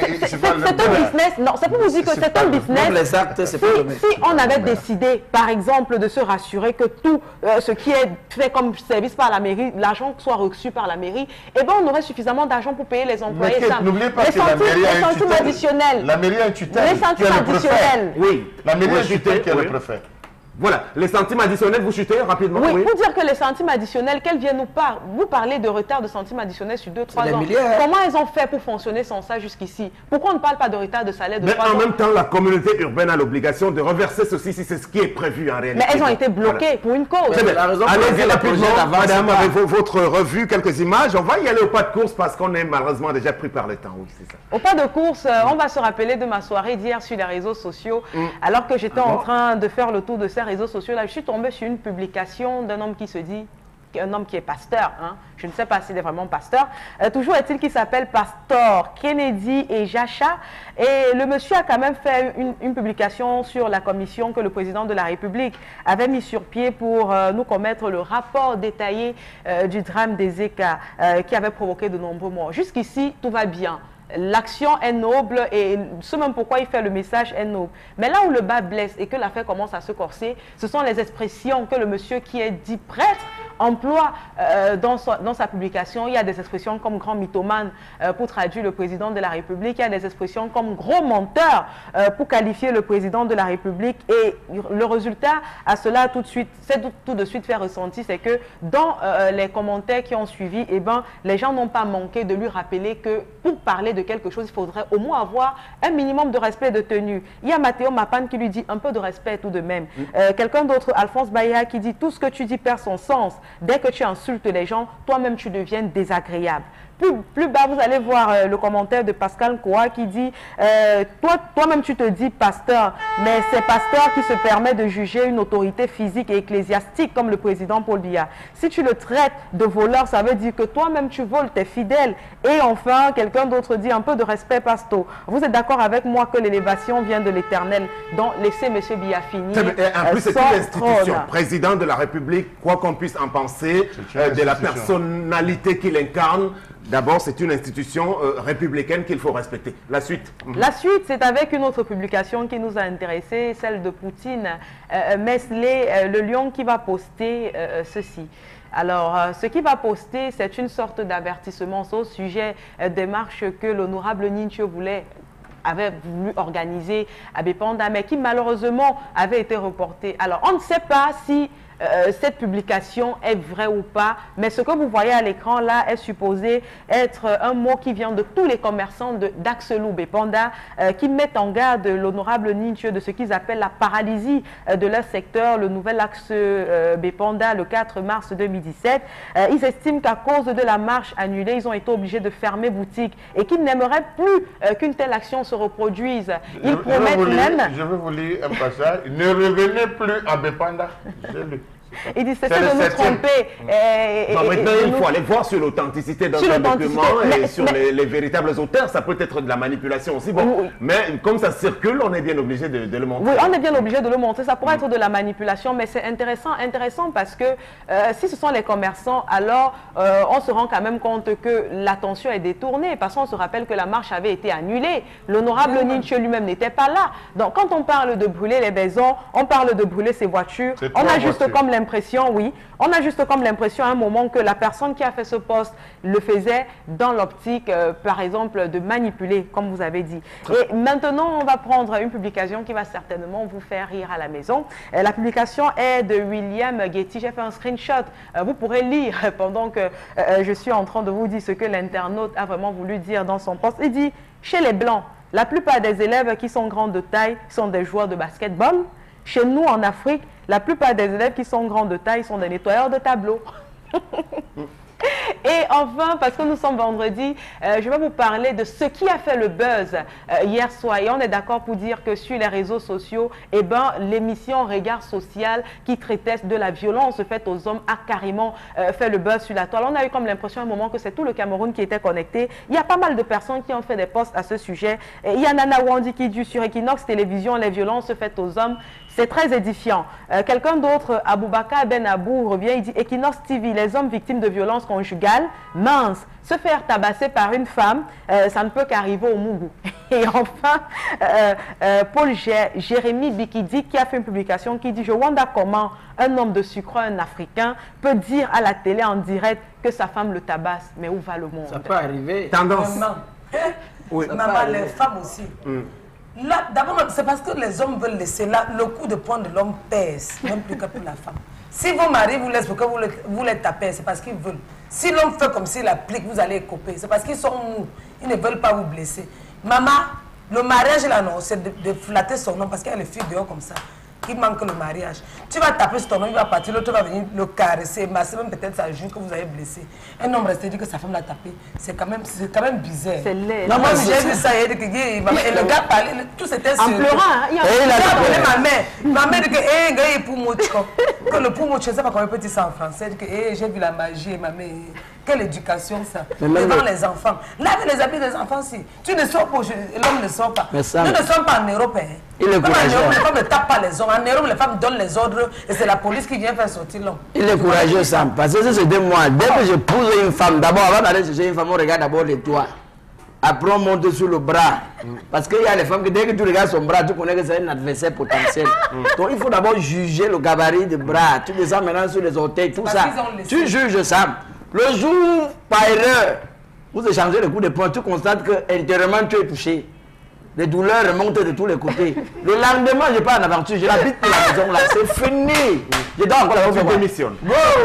un business. Non, c'est pour vous dire que c'est un business. Les actes, si, si on avait décidé, par exemple, de se rassurer que tout euh, ce qui est fait comme service par la mairie, l'argent soit reçu par la mairie, eh ben on aurait suffisamment d'argent pour payer les employés. N'oubliez pas que la mairie a une tutelle. Additionnels. La mairie a une tutelle. Les centimes additionnels. Oui. La mairie a une tutelle qui est le préfet. Voilà, les centimes additionnels, vous chutez rapidement. Oui, oui, pour dire que les centimes additionnels, qu'elles viennent nous par... Vous parlez de retard de centimes additionnels sur deux trois ans. Milliards. Comment elles ont fait pour fonctionner sans ça jusqu'ici? Pourquoi on ne parle pas de retard de salaire de Mais trois ans? en même temps, la communauté urbaine a l'obligation de reverser ceci si c'est ce qui est prévu en réalité. Mais elles ont été bloquées voilà. pour une cause. Allez-y rapidement, madame, avec votre revue, quelques images. On va y aller au pas de course parce qu'on est malheureusement déjà pris par le temps. Oui, c'est ça. Au pas de course, on va se rappeler de ma soirée d'hier sur les réseaux sociaux. Mm. Alors que j'étais ah en bon? train de faire le tour de ces réseaux sociaux-là, je suis tombée sur une publication d'un homme qui se dit, un homme qui est pasteur, hein. Je ne sais pas s'il est vraiment pasteur, euh, toujours est-il qu'il s'appelle Pastor Kennedy et Jacha, et le monsieur a quand même fait une, une publication sur la commission que le président de la République avait mis sur pied pour euh, nous commettre le rapport détaillé euh, du drame des Eka euh, qui avait provoqué de nombreux morts. Jusqu'ici, tout va bien. L'action est noble et ce même pourquoi il fait le message est noble. Mais là où le bas blesse et que l'affaire commence à se corser, ce sont les expressions que le monsieur qui est dit prêtre emploie euh, dans, sa, dans sa publication. Il y a des expressions comme grand mythomane euh, pour traduire le président de la République. Il y a des expressions comme gros menteur euh, pour qualifier le président de la République. Et le résultat à cela tout de suite, c'est tout, tout de suite fait ressentir, c'est que dans euh, les commentaires qui ont suivi, eh ben, les gens n'ont pas manqué de lui rappeler que pour parler de quelque chose, il faudrait au moins avoir un minimum de respect et de tenue. Il y a Mathéo Mapan qui lui dit un peu de respect tout de même. Euh, Quelqu'un d'autre, Alphonse Baïa, qui dit tout ce que tu dis perd son sens. dès que tu insultes les gens, toi-même tu deviens désagréable. Plus, plus bas, vous allez voir euh, le commentaire de Pascal Koa qui dit euh, toi, toi-même tu te dis pasteur, mais c'est pasteur qui se permet de juger une autorité physique et ecclésiastique comme le président Paul Biya. Si tu le traites de voleur, ça veut dire que toi-même tu voles tes fidèles. Et enfin, quelqu'un d'autre dit un peu de respect, pasto. Vous êtes d'accord avec moi que l'élévation vient de l'Éternel, donc laissez M. Biya finir. En plus, c'est une institution. Président de la République, quoi qu'on puisse en penser, euh, de la personnalité qu'il incarne, d'abord, c'est une institution euh, républicaine qu'il faut respecter. La suite. La suite, c'est avec une autre publication qui nous a intéressés, celle de Poutine, euh, Mesley, euh, le lion qui va poster euh, ceci. Alors, euh, ce qu'il va poster, c'est une sorte d'avertissement au sujet euh, des marches que l'honorable Nincho voulait avait voulu organiser à Bépanda, mais qui malheureusement avait été reportée. Alors, on ne sait pas si euh, cette publication est vraie ou pas, mais ce que vous voyez à l'écran là est supposé être un mot qui vient de tous les commerçants d'Axelou Bépanda euh, qui mettent en garde l'honorable Nincho de ce qu'ils appellent la paralysie euh, de leur secteur, le nouvel axe euh, Bépanda le quatre mars deux mille dix-sept. Euh, ils estiment qu'à cause de la marche annulée, ils ont été obligés de fermer boutique et qu'ils n'aimeraient plus euh, qu'une telle action se reproduise. Ils je, promettent je lire, même... Je vais vous lire un passage. Ne revenez plus à Bépanda. Il dit cessez de nous tromper. Et, et, non, maintenant, et, il faut nous... aller voir sur l'authenticité d'un document et mais, sur mais... Les, les véritables auteurs. Ça peut être de la manipulation aussi. Bon, oui. Mais comme ça circule, on est bien obligé de, de le montrer. Oui, on est bien obligé de le montrer. Ça pourrait mmh. être de la manipulation, mais c'est intéressant, intéressant parce que euh, si ce sont les commerçants, alors euh, on se rend quand même compte que l'attention est détournée. Parce qu'on se rappelle que la marche avait été annulée. L'honorable mmh. Nincho lui-même n'était pas là. Donc, quand on parle de brûler les maisons, on parle de brûler ses voitures. On a juste voitures. comme l'impression, oui, on a juste comme l'impression à un moment que la personne qui a fait ce poste le faisait dans l'optique, euh, par exemple, de manipuler, comme vous avez dit. Et maintenant, on va prendre une publication qui va certainement vous faire rire à la maison. Euh, la publication est de William Getty. J'ai fait un screenshot. Euh, vous pourrez lire pendant que euh, je suis en train de vous dire ce que l'internaute a vraiment voulu dire dans son poste. Il dit, chez les Blancs, la plupart des élèves qui sont grands de taille sont des joueurs de basketball. Chez nous, en Afrique, la plupart des élèves qui sont grands de taille sont des nettoyeurs de tableaux. Et enfin, parce que nous sommes vendredi, euh, je vais vous parler de ce qui a fait le buzz euh, hier soir. Et on est d'accord pour dire que sur les réseaux sociaux, eh ben, l'émission Regard Social qui traitait de la violence faite aux hommes a carrément euh, fait le buzz sur la toile. On a eu comme l'impression à un moment que c'est tout le Cameroun qui était connecté. Il y a pas mal de personnes qui ont fait des posts à ce sujet. Et il y a Nana Wandi qui dit sur Equinox Télévision, les violences faites aux hommes. C'est très édifiant. Euh, Quelqu'un d'autre, Aboubakar Ben Abou, revient, il dit Equinox T V, les hommes victimes de violences conjugales, mince, se faire tabasser par une femme, euh, ça ne peut qu'arriver au Mougou. Et enfin, euh, euh, Paul G Jérémy Bikidi qui a fait une publication qui dit Je wonder comment un homme de sucre, un Africain, peut dire à la télé en direct que sa femme le tabasse. Mais où va le monde? Ça peut arriver. Tendance. Maman, oui. Maman, les femmes aussi. Mm. Là, d'abord, c'est parce que les hommes veulent laisser là, le coup de poing de l'homme pèse, même plus que pour la femme. Si vos maris vous laissent pour que vous, le, vous les tapez, c'est parce qu'ils veulent. Si l'homme fait comme s'il applique, vous allez couper. C'est parce qu'ils sont mous. Ils ne veulent pas vous blesser. Maman, le mariage là, non, c'est de, de flatter son homme parce qu'il y a les filles dehors comme ça. Qui manque le mariage. Tu vas taper sur ton homme, il va partir, l'autre va venir le caresser, masser même peut-être sa joue que vous avez blessé. Un homme reste dit que sa femme l'a tapé. C'est quand même, c'est quand même bizarre. C'est laid. Non, moi j'ai vu ça, et le gars parlait, tout c'était sur. En pleurant, hein, il a appelé ma mère. Ma mère dit que, hé, gars, il pour moi, que le pour moi, je ne sais pas comment on peut dire ça en français. Elle dit que, hé, j'ai vu la magie, ma mère. Quelle éducation ça, devant les enfants. Lave les habits des enfants si. Tu ne sors pas, l'homme ne sort pas. Nous ne sommes pas en Europe. Hein. Il est Comme en courageux. Europe, les femmes ne tapent pas les hommes. En Europe, les femmes donnent les ordres et c'est la police qui vient faire sortir l'homme. Il est courageux, Sam. Parce que c'est de moi. Dès que je pousse une femme, d'abord, avant d'aller chercher une femme, on regarde d'abord les toits. Après, on monte sur le bras. Parce qu'il y a les femmes que dès que tu regardes son bras, tu connais que c'est un adversaire potentiel. Donc, il faut d'abord juger le gabarit du bras. Tu descends maintenant sur les orteils, tout ça. Tu juges ça. Le jour, par erreur, vous échangez le coup de poing, tu constates que intérieurement tu es touché. Les douleurs remontent de tous les côtés. Le lendemain, je pars en aventure, je l'habite à la maison là, c'est fini. Je dois encore la Tu démissionnes.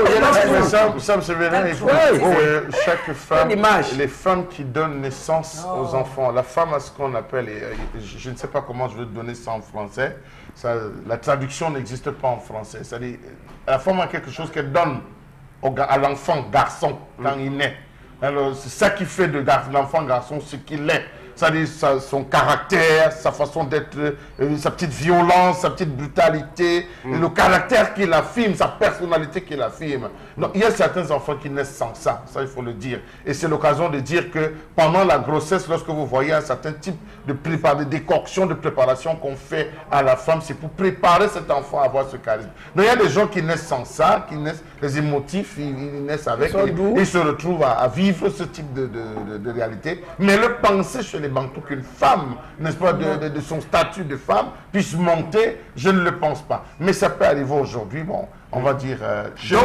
Sam Sévérin, il faut que chaque femme, les femmes qui donnent naissance aux enfants, la femme a ce qu'on appelle, je ne sais pas comment je vais donner ça en français, ça, la traduction n'existe pas en français. C'est-à-dire, la femme a quelque chose qu'elle donne à l'enfant garçon quand mmh. il naît. Alors, c'est ça qui fait de l'enfant garçon ce qu'il est. C'est-à-dire son caractère, sa façon d'être, euh, sa petite violence, sa petite brutalité, mmh. le caractère qu'il affirme, sa personnalité qu'il affirme. Donc, il y a certains enfants qui naissent sans ça, ça il faut le dire. Et c'est l'occasion de dire que pendant la grossesse, lorsque vous voyez un certain type de, de décoction, de préparation qu'on fait à la femme, c'est pour préparer cet enfant à avoir ce charisme. Donc, il y a des gens qui naissent sans ça, qui naissent, les émotifs, ils, ils naissent avec, ils, ils se retrouvent à, à vivre ce type de, de, de, de réalité. Mais le penser chez les Bantous qu'une femme, n'est-ce pas, de, de, de son statut de femme, puisse monter, je ne le pense pas. Mais ça peut arriver aujourd'hui, bon, on va dire... Euh, Donc,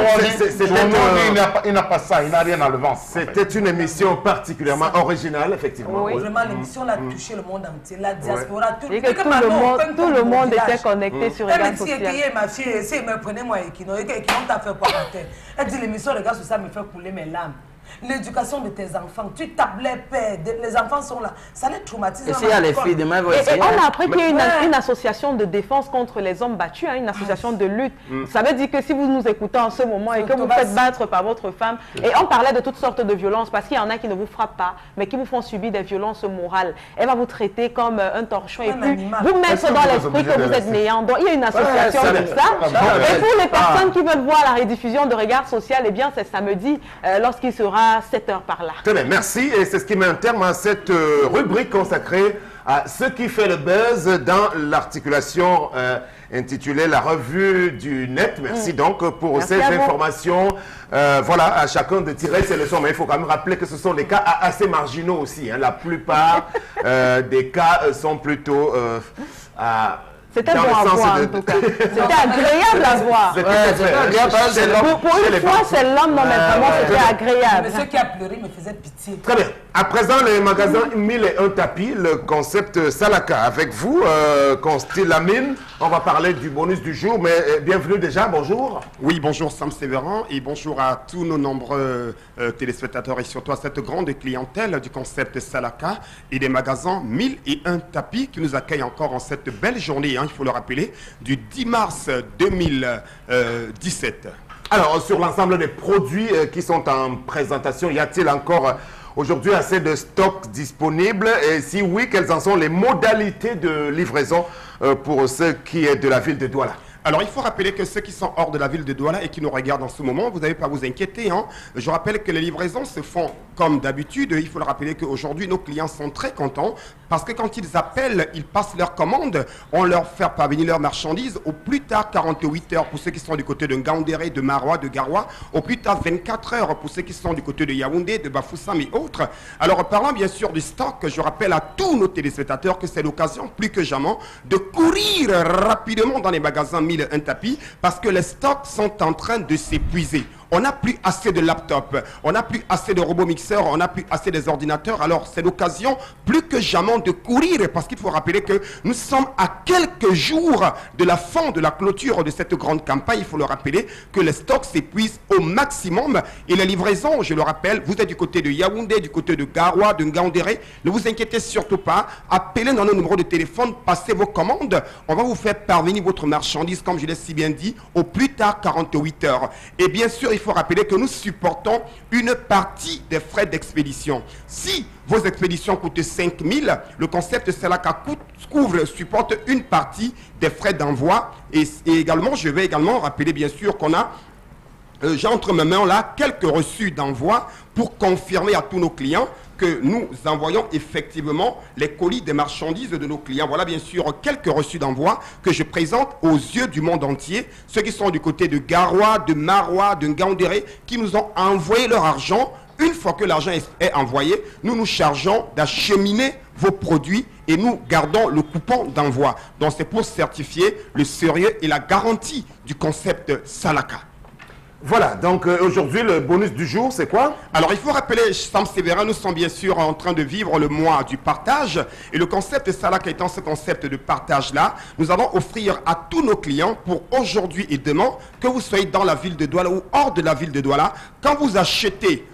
il n'a pas ça, il n'a rien à le vent. C'était une émission particulièrement originale, effectivement. Oui. Vraiment, l'émission a touché le monde entier, la diaspora, tout, tout, tout, le monde, tout le monde était connecté sur les réseaux sociaux. Ma fille, si elle me prenait moi et qui n'ont pas fait quoi à terre. Elle dit l'émission, les gars, sur ça me fait couler mes larmes. L'éducation de tes enfants, tu tapes les pères, les enfants sont là, ça les traumatise. Et s'il y a les filles, demain, et, et on a appris qu'il y a une, une association de défense contre les hommes battus, hein, une association de lutte. Mm. Ça veut dire que si vous nous écoutez en ce moment et que vous faites battre par votre femme, et on parlait de toutes sortes de violences, parce qu'il y en a qui ne vous frappent pas, mais qui vous font subir des violences morales. Elle va vous traiter comme un torchon et puis vous mettre dans l'esprit que vous êtes néant. Donc il y a une association comme ça. Et pour les personnes qui veulent voir la rediffusion de Regard Social, eh bien c'est samedi euh, lorsqu'il sera sept heures par là. Très bien, merci. Et c'est ce qui met un terme à cette euh, rubrique consacrée à ce qui fait le buzz dans l'articulation euh, intitulée La Revue du Net. Merci mmh. donc pour merci ces informations. Euh, voilà, à chacun de tirer ses leçons. Mais il faut quand même rappeler que ce sont des cas assez marginaux aussi. Hein. La plupart euh, des cas sont plutôt euh, à... C'était bon à voir, de... en tout cas. C'était agréable à voir. C'était ouais, agréable. Pour, pour une fois, c'est l'homme, non, mais vraiment, ouais, c'était agréable. Monsieur qui a pleuré me faisait pitié. Très bien. À présent, les magasins mille et un tapis, le concept Salaka. Avec vous, euh, Constille Lamine, on va parler du bonus du jour, mais euh, bienvenue déjà, bonjour. Oui, bonjour Sam Sévéran et bonjour à tous nos nombreux euh, téléspectateurs et surtout à cette grande clientèle du concept Salaka et des magasins mille et un tapis qui nous accueillent encore en cette belle journée, hein, il faut le rappeler, du dix mars deux mille dix-sept. Alors, sur l'ensemble des produits euh, qui sont en présentation, y a-t-il encore... Euh, aujourd'hui, assez de stocks disponibles? Et si oui, quelles en sont les modalités de livraison euh, pour ceux qui sont de la ville de Douala? Alors, il faut rappeler que ceux qui sont hors de la ville de Douala et qui nous regardent en ce moment, vous n'avez pas à vous inquiéter. Hein. Je rappelle que les livraisons se font comme d'habitude. Il faut le rappeler qu'aujourd'hui, nos clients sont très contents parce que quand ils appellent, ils passent leur commande, on leur fait parvenir leurs marchandises au plus tard quarante-huit heures pour ceux qui sont du côté de Ngaoundéré, de Maroua, de Garoua, au plus tard vingt-quatre heures pour ceux qui sont du côté de Yaoundé, de Bafoussam et autres. Alors, parlant bien sûr du stock, je rappelle à tous nos téléspectateurs que c'est l'occasion plus que jamais de courir rapidement dans les magasins mille et un tapis parce que les stocks sont en train de s'épuiser. On n'a plus assez de laptops, on n'a plus assez de robots mixeurs, on n'a plus assez des ordinateurs. Alors, c'est l'occasion plus que jamais de courir parce qu'il faut rappeler que nous sommes à quelques jours de la fin de la clôture de cette grande campagne. Il faut le rappeler que les stocks s'épuisent au maximum et les livraisons, je le rappelle, vous êtes du côté de Yaoundé, du côté de Garoua, de Ngaoundéré. Ne vous inquiétez surtout pas. Appelez dans nos numéros de téléphone, passez vos commandes. On va vous faire parvenir votre marchandise, comme je l'ai si bien dit, au plus tard quarante-huit heures. Et bien sûr, il Il faut rappeler que nous supportons une partie des frais d'expédition. Si vos expéditions coûtent cinq mille, le concept Salaka couvre, supporte une partie des frais d'envoi. Et, et également, je vais également rappeler bien sûr qu'on a, euh, j'ai entre mes mains là quelques reçus d'envoi pour confirmer à tous nos clients que nous envoyons effectivement les colis des marchandises de nos clients. Voilà bien sûr quelques reçus d'envoi que je présente aux yeux du monde entier. Ceux qui sont du côté de Garoua, de Maroua, de Ngaoundéré, qui nous ont envoyé leur argent. Une fois que l'argent est envoyé, nous nous chargeons d'acheminer vos produits et nous gardons le coupon d'envoi. Donc c'est pour certifier le sérieux et la garantie du concept Salaka. Voilà, donc euh, aujourd'hui, le bonus du jour, c'est quoi? Alors, il faut rappeler, Sam Sévérin, nous sommes bien sûr en train de vivre le mois du partage. Et le concept Salaka étant ce concept de partage-là, nous allons offrir à tous nos clients pour aujourd'hui et demain, que vous soyez dans la ville de Douala ou hors de la ville de Douala, quand vous achetez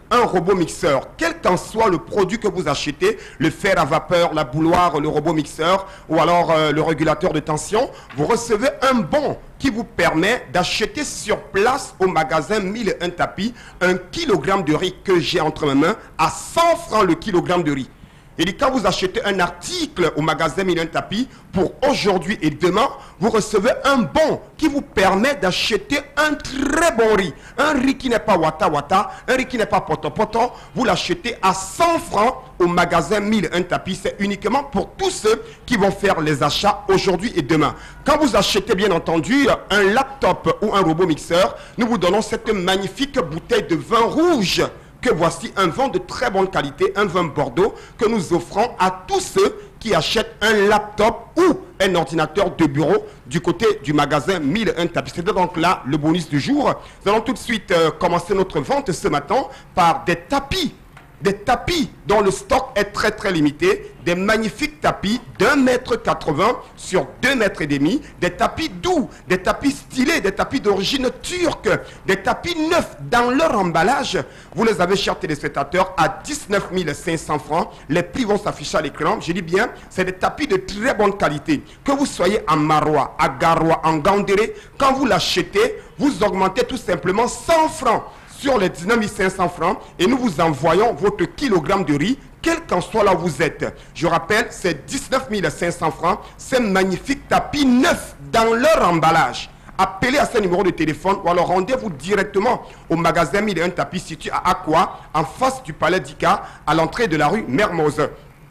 un robot mixeur, quel qu'en soit le produit que vous achetez, le fer à vapeur, la bouilloire, le robot mixeur ou alors euh, le régulateur de tension, vous recevez un bon qui vous permet d'acheter sur place au magasin mille et un tapis un kilogramme de riz que j'ai entre mes mains à cent francs le kilogramme de riz. Et dit, quand vous achetez un article au magasin mille et un tapis, pour aujourd'hui et demain, vous recevez un bon qui vous permet d'acheter un très bon riz. Un riz qui n'est pas wata wata, un riz qui n'est pas poto poto. Vous l'achetez à cent francs au magasin mille et un tapis. C'est uniquement pour tous ceux qui vont faire les achats aujourd'hui et demain. Quand vous achetez bien entendu un laptop ou un robot mixeur, nous vous donnons cette magnifique bouteille de vin rouge. Que voici un vin de très bonne qualité, un vin Bordeaux que nous offrons à tous ceux qui achètent un laptop ou un ordinateur de bureau du côté du magasin mille et un tapis. C'est donc là le bonus du jour. Nous allons tout de suite euh, commencer notre vente ce matin par des tapis. Des tapis dont le stock est très très limité, des magnifiques tapis d'un mètre quatre-vingts sur deux mètres et demi, des tapis doux, des tapis stylés, des tapis d'origine turque, des tapis neufs dans leur emballage. Vous les avez, chers téléspectateurs, à dix-neuf mille cinq cents francs. Les prix vont s'afficher à l'écran. Je dis bien, c'est des tapis de très bonne qualité. Que vous soyez en Marois, à Garoua, en Gandéré, quand vous l'achetez, vous augmentez tout simplement cent francs. Sur les dix-neuf mille cinq cents francs et nous vous envoyons votre kilogramme de riz, quel qu'en soit là où vous êtes. Je rappelle, c'est dix-neuf mille cinq cents francs, c'est magnifique tapis neuf dans leur emballage. Appelez à ce numéro de téléphone ou alors rendez-vous directement au magasin mille et un tapis situé à Aqua, en face du palais d'Ika, à l'entrée de la rue Mermoz.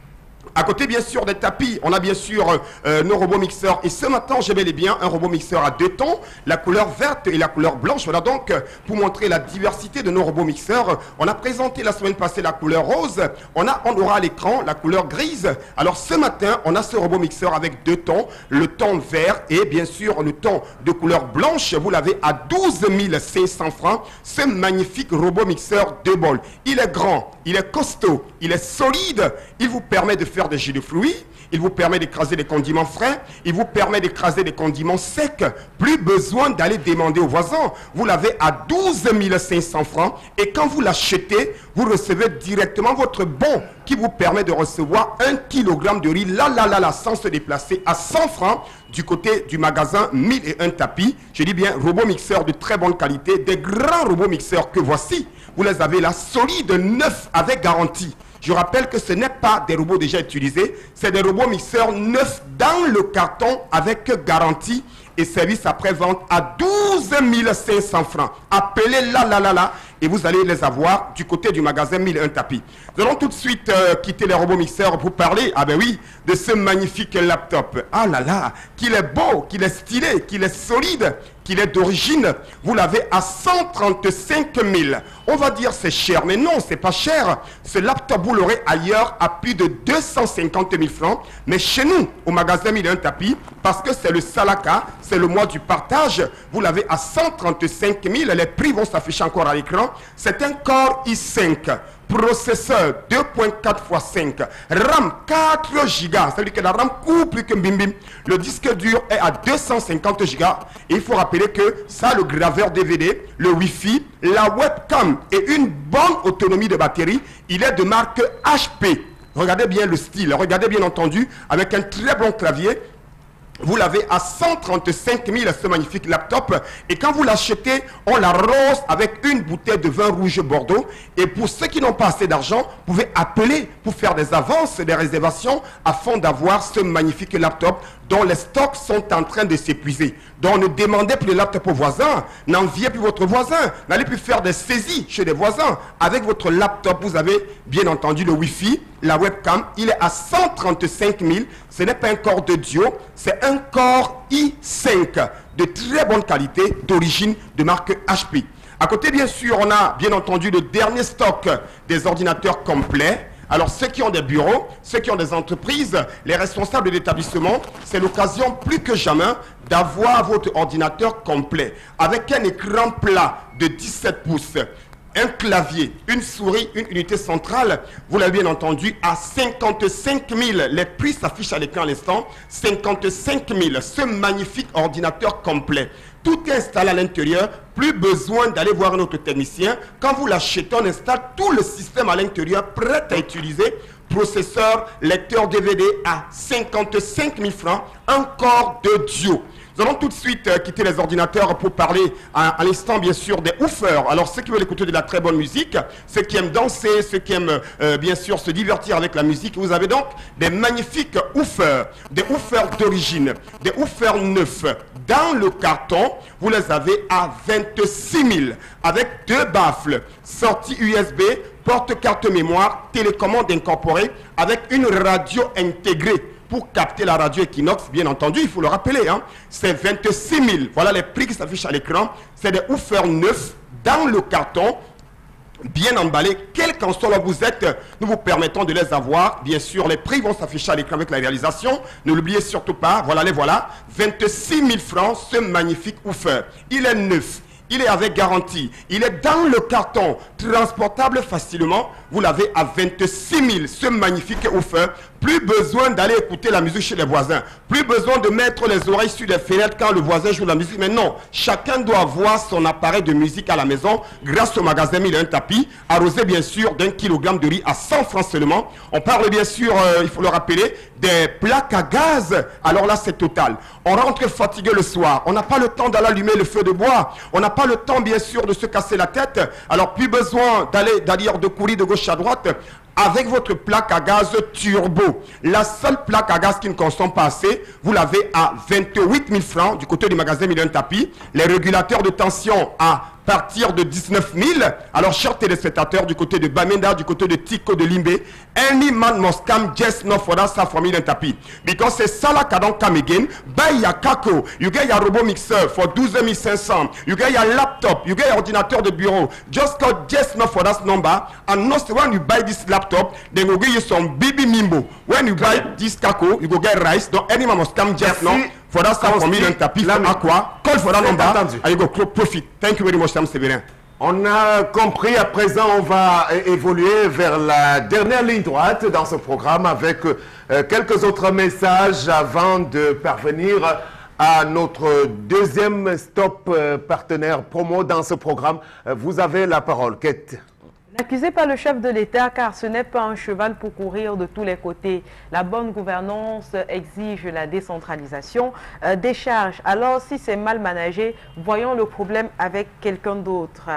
À côté, bien sûr, des tapis, on a bien sûr euh, nos robots mixeurs. Et ce matin, j'ai bel et bien un robot mixeur à deux tons, la couleur verte et la couleur blanche. Voilà donc, pour montrer la diversité de nos robots mixeurs, on a présenté la semaine passée la couleur rose. On, a, on aura à l'écran la couleur grise. Alors ce matin, on a ce robot mixeur avec deux tons, le ton vert et bien sûr le ton de couleur blanche. Vous l'avez à douze mille cinq cents francs. Ce magnifique robot mixeur de bol. Il est grand, il est costaud, il est solide. Il vous permet de faire des jus de fruits, il vous permet d'écraser des condiments frais, il vous permet d'écraser des condiments secs. Plus besoin d'aller demander aux voisins. Vous l'avez à douze mille cinq cents francs et quand vous l'achetez, vous recevez directement votre bon qui vous permet de recevoir un kilogramme de riz, là, là, là, là, sans se déplacer à cent francs du côté du magasin mille et un tapis. Je dis bien robot mixeur de très bonne qualité, des grands robots mixeurs que voici. Vous les avez là, solides, neufs, avec garantie. Je rappelle que ce n'est pas des robots déjà utilisés, c'est des robots mixeurs neufs dans le carton avec garantie et service après-vente à douze mille cinq cents francs. Appelez là, là, là, là, et vous allez les avoir du côté du magasin mille et un tapis. Nous allons tout de suite euh, quitter les robots mixeurs pour parler, ah ben oui, de ce magnifique laptop. Ah là là, qu'il est beau, qu'il est stylé, qu'il est solide, qu'il est d'origine. Vous l'avez à cent trente-cinq mille. On va dire c'est cher, mais non, c'est pas cher. Ce laptop, vous l'aurez ailleurs à plus de deux cent cinquante mille francs. Mais chez nous, au magasin mille et un tapis, parce que c'est le Salaka, c'est le mois du partage, vous l'avez à cent trente-cinq mille. Les prix vont s'afficher encore à l'écran. C'est un Core i cinq. Processeur deux point quatre fois cinq, RAM quatre gigas, ça veut dire que la RAM court plus que bim bim. Le disque dur est à deux cent cinquante gigas et il faut rappeler que ça, le graveur D V D, le Wi-Fi, la webcam et une bonne autonomie de batterie, il est de marque H P. Regardez bien le style, regardez bien entendu, avec un très bon clavier. Vous l'avez à cent trente-cinq mille, ce magnifique laptop. Et quand vous l'achetez, on l'arrose avec une bouteille de vin rouge Bordeaux. Et pour ceux qui n'ont pas assez d'argent, vous pouvez appeler pour faire des avances, des réservations, afin d'avoir ce magnifique laptop dont les stocks sont en train de s'épuiser. Donc ne demandez plus le laptop aux voisins, n'enviez plus votre voisin, n'allez plus faire des saisies chez des voisins. Avec votre laptop, vous avez bien entendu le Wi-Fi, la webcam, il est à cent trente-cinq mille. Ce n'est pas un Core de Duo, c'est un Core i cinq de très bonne qualité, d'origine de marque H P. À côté, bien sûr, on a bien entendu le dernier stock des ordinateurs complets. Alors, ceux qui ont des bureaux, ceux qui ont des entreprises, les responsables d'établissement, c'est l'occasion plus que jamais d'avoir votre ordinateur complet avec un écran plat de dix-sept pouces. Un clavier, une souris, une unité centrale, vous l'avez bien entendu, à cinquante-cinq mille. Les prix s'affichent à l'écran à l'instant. cinquante-cinq mille, ce magnifique ordinateur complet. tout est installé à l'intérieur, plus besoin d'aller voir un autre technicien. Quand vous l'achetez, on installe tout le système à l'intérieur, prêt à utiliser. Processeur, lecteur D V D à cinquante-cinq mille francs, un corps de duo. Nous allons tout de suite euh, quitter les ordinateurs pour parler à, à l'instant bien sûr des woofers. Alors ceux qui veulent écouter de la très bonne musique, ceux qui aiment danser, ceux qui aiment euh, bien sûr se divertir avec la musique, vous avez donc des magnifiques woofers, des woofers d'origine, des woofers neufs. Dans le carton, vous les avez à vingt-six mille avec deux baffles, sortie U S B, porte carte mémoire, télécommande incorporée avec une radio intégrée. Pour capter la radio Equinox, bien entendu, il faut le rappeler, hein, c'est vingt-six mille. Voilà les prix qui s'affichent à l'écran. C'est des woofers neufs dans le carton, bien emballés. Quel qu'en soit là vous êtes, nous vous permettons de les avoir. Bien sûr, les prix vont s'afficher à l'écran avec la réalisation. Ne l'oubliez surtout pas. Voilà les voilà. vingt-six mille francs, ce magnifique woofer. Il est neuf. Il est avec garantie. Il est dans le carton, transportable facilement. Vous l'avez à vingt-six mille, ce magnifique woofer. Plus besoin d'aller écouter la musique chez les voisins. Plus besoin de mettre les oreilles sur les fenêtres quand le voisin joue la musique. Mais non, chacun doit avoir son appareil de musique à la maison grâce au magasin Mille et un Tapis, arrosé bien sûr d'un kilogramme de riz à cent francs seulement. On parle bien sûr, euh, il faut le rappeler, des plaques à gaz. Alors là, c'est total. On rentre fatigué le soir. On n'a pas le temps d'aller allumer le feu de bois. On n'a pas le temps bien sûr de se casser la tête. Alors plus besoin d'aller d'ailleurs de courir de gauche à droite. Avec votre plaque à gaz turbo, la seule plaque à gaz qui ne consomme pas assez, vous l'avez à vingt-huit mille francs du côté du magasin Mille et un Tapis. Les régulateurs de tension à partir de dix-neuf mille. Alors, chers téléspectateurs, du côté de Bamenda, du côté de Tico, de Limbe, any man must come just not for that stuff for Mille et un Tapis. Because c'est ça là qui don't come again. Buy your Kako, you get your robot mixer for douze mille cinq cents. You get your laptop, you get your ordinateur de bureau. Just call just not for that number. And not when you buy this laptop, then we'll give you some baby mimbo. When you buy this Kako, you go get rice. Don't any man must come just not. For that stuff for Mille et un Tapis. À quoi? Call for that number. And you go profit. Thank you very much, Sam Séverin. On a compris, à présent on va évoluer vers la dernière ligne droite dans ce programme avec euh, quelques autres messages avant de parvenir à notre deuxième stop euh, partenaire promo dans ce programme. Euh, vous avez la parole, Kate. N'accusez pas le chef de l'État car ce n'est pas un cheval pour courir de tous les côtés. La bonne gouvernance exige la décentralisation euh, des charges. Alors si c'est mal managé, voyons le problème avec quelqu'un d'autre.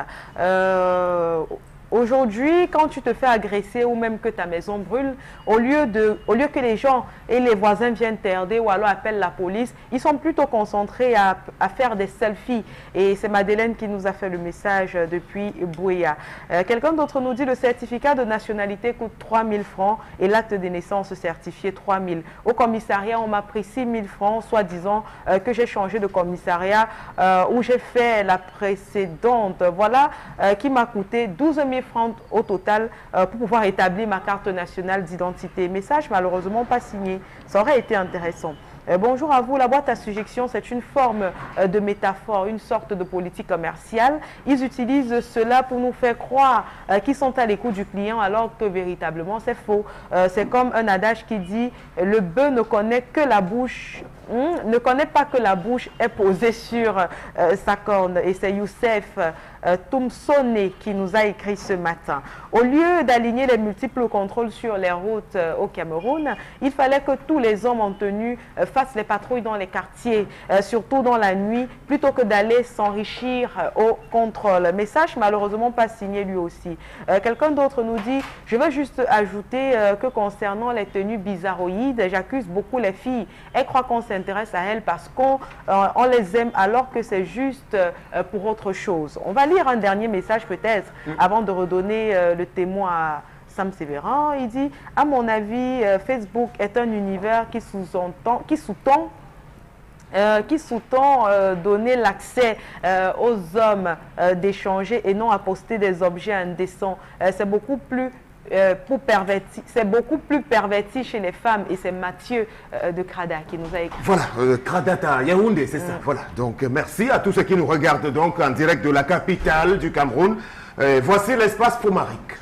Euh, Aujourd'hui, quand tu te fais agresser ou même que ta maison brûle, au lieu, de, au lieu que les gens et les voisins viennent t'aider ou alors appellent la police, ils sont plutôt concentrés à, à faire des selfies. Et c'est Madeleine qui nous a fait le message depuis Bouéa. Euh, Quelqu'un d'autre nous dit le certificat de nationalité coûte trois mille francs et l'acte de naissance certifié trois mille. Au commissariat, on m'a pris six mille francs, soi-disant euh, que j'ai changé de commissariat euh, où j'ai fait la précédente. Voilà euh, qui m'a coûté douze mille francs au total euh, pour pouvoir établir ma carte nationale d'identité. Message malheureusement pas signé. Ça aurait été intéressant. Euh, bonjour à vous. La boîte à suggestions, c'est une forme euh, de métaphore, une sorte de politique commerciale. Ils utilisent cela pour nous faire croire euh, qu'ils sont à l'écoute du client alors que véritablement c'est faux. Euh, c'est comme un adage qui dit le bœuf ne connaît que la bouche, hmm, ne connaît pas que la bouche est posée sur euh, sa corne. Et c'est Youssef euh, Toumsone qui nous a écrit ce matin. Au lieu d'aligner les multiples contrôles sur les routes euh, au Cameroun, il fallait que tous les hommes en tenue euh, fassent les patrouilles dans les quartiers, euh, surtout dans la nuit, plutôt que d'aller s'enrichir euh, au contrôle. Message malheureusement pas signé lui aussi. Euh, Quelqu'un d'autre nous dit, je veux juste ajouter euh, que concernant les tenues bizarroïdes, j'accuse beaucoup les filles. Elles croient qu'on s'intéresse à elles parce qu'on euh, on les aime alors que c'est juste euh, pour autre chose. On va lire un dernier message peut-être mm. avant de redonner euh, le témoin à Sam Séverin. Il dit, à mon avis, euh, Facebook est un univers qui sous-entend, qui sous-tend Euh, qui sous-tend euh, donner l'accès euh, aux hommes euh, d'échanger et non à poster des objets indécents. Euh, c'est beaucoup plus euh, pour perverti, c'est beaucoup plus perverti chez les femmes et c'est Mathieu euh, de Crada qui nous a écrit. Voilà, euh, Kradata, Yaoundé, c'est ça. Mm. Voilà. Donc merci à tous ceux qui nous regardent donc en direct de la capitale du Cameroun. Euh, voici l'espace pour Maric.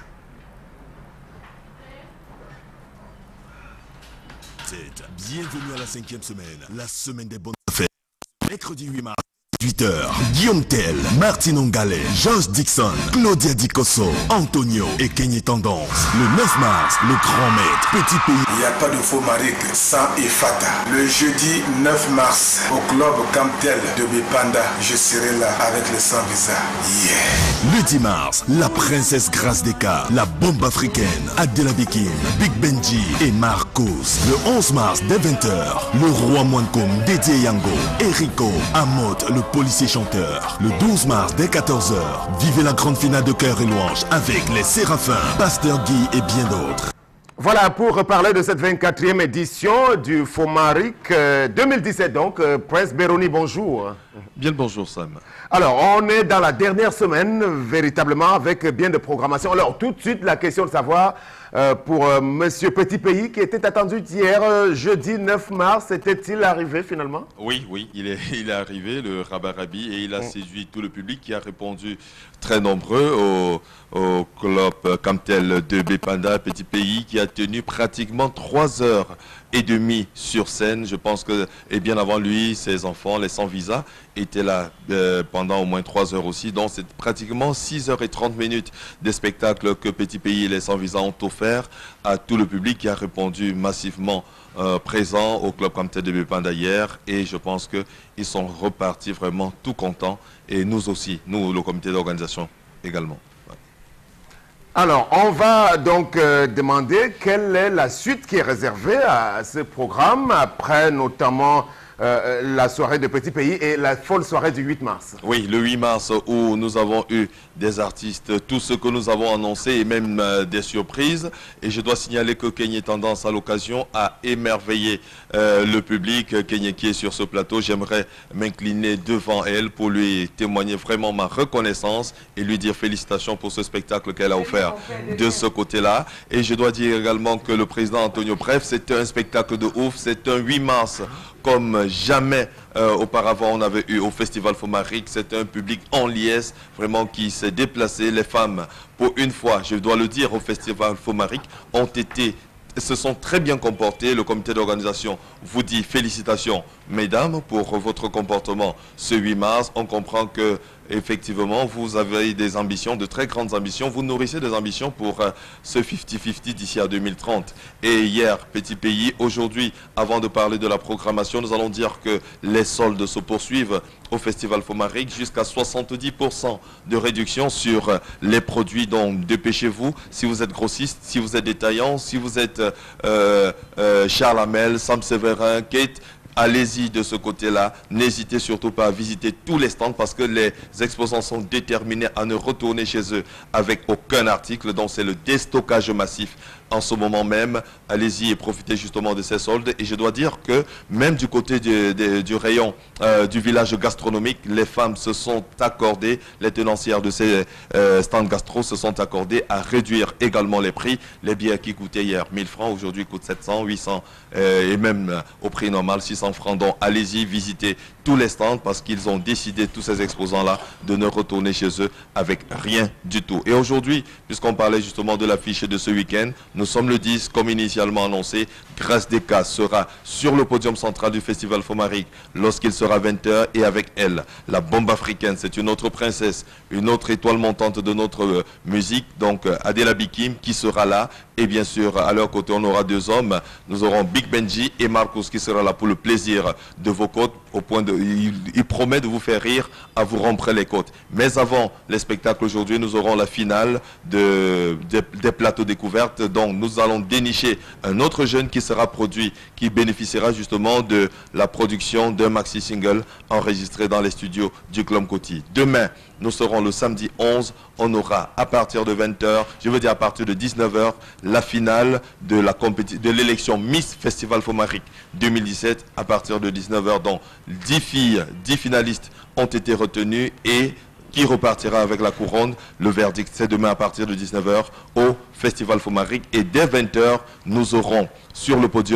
Bienvenue à la cinquième semaine, la semaine des bonnes affaires. Mercredi huit mars, huit heures, Guillaume Tell, Martine Ongalé, Josh Dixon, Claudia Dicosso, Antonio et Kenny Tendance. Le neuf mars, le grand maître, Petit Pays. Il n'y a pas de faux marique sans Efata. Le jeudi neuf mars, au club Camptel de Bipanda, je serai là avec le sans visa. Yeah. Le dix mars, la princesse Grace Deka, la bombe africaine, Adela Bikim, Big Benji et Marcos. Le onze mars, dès vingt heures, le roi Mwankom, Dédié Yango, Erico, Amot, le policier chanteur. Le douze mars, dès quatorze heures, vivez la grande finale de Cœur et Louange avec les Séraphins, Pasteur Guy et bien d'autres. Voilà pour parler de cette vingt-quatrième édition du Fomaric euh, deux mille dix-sept. Donc, euh, Prince Béroni, bonjour. Bien le bonjour, Sam. Alors, on est dans la dernière semaine, véritablement, avec bien de programmation. Alors, tout de suite, la question de savoir, euh, pour euh, Monsieur Petit Pays, qui était attendu hier, euh, jeudi neuf mars, était-il arrivé finalement? Oui, oui, il est, il est arrivé, le Rabarabi, et il a séduit tout le public qui a répondu très nombreux au, au club Camptel de Bépanda, Petit Pays, qui a tenu pratiquement trois heures et demie sur scène. Je pense que, et bien avant lui, ses enfants, les sans-visa, étaient là euh, pendant au moins trois heures aussi. Donc c'est pratiquement six heures et trente minutes de spectacle que Petit Pays et les sans-visa ont offert à tout le public qui a répondu massivement euh, présent au club Camptel de Bépanda hier. Et je pense qu'ils sont repartis vraiment tout contents. Et nous aussi, nous, le comité d'organisation également. Alors, on va donc euh, demander quelle est la suite qui est réservée à ce programme, après notamment euh, la soirée de Petit Pays et la folle soirée du huit mars. Oui, le huit mars où nous avons eu des artistes, tout ce que nous avons annoncé et même euh, des surprises. Et je dois signaler que Kenny Tendance à l'occasion a émerveillé euh, le public. Kenny qui est sur ce plateau, j'aimerais m'incliner devant elle pour lui témoigner vraiment ma reconnaissance et lui dire félicitations pour ce spectacle qu'elle a offert de ce côté-là. Et je dois dire également que le président Antonio Bref, c'était un spectacle de ouf, c'est un huit mars comme jamais euh, auparavant on avait eu au Festival Fomaric. C'est un public en liesse, vraiment qui s'est déplacé. Les femmes, pour une fois, je dois le dire, au Festival Fomaric, ont été, se sont très bien comportées. Le comité d'organisation vous dit félicitations, mesdames, pour votre comportement ce huit mars. On comprend que effectivement, vous avez des ambitions, de très grandes ambitions. Vous nourrissez des ambitions pour euh, ce cinquante cinquante d'ici à deux mille trente. Et hier, Petit Pays, aujourd'hui, avant de parler de la programmation, nous allons dire que les soldes se poursuivent au Festival Fomaric, jusqu'à soixante-dix pour cent de réduction sur euh, les produits. Donc, dépêchez-vous, si vous êtes grossiste, si vous êtes détaillant, si vous êtes euh, euh, Charles Hamel, Sam Séverin, Kate, allez-y de ce côté-là. N'hésitez surtout pas à visiter tous les stands parce que les exposants sont déterminés à ne retourner chez eux avec aucun article. Donc c'est le déstockage massif en ce moment même. Allez-y et profitez justement de ces soldes. Et je dois dire que même du côté du, du, du rayon euh, du village gastronomique, les femmes se sont accordées, les tenancières de ces euh, stands gastro se sont accordées à réduire également les prix. Les billets qui coûtaient hier mille francs, aujourd'hui coûtent sept cents, huit cents euh, et même euh, au prix normal six cents francs. Donc allez-y, visitez tous les stands parce qu'ils ont décidé, tous ces exposants-là, de ne retourner chez eux avec rien du tout. Et aujourd'hui, puisqu'on parlait justement de l'affiche de ce week-end, nous sommes le dix, comme initialement annoncé. Grace Deka sera sur le podium central du Festival Fomaric lorsqu'il sera vingt heures. Et avec elle, la bombe africaine, c'est une autre princesse, une autre étoile montante de notre euh, musique. Donc euh, Adela Bikim qui sera là. Et bien sûr, à leur côté, on aura deux hommes. Nous aurons Big Benji et Marcos qui sera là pour le plaisir de vos côtes. Au point de, il, il promet de vous faire rire, à vous rompre les côtes. Mais avant les spectacles aujourd'hui, nous aurons la finale de, de, des plateaux découvertes. Donc nous allons dénicher un autre jeune qui sera produit, qui bénéficiera justement de la production d'un maxi-single enregistré dans les studios du Club Coty. Demain, nous serons le samedi onze, on aura à partir de vingt heures, je veux dire à partir de dix-neuf heures, la finale de la de l'élection Miss Festival Fomaric deux mille dix-sept à partir de dix-neuf heures. Donc dix filles, dix finalistes ont été retenues et qui repartira avec la couronne. Le verdict, c'est demain à partir de dix-neuf heures au Festival Fomaric. Et dès vingt heures, nous aurons sur le podium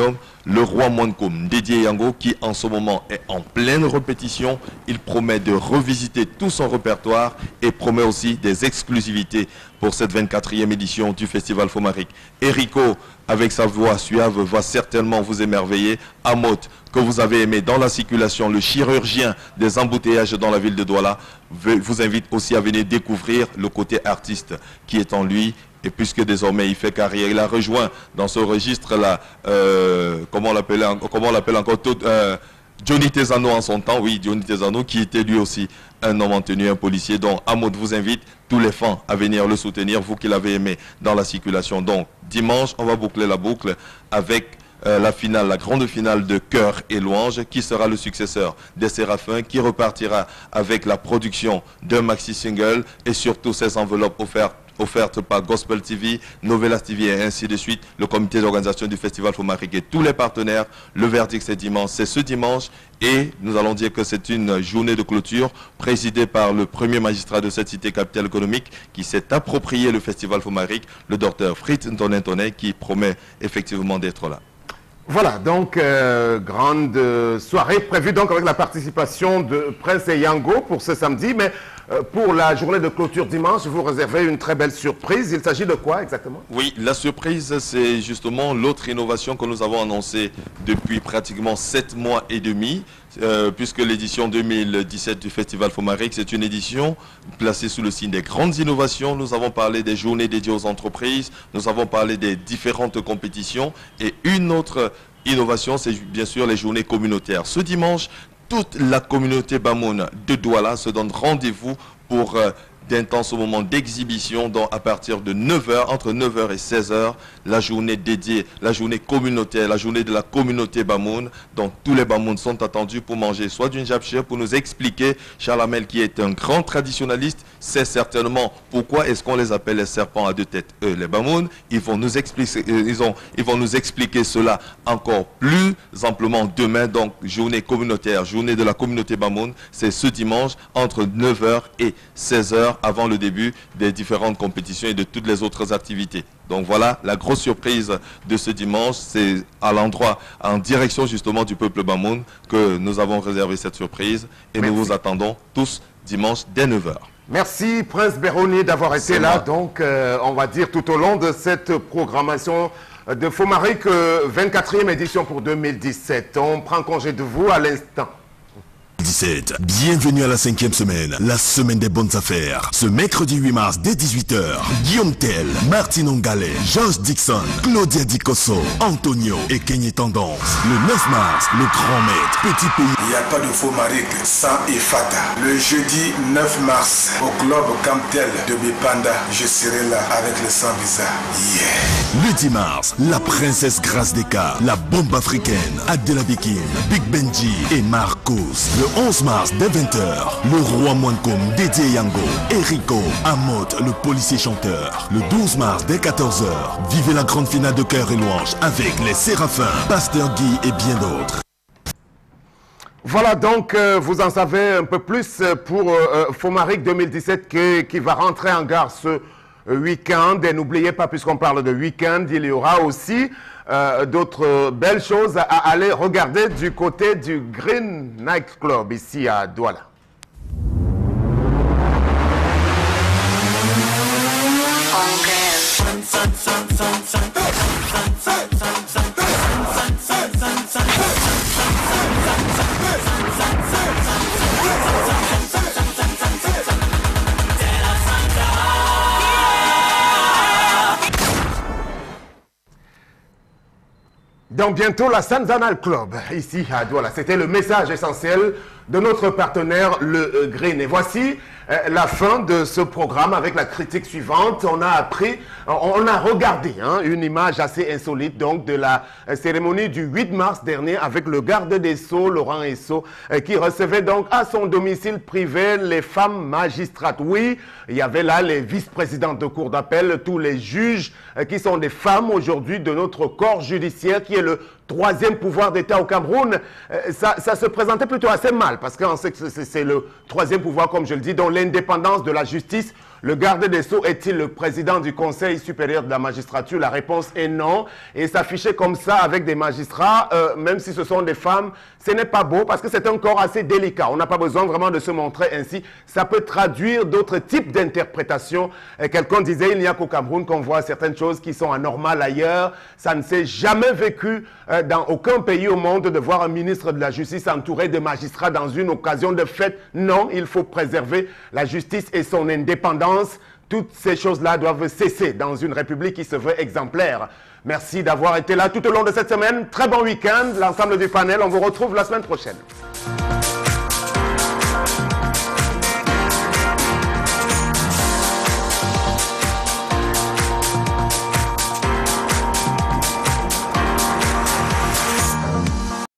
le roi Mwankoum, Dédié Yango, qui en ce moment est en pleine répétition. Il promet de revisiter tout son répertoire et promet aussi des exclusivités pour cette vingt-quatrième édition du Festival Fomaric. Erico, avec sa voix suave, va certainement vous émerveiller. Amot, que vous avez aimé dans la circulation, le chirurgien des embouteillages dans la ville de Douala, vous invite aussi à venir découvrir le côté artiste qui est en lui. Et puisque désormais il fait carrière, il a rejoint dans ce registre-là, euh, comment on l'appelle comment on l'appelle encore, tout, euh, Johnny Tezano en son temps, oui, Johnny Tezano, qui était lui aussi un homme en tenue, un policier. Donc Amod vous invite tous les fans à venir le soutenir, vous qui l'avez aimé dans la circulation. Donc dimanche, on va boucler la boucle avec euh, la finale, la grande finale de Cœur et Louange, qui sera le successeur des Séraphins, qui repartira avec la production d'un maxi-single et surtout ses enveloppes offertes offerte par Gospel T V, Novelas T V et ainsi de suite, le comité d'organisation du Festival Fomaric et tous les partenaires. Le verdict c'est dimanche, c'est ce dimanche et nous allons dire que c'est une journée de clôture présidée par le premier magistrat de cette cité capitale économique qui s'est approprié le Festival Fomaric, le docteur Fritz Ntoné, qui promet effectivement d'être là. Voilà, donc euh, grande euh, soirée prévue donc avec la participation de Prince Yango pour ce samedi, mais euh, pour la journée de clôture dimanche, vous réservez une très belle surprise. Il s'agit de quoi exactement? Oui, la surprise, c'est justement l'autre innovation que nous avons annoncée depuis pratiquement sept mois et demi, euh, puisque l'édition deux mille dix-sept du Festival Fomaric, c'est une édition placée sous le signe des grandes innovations. Nous avons parlé des journées dédiées aux entreprises, nous avons parlé des différentes compétitions et une autre innovation, c'est bien sûr les journées communautaires. Ce dimanche, toute la communauté Bamoun de Douala se donne rendez-vous pour euh, d'intenses moments d'exhibition dont à partir de neuf heures, entre neuf heures et seize heures, la journée dédiée, la journée communautaire, la journée de la communauté Bamoun. Donc tous les Bamouns sont attendus pour manger soit d'une japchir, pour nous expliquer, Charles Hamel qui est un grand traditionnaliste, sait certainement pourquoi est-ce qu'on les appelle les serpents à deux têtes. Eux, les Bamouns, ils vont nous expliquer, ils, ont, ils vont nous expliquer cela encore plus amplement demain. Donc journée communautaire, journée de la communauté Bamoun, c'est ce dimanche entre neuf heures et seize heures avant le début des différentes compétitions et de toutes les autres activités. Donc voilà, la grosse surprise de ce dimanche, c'est à l'endroit, en direction justement du peuple Bamoun que nous avons réservé cette surprise et Merci. Nous vous attendons tous dimanche dès neuf heures. Merci Prince Béroni d'avoir été là, moi. donc euh, on va dire tout au long de cette programmation de Fomaric, euh, vingt-quatrième édition pour deux mille dix-sept. On prend congé de vous à l'instant. dix-sept. Bienvenue à la cinquième semaine, la semaine des bonnes affaires. Ce mercredi huit mars dès dix-huit heures, Guillaume Tell, Martin Ongalé, George Dixon, Claudia Dicosso, Antonio et Kenny Tendance. Le neuf mars, le grand maître, Petit Pays. Il n'y a pas de Fomaric sans Efata. Le jeudi neuf mars, au club Camptel de Bipanda, je serai là avec le sans visa. Yeah. Le dix mars, la princesse Grâce des Cas, la bombe africaine, Adela Bikim, Big Benji et Marcos. Le onze mars dès vingt heures, le roi Mwankoum, Dédié Yango, Erico, Amot, le policier chanteur. Le douze mars dès quatorze heures, vivez la grande finale de Cœur et Louange avec les Séraphins, Pasteur Guy et bien d'autres. Voilà donc, euh, vous en savez un peu plus pour euh, Fomaric deux mille dix-sept qui, qui va rentrer en gare ce euh, week-end. Et n'oubliez pas, puisqu'on parle de week-end, il y aura aussi euh, d'autres belles choses à, à aller regarder du côté du Green Night Club ici à Douala. Donc bientôt la Sanzanal Club, ici à Douala. C'était le message essentiel de notre partenaire, le Green. Et voici euh, la fin de ce programme avec la critique suivante. On a appris, on a regardé hein, une image assez insolite donc de la euh, cérémonie du huit mars dernier avec le garde des Sceaux, Laurent Esso, euh, qui recevait donc à son domicile privé les femmes magistrates. Oui, il y avait là les vice-présidentes de cour d'appel, tous les juges euh, qui sont des femmes aujourd'hui de notre corps judiciaire qui est le troisième pouvoir d'État au Cameroun. Euh, ça, ça se présentait plutôt assez mal parce qu'on sait que c'est le troisième pouvoir, comme je le dis, dont l'indépendance de la justice Le garde des Sceaux est-il le président du Conseil supérieur de la magistrature? La réponse est non. Et s'afficher comme ça avec des magistrats, euh, même si ce sont des femmes, ce n'est pas beau parce que c'est un corps assez délicat. On n'a pas besoin vraiment de se montrer ainsi. Ça peut traduire d'autres types d'interprétations. Quelqu'un disait, il n'y a qu'au Cameroun qu'on voit certaines choses qui sont anormales ailleurs. Ça ne s'est jamais vécu euh, dans aucun pays au monde de voir un ministre de la Justice entouré de magistrats dans une occasion de fête. Non, il faut préserver la justice et son indépendance. Toutes ces choses-là doivent cesser dans une république qui se veut exemplaire. Merci d'avoir été là tout au long de cette semaine. Très bon week-end, l'ensemble du panel. On vous retrouve la semaine prochaine.